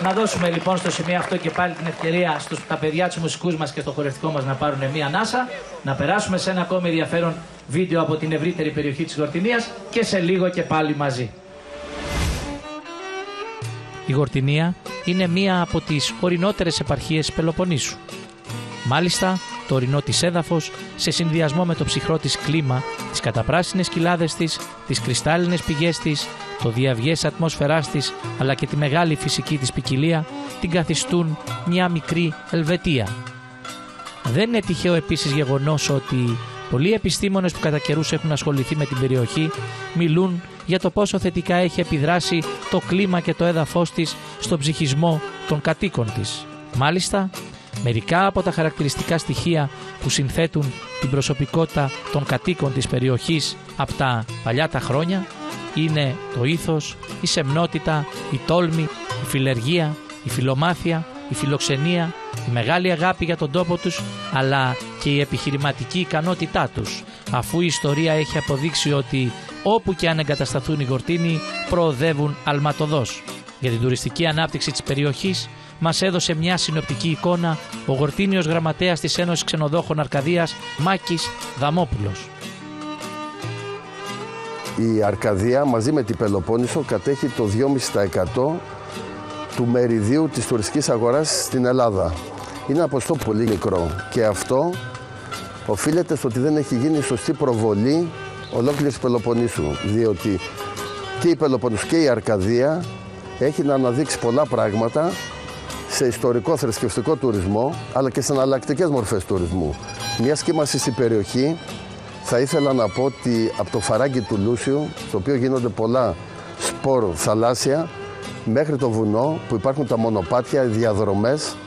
S17: Να δώσουμε λοιπόν στο σημείο αυτό και πάλι την ευκαιρία στα παιδιά, τους μουσικούς μας και στο χορευτικό μας να πάρουν μία ανάσα. Να περάσουμε σε ένα ακόμη ενδιαφέρον βίντεο από την ευρύτερη περιοχή της Γορτινίας και σε λίγο και πάλι μαζί. Η Γορτινία είναι μία από τις ορεινότερες επαρχίες Πελοποννήσου. Μάλιστα, το ορεινό της έδαφος, σε συνδυασμό με το ψυχρό της κλίμα, τις καταπράσινες κοιλάδες της, τις κρυστάλλινες πηγές της, το διαυγές ατμόσφαιράς της, αλλά και τη μεγάλη φυσική της ποικιλία, την καθιστούν μια μικρή Ελβετία. Δεν είναι τυχαίο επίσης γεγονός ότι πολλοί επιστήμονες που κατά καιρούς έχουν ασχοληθεί με την περιοχή μιλούν για το πόσο θετικά έχει επιδράσει το κλίμα και το έδαφος της στον ψυχισμό των κατοίκων της. Μάλιστα, μερικά από τα χαρακτηριστικά στοιχεία που συνθέτουν την προσωπικότητα των κατοίκων της περιοχής από τα παλιά τα χρόνια είναι το ήθος, η σεμνότητα, η τόλμη, η φιλεργία, η φιλομάθεια, η φιλοξενία, η μεγάλη αγάπη για τον τόπο τους, αλλά και η επιχειρηματική ικανότητά τους, αφού η ιστορία έχει αποδείξει ότι όπου και αν εγκατασταθούν οι Γορτίνοι προοδεύουν αλματωδώς. Για την τουριστική ανάπτυξη της περιοχής μας έδωσε μια συνοπτική εικόνα ο Γορτίνιος γραμματέας της Ένωσης Ξενοδόχων Αρκαδίας, Μάκης Δαμόπουλος.
S19: Η Αρκαδία μαζί με την Πελοπόννησο κατέχει το 2,5% του μεριδίου της τουριστικής αγοράς στην Ελλάδα. Είναι ένα ποσοστό πολύ μικρό και αυτό οφείλεται στο ότι δεν έχει γίνει σωστή προβολή ολόκληρης Πελοποννήσου, διότι και η Πελοπόννησο και η Αρκαδία έχει να αναδείξει πολλά πράγματα σε ιστορικό θρησκευτικό τουρισμό, αλλά και σε εναλλακτικές μορφές τουρισμού. Μιας και είμαστε στην περιοχή, θα ήθελα να πω ότι από το φαράγγι του Λούσιου, στο οποίο γίνονται πολλά σπορ θαλάσσια, μέχρι το βουνό που υπάρχουν τα μονοπάτια, οι διαδρομές,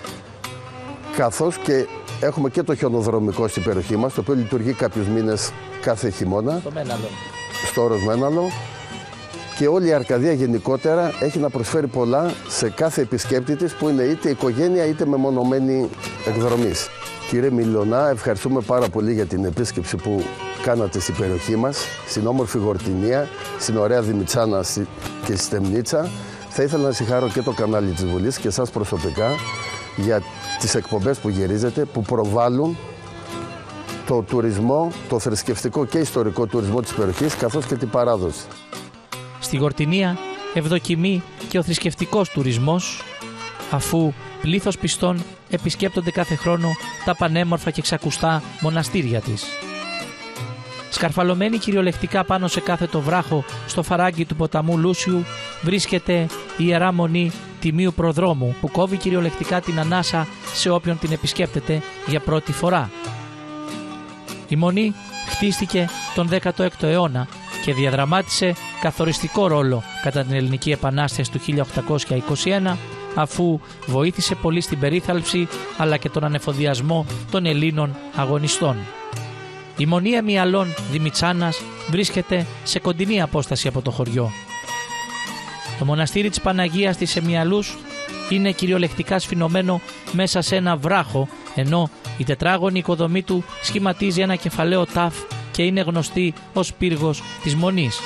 S19: καθώς και έχουμε και το χιονοδρομικό στην περιοχή μας, το οποίο λειτουργεί κάποιους μήνες κάθε χειμώνα, στο όρος Μέναλο. Και όλη η Αρκαδία γενικότερα έχει να προσφέρει πολλά σε κάθε επισκέπτη της, που είναι είτε οικογένεια είτε μεμονωμένη εκδρομής. Κύριε Μιλωνά, ευχαριστούμε πάρα πολύ για την επίσκεψη που κάνατε στην περιοχή μας, στην όμορφη Γορτινία, στην ωραία Δημητσάνα και στη Στεμνίτσα. Θα ήθελα να συγχαρώ και το κανάλι της Βουλής και εσάς προσωπικά για τις εκπομπές που γυρίζετε, που προβάλλουν το τουρισμό, το θρησκευτικό και ιστορικό τουρισμό της περιοχής, καθώς και την παράδοση.
S17: Στη Γορτινία ευδοκιμεί και ο θρησκευτικός τουρισμός, αφού πλήθος πιστών επισκέπτονται κάθε χρόνο τα πανέμορφα και ξακουστά μοναστήρια της. Σκαρφαλωμένη κυριολεκτικά πάνω σε κάθε το βράχο στο φαράγγι του ποταμού Λούσιου βρίσκεται η Ιερά Μονή Τιμίου Προδρόμου, που κόβει κυριολεκτικά την ανάσα σε όποιον την επισκέπτεται για πρώτη φορά. Η Μονή χτίστηκε τον 16ο αιώνα και διαδραμάτισε καθοριστικό ρόλο κατά την Ελληνική Επανάσταση του 1821, αφού βοήθησε πολύ στην περίθαλψη αλλά και τον ανεφοδιασμό των Ελλήνων αγωνιστών. Η Μονή Εμιαλών Δημητσάνας βρίσκεται σε κοντινή απόσταση από το χωριό. Το μοναστήρι της Παναγίας της Εμιαλούς είναι κυριολεκτικά σφινωμένο μέσα σε ένα βράχο, ενώ η τετράγωνη οικοδομή του σχηματίζει ένα κεφαλαίο τάφ και είναι γνωστή ως πύργος της Μονής.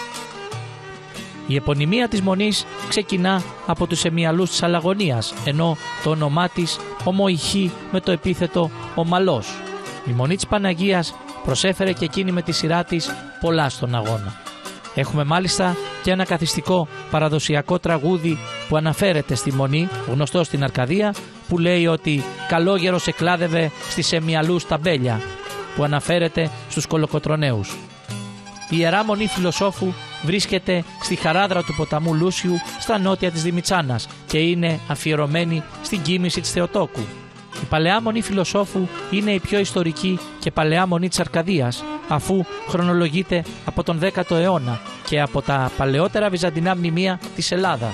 S17: Η επωνυμία της Μονής ξεκινά από τους Εμιαλούς της Αλλαγωνίας, ενώ το όνομά της ομοηχεί με το επίθετο Ομαλός. Η Μονή της Παναγίας προσέφερε και εκείνη με τη σειρά της πολλά στον αγώνα. Έχουμε μάλιστα και ένα καθιστικό παραδοσιακό τραγούδι που αναφέρεται στη Μονή, γνωστό στην Αρκαδία, που λέει ότι «καλόγερος εκλάδευε στις Εμιαλούς τα μπέλια», που αναφέρεται στους Κολοκοτρωναίους. Η Ιερά Μονή Φιλοσόφου βρίσκεται στη χαράδρα του ποταμού Λούσιου στα νότια της Δημητσάνας και είναι αφιερωμένη στην κοίμηση της Θεοτόκου. Η Παλαιά Μονή Φιλοσόφου είναι η πιο ιστορική και παλαιά μονή της Αρκαδίας, αφού χρονολογείται από τον 10ο αιώνα και από τα παλαιότερα βυζαντινά μνημεία της Ελλάδας.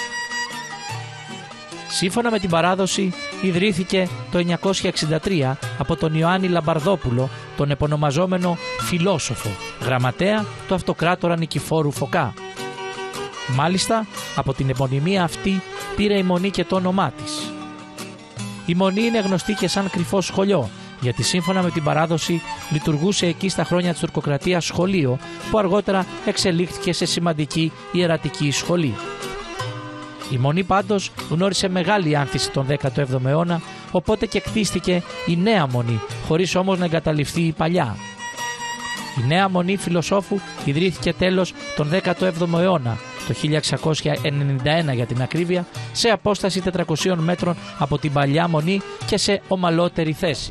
S17: Σύμφωνα με την παράδοση, ιδρύθηκε το 963 από τον Ιωάννη Λαμπαρδόπουλο, τον επωνομαζόμενο φιλόσοφο, γραμματέα του αυτοκράτορα Νικηφόρου Φωκά. Μάλιστα, από την επωνυμία αυτή πήρε η Μονή και το όνομά της. Η Μονή είναι γνωστή και σαν κρυφό σχολείο, γιατί σύμφωνα με την παράδοση λειτουργούσε εκεί στα χρόνια της τουρκοκρατίας σχολείο, που αργότερα εξελίχθηκε σε σημαντική ιερατική σχολή.
S1: Η Μονή πάντως γνώρισε μεγάλη άνθηση τον 17ο αιώνα, οπότε και κτίστηκε η Νέα Μονή, χωρίς όμως να εγκαταλειφθεί η παλιά. Η Νέα Μονή Φιλοσόφου ιδρύθηκε τέλος τον 17ο αιώνα, το 1691 για την ακρίβεια, σε απόσταση 400 μέτρων από την παλιά Μονή και σε ομαλότερη θέση.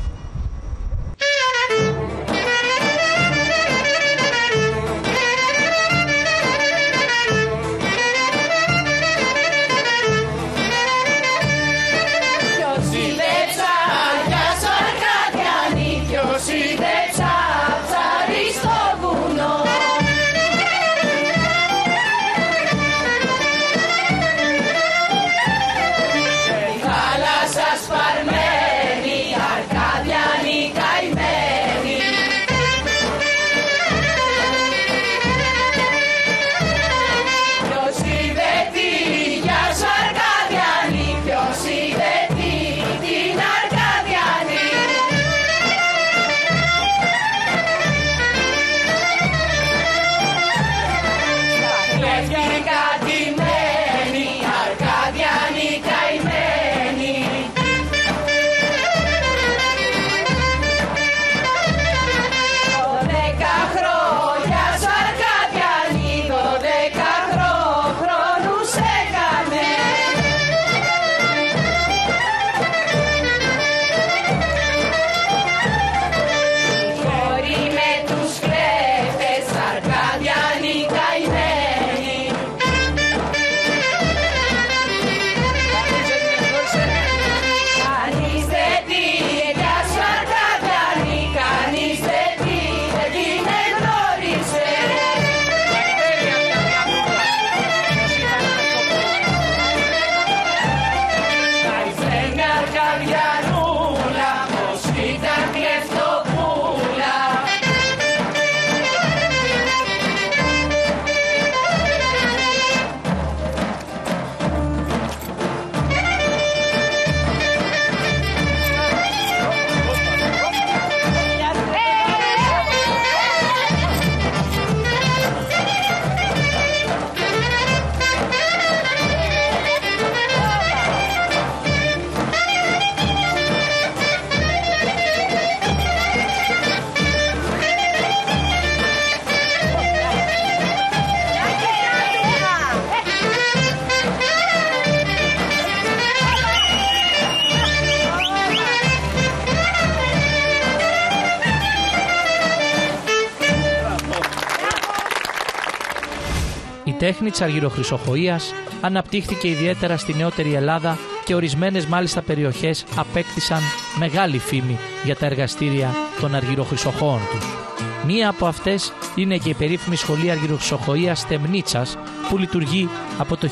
S1: Η τέχνη της αργυροχρυσοχοΐας αναπτύχθηκε ιδιαίτερα στη νεότερη Ελλάδα και ορισμένες μάλιστα περιοχές απέκτησαν μεγάλη φήμη για τα εργαστήρια των αργυροχρυσοχώων τους. Μία από αυτές είναι και η περίφημη Σχολή Αργυροχρυσοχοΐας Στεμνίτσας που λειτουργεί από το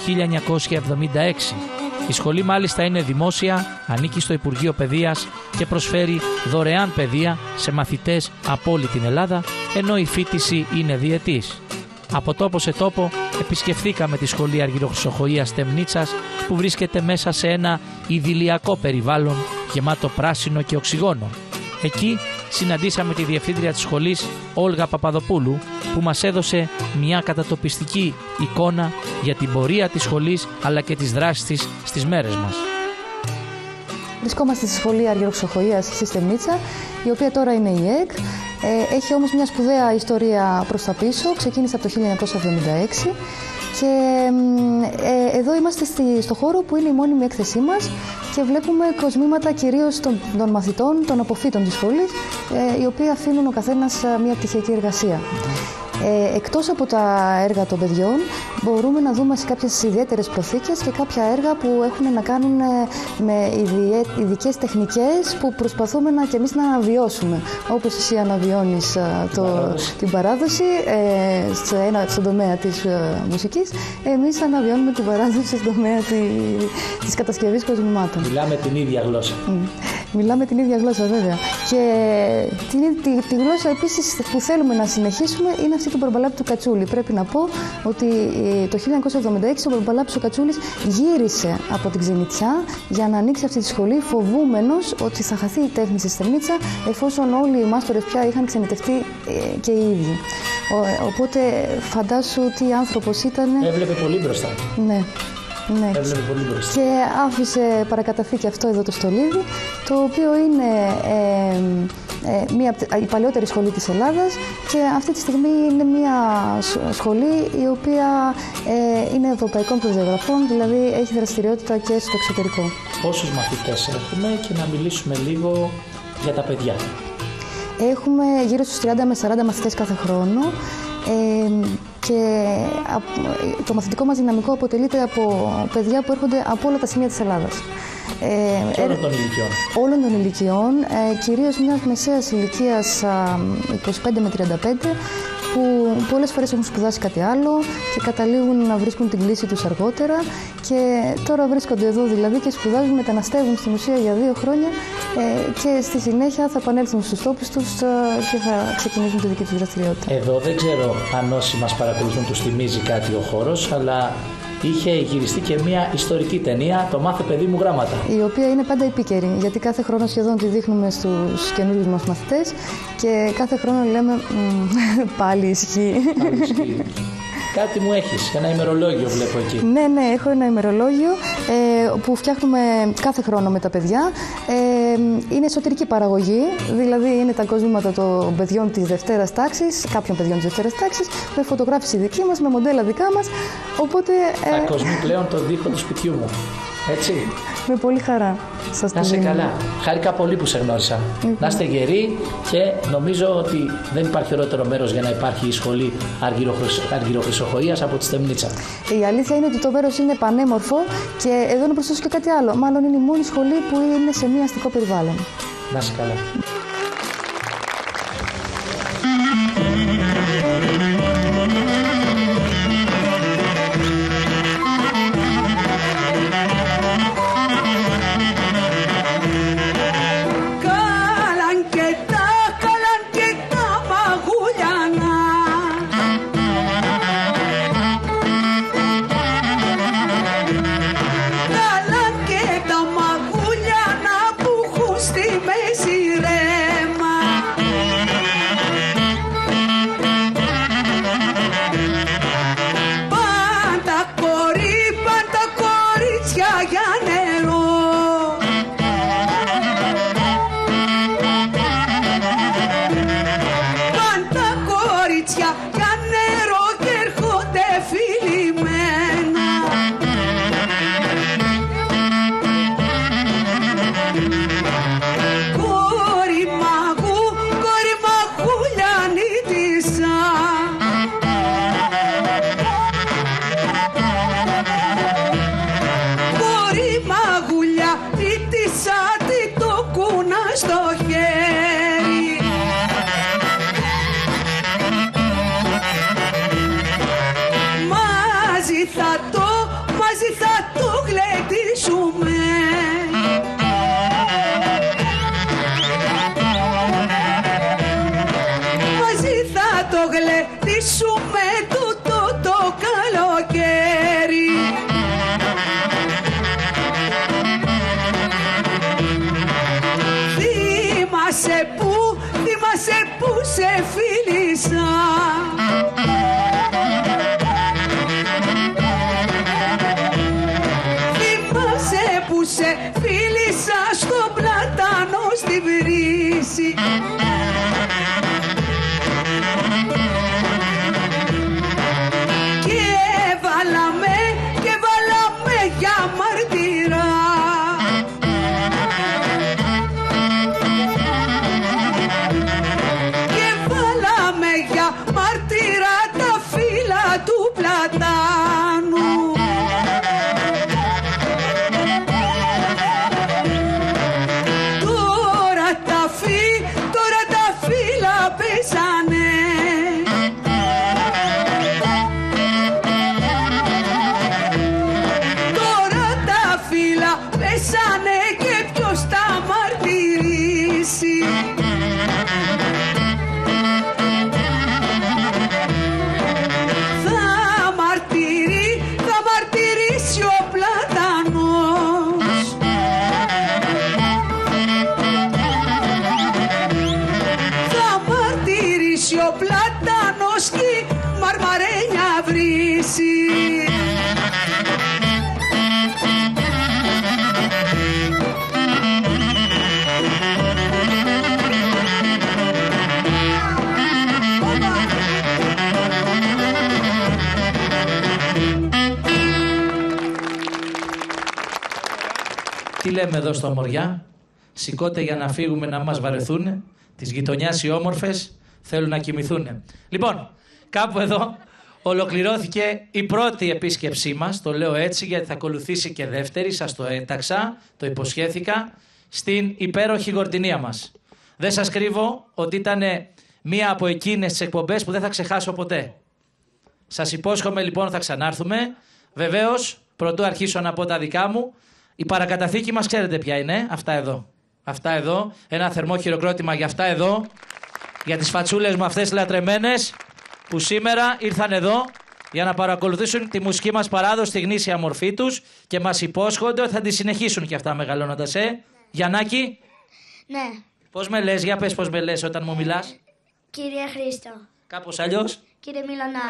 S1: 1976. Η σχολή μάλιστα είναι δημόσια, ανήκει στο Υπουργείο Παιδείας και προσφέρει δωρεάν παιδεία σε μαθητές από όλη την Ελλάδα, ενώ η φοιτηση είναι διετής. Από τόπο σε τόπο επισκεφθήκαμε τη Σχολή Αργυροχρυσοχοΐας Στεμνίτσας που βρίσκεται μέσα σε ένα ιδηλιακό περιβάλλον γεμάτο πράσινο και οξυγόνο. Εκεί συναντήσαμε τη διευθύντρια της σχολής, Όλγα Παπαδοπούλου, που μας έδωσε μια κατατοπιστική εικόνα για την πορεία της σχολής αλλά και τις δράσεις της στις μέρες μας.
S20: Βρισκόμαστε στη Σχολή Αργυροχρυσοχοΐας στη Στεμνίτσα, η οποία τώρα είναι η ΕΚ. Έχει όμως μια σπουδαία ιστορία προς τα πίσω, ξεκίνησε από το 1976 και εδώ είμαστε στο χώρο που είναι η μόνιμη έκθεσή μας και βλέπουμε κοσμήματα κυρίως των μαθητών, των αποφύτων της σχολής, οι οποίοι αφήνουν ο καθένας μια πτυχιακή εργασία. Εκτός από τα έργα των παιδιών, μπορούμε να δούμε σε κάποιες ιδιαίτερες προθήκες και κάποια έργα που έχουν να κάνουν με ειδικές τεχνικές που προσπαθούμε και εμείς να αναβιώσουμε. Όπως εσύ αναβιώνεις την παράδοση στον τομέα της μουσικής, εμείς αναβιώνουμε την παράδοση στον τομέα της κατασκευής κοσμημάτων.
S1: Μιλάμε την ίδια γλώσσα.
S20: Μιλάμε την ίδια γλώσσα, βέβαια. Και τη γλώσσα επίσης που θέλουμε να συνεχίσουμε είναι αυτή του Μπαρμπαλάπη του Κατσούλη. Πρέπει να πω ότι το 1976 ο Μπαρμπαλάπης ο Κατσούλης γύρισε από την Ξενιτιά για να ανοίξει αυτή τη σχολή, φοβούμενος ότι θα χαθεί η τέχνη στη Στεμνίτσα, εφόσον όλοι οι μάστορες πια είχαν ξενιτευτεί και οι ίδιοι. Οπότε φαντάσου τι άνθρωπος ήταν.
S1: Έβλεπε πολύ μπροστά.
S20: Ναι. Ναι.
S17: Έβλεπε πολύ μπροστά.
S20: Και άφησε παρακαταθήκη αυτό εδώ το στολίδι, το οποίο είναι η παλαιότερη σχολή της Ελλάδας και αυτή τη στιγμή είναι μια σχολή η οποία είναι ευρωπαϊκών προδιαγραφών, δηλαδή έχει δραστηριότητα και στο εξωτερικό.
S17: Πόσους μαθητές έχουμε και να μιλήσουμε λίγο για τα παιδιά?
S20: Έχουμε γύρω στους 30 με 40 μαθητές κάθε χρόνο και το μαθητικό μας δυναμικό αποτελείται από παιδιά που έρχονται από όλα τα σημεία της Ελλάδας.
S17: Όλων των ηλικιών.
S20: Όλων των ηλικιών, κυρίως μιας μεσαίας ηλικίας 25 με 35, που πολλές φορές έχουν σπουδάσει κάτι άλλο και καταλήγουν να βρίσκουν την κλίση τους αργότερα και τώρα βρίσκονται εδώ δηλαδή και σπουδάζουν, μεταναστεύουν στην ουσία για 2 χρόνια και στη συνέχεια θα επανέλθουν στους τόπους τους και θα ξεκινήσουν τη δική τους δραστηριότητα.
S17: Εδώ δεν ξέρω αν όσοι μας παρακολουθούν τους θυμίζει κάτι ο χώρος, αλλά είχε γυριστεί και μια ιστορική ταινία, το «Μάθε παιδί μου γράμματα».
S20: Η οποία είναι πάντα επίκαιρη, γιατί κάθε χρόνο σχεδόν τη δείχνουμε στους καινούριους μας μαθητές και κάθε χρόνο λέμε πάλι ισχύει.
S17: Κάτι μου έχεις, ένα ημερολόγιο βλέπω εκεί.
S20: Ναι, έχω ένα ημερολόγιο που φτιάχνουμε κάθε χρόνο με τα παιδιά. Είναι εσωτερική παραγωγή, δηλαδή είναι τα κοσμήματα των παιδιών της δευτέρας τάξης, κάποιων παιδιών της δευτέρας τάξης, με φωτογράφηση δική μας, με μοντέλα δικά μας, οπότε...
S17: Θα κοσμεί πλέον τον τοίχο του σπιτιού μου, έτσι.
S20: Με πολύ χαρά. Σας
S17: να είσαι καλά. Χάρηκα πολύ που σε γνώρισα. Να είστε γεροί και νομίζω ότι δεν υπάρχει ωραιότερο μέρος για να υπάρχει η σχολή Αργυροχρυσοχοΐας από τη Στεμνίτσα.
S20: Η αλήθεια είναι ότι το μέρος είναι πανέμορφο και εδώ να προσθέσω και κάτι άλλο. Μάλλον είναι η μόνη σχολή που είναι σε μια αστικό περιβάλλον.
S17: Να είσαι καλά.
S1: Τι λέμε εδώ στο Μοριά? Σηκώτε για να φύγουμε να μας βαρεθούνε. Της γειτονιάς οι όμορφες θέλουν να κοιμηθούνε. Λοιπόν, κάπου εδώ ολοκληρώθηκε η πρώτη επίσκεψή μας. Το λέω έτσι γιατί θα ακολουθήσει και δεύτερη. Σας το έταξα, το υποσχέθηκα, στην υπέροχη Γορτινία μας. Δεν σας κρύβω ότι ήταν μία από εκείνες τις εκπομπές που δεν θα ξεχάσω ποτέ. Σας υπόσχομαι λοιπόν θα ξανάρθουμε. Βεβαίως, πρωτού αρχίσω να πω τα δικά μου, η παρακαταθήκη μας ξέρετε ποια είναι? Αυτά εδώ. Αυτά εδώ. Ένα θερμό χειροκρότημα για αυτά εδώ. Για τις φατσούλες μου αυτές λατρεμένες που σήμερα ήρθαν εδώ για να παρακολουθήσουν τη μουσική μας παράδοση στη γνήσια μορφή τους και μας υπόσχονται ότι θα τη συνεχίσουν και αυτά μεγαλώνοντας. Γιαννάκη.
S21: Ναι.
S1: Πώς με λες? Για πες πώς με λες όταν μου μιλάς.
S21: Κύριε Χρήστο.
S1: Κάπως αλλιώς.
S21: Κύριε Μιλωνά.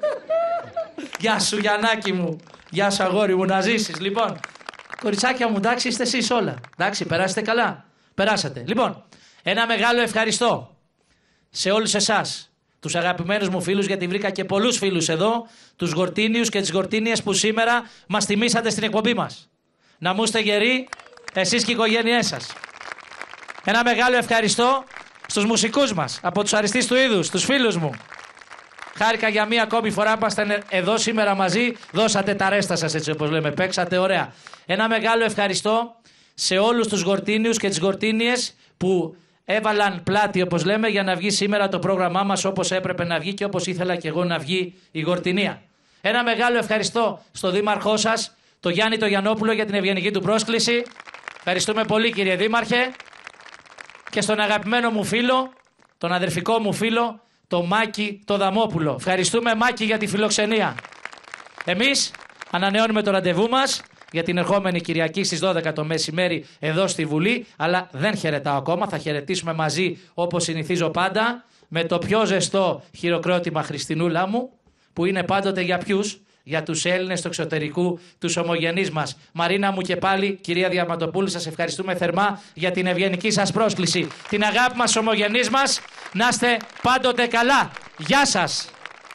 S1: Γεια σου Γιαννάκη μου. Γεια σου αγόρι μου, να ζήσεις. Λοιπόν, κοριτσάκια μου, εντάξει, είστε εσείς όλα. Εντάξει, περάσετε καλά? Περάσατε. Λοιπόν, ένα μεγάλο ευχαριστώ σε όλους εσάς, τους αγαπημένους μου φίλους, γιατί βρήκα και πολλούς φίλους εδώ, τους Γορτίνιους και τις Γορτίνιες που σήμερα μας τιμήσατε στην εκπομπή μας. Να μου είστε γεροί, εσείς και οι οικογένειές σας. Ένα μεγάλο ευχαριστώ στους μουσικούς μας, από τους αριστείς του είδους, τους φίλους μου. Χάρηκα για μία ακόμη φορά που ήμασταν εδώ σήμερα μαζί, δώσατε τα ρέστα σας έτσι όπως λέμε, παίξατε ωραία. Ένα μεγάλο ευχαριστώ σε όλους τους Γορτίνιους και τις Γορτίνιες που έβαλαν πλάτη όπως λέμε για να βγει σήμερα το πρόγραμμά μας όπως έπρεπε να βγει και όπως ήθελα και εγώ να βγει η Γορτινία. Ένα μεγάλο ευχαριστώ στο δήμαρχό σας, τον Γιάννη τον Γιαννόπουλο, για την ευγενική του πρόσκληση. Ευχαριστούμε πολύ κύριε Δήμαρχε. Και στον αγαπημένο μου φίλο, τον αδερφικό μου φίλο, το Μάκη το Δαμόπουλο. Ευχαριστούμε Μάκη για τη φιλοξενία. Εμείς ανανεώνουμε το ραντεβού μας για την ερχόμενη Κυριακή στις 12 το μεσημέρι εδώ στη Βουλή, αλλά δεν χαιρετάω ακόμα, θα χαιρετήσουμε μαζί όπως συνηθίζω πάντα με το πιο ζεστό χειροκρότημα Χριστινούλα μου, που είναι πάντοτε για ποιους? Για τους Έλληνες του εξωτερικού, τους ομογενείς μας. Μαρίνα μου και πάλι, κυρία Διαματοπούλου, σας ευχαριστούμε θερμά για την ευγενική σας πρόσκληση. Την αγάπη μας στους ομογενείς μας, να είστε πάντοτε καλά. Γεια σας.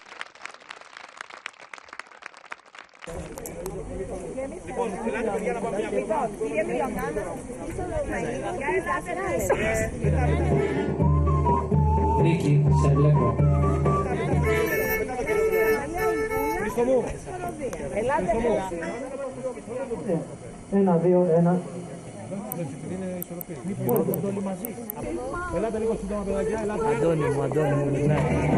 S17: Νίκη, σε βλέπω.
S21: Χρήστο μου. Ελάτε μου.
S17: 1, 2, 1.
S21: Ελάτε λίγο σύντομα παιδάκια.
S17: Αντώνη μου, ναι.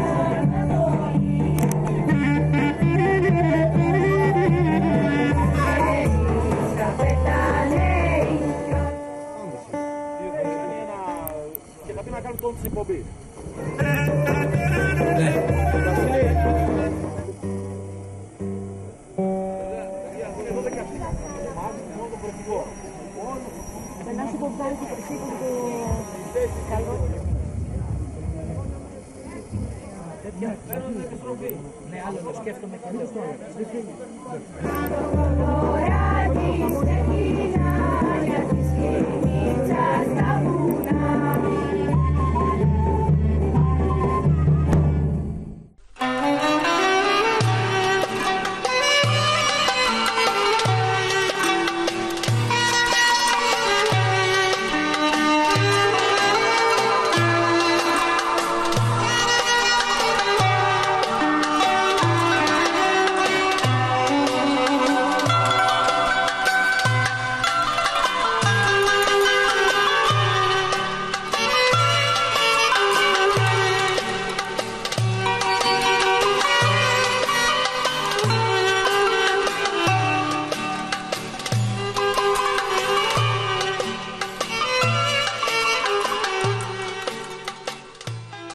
S21: Και θα πει να κάνουν τόν στην εκπομπή.
S17: Ναι, άλλο το σκέφτομαι και
S21: αυτό.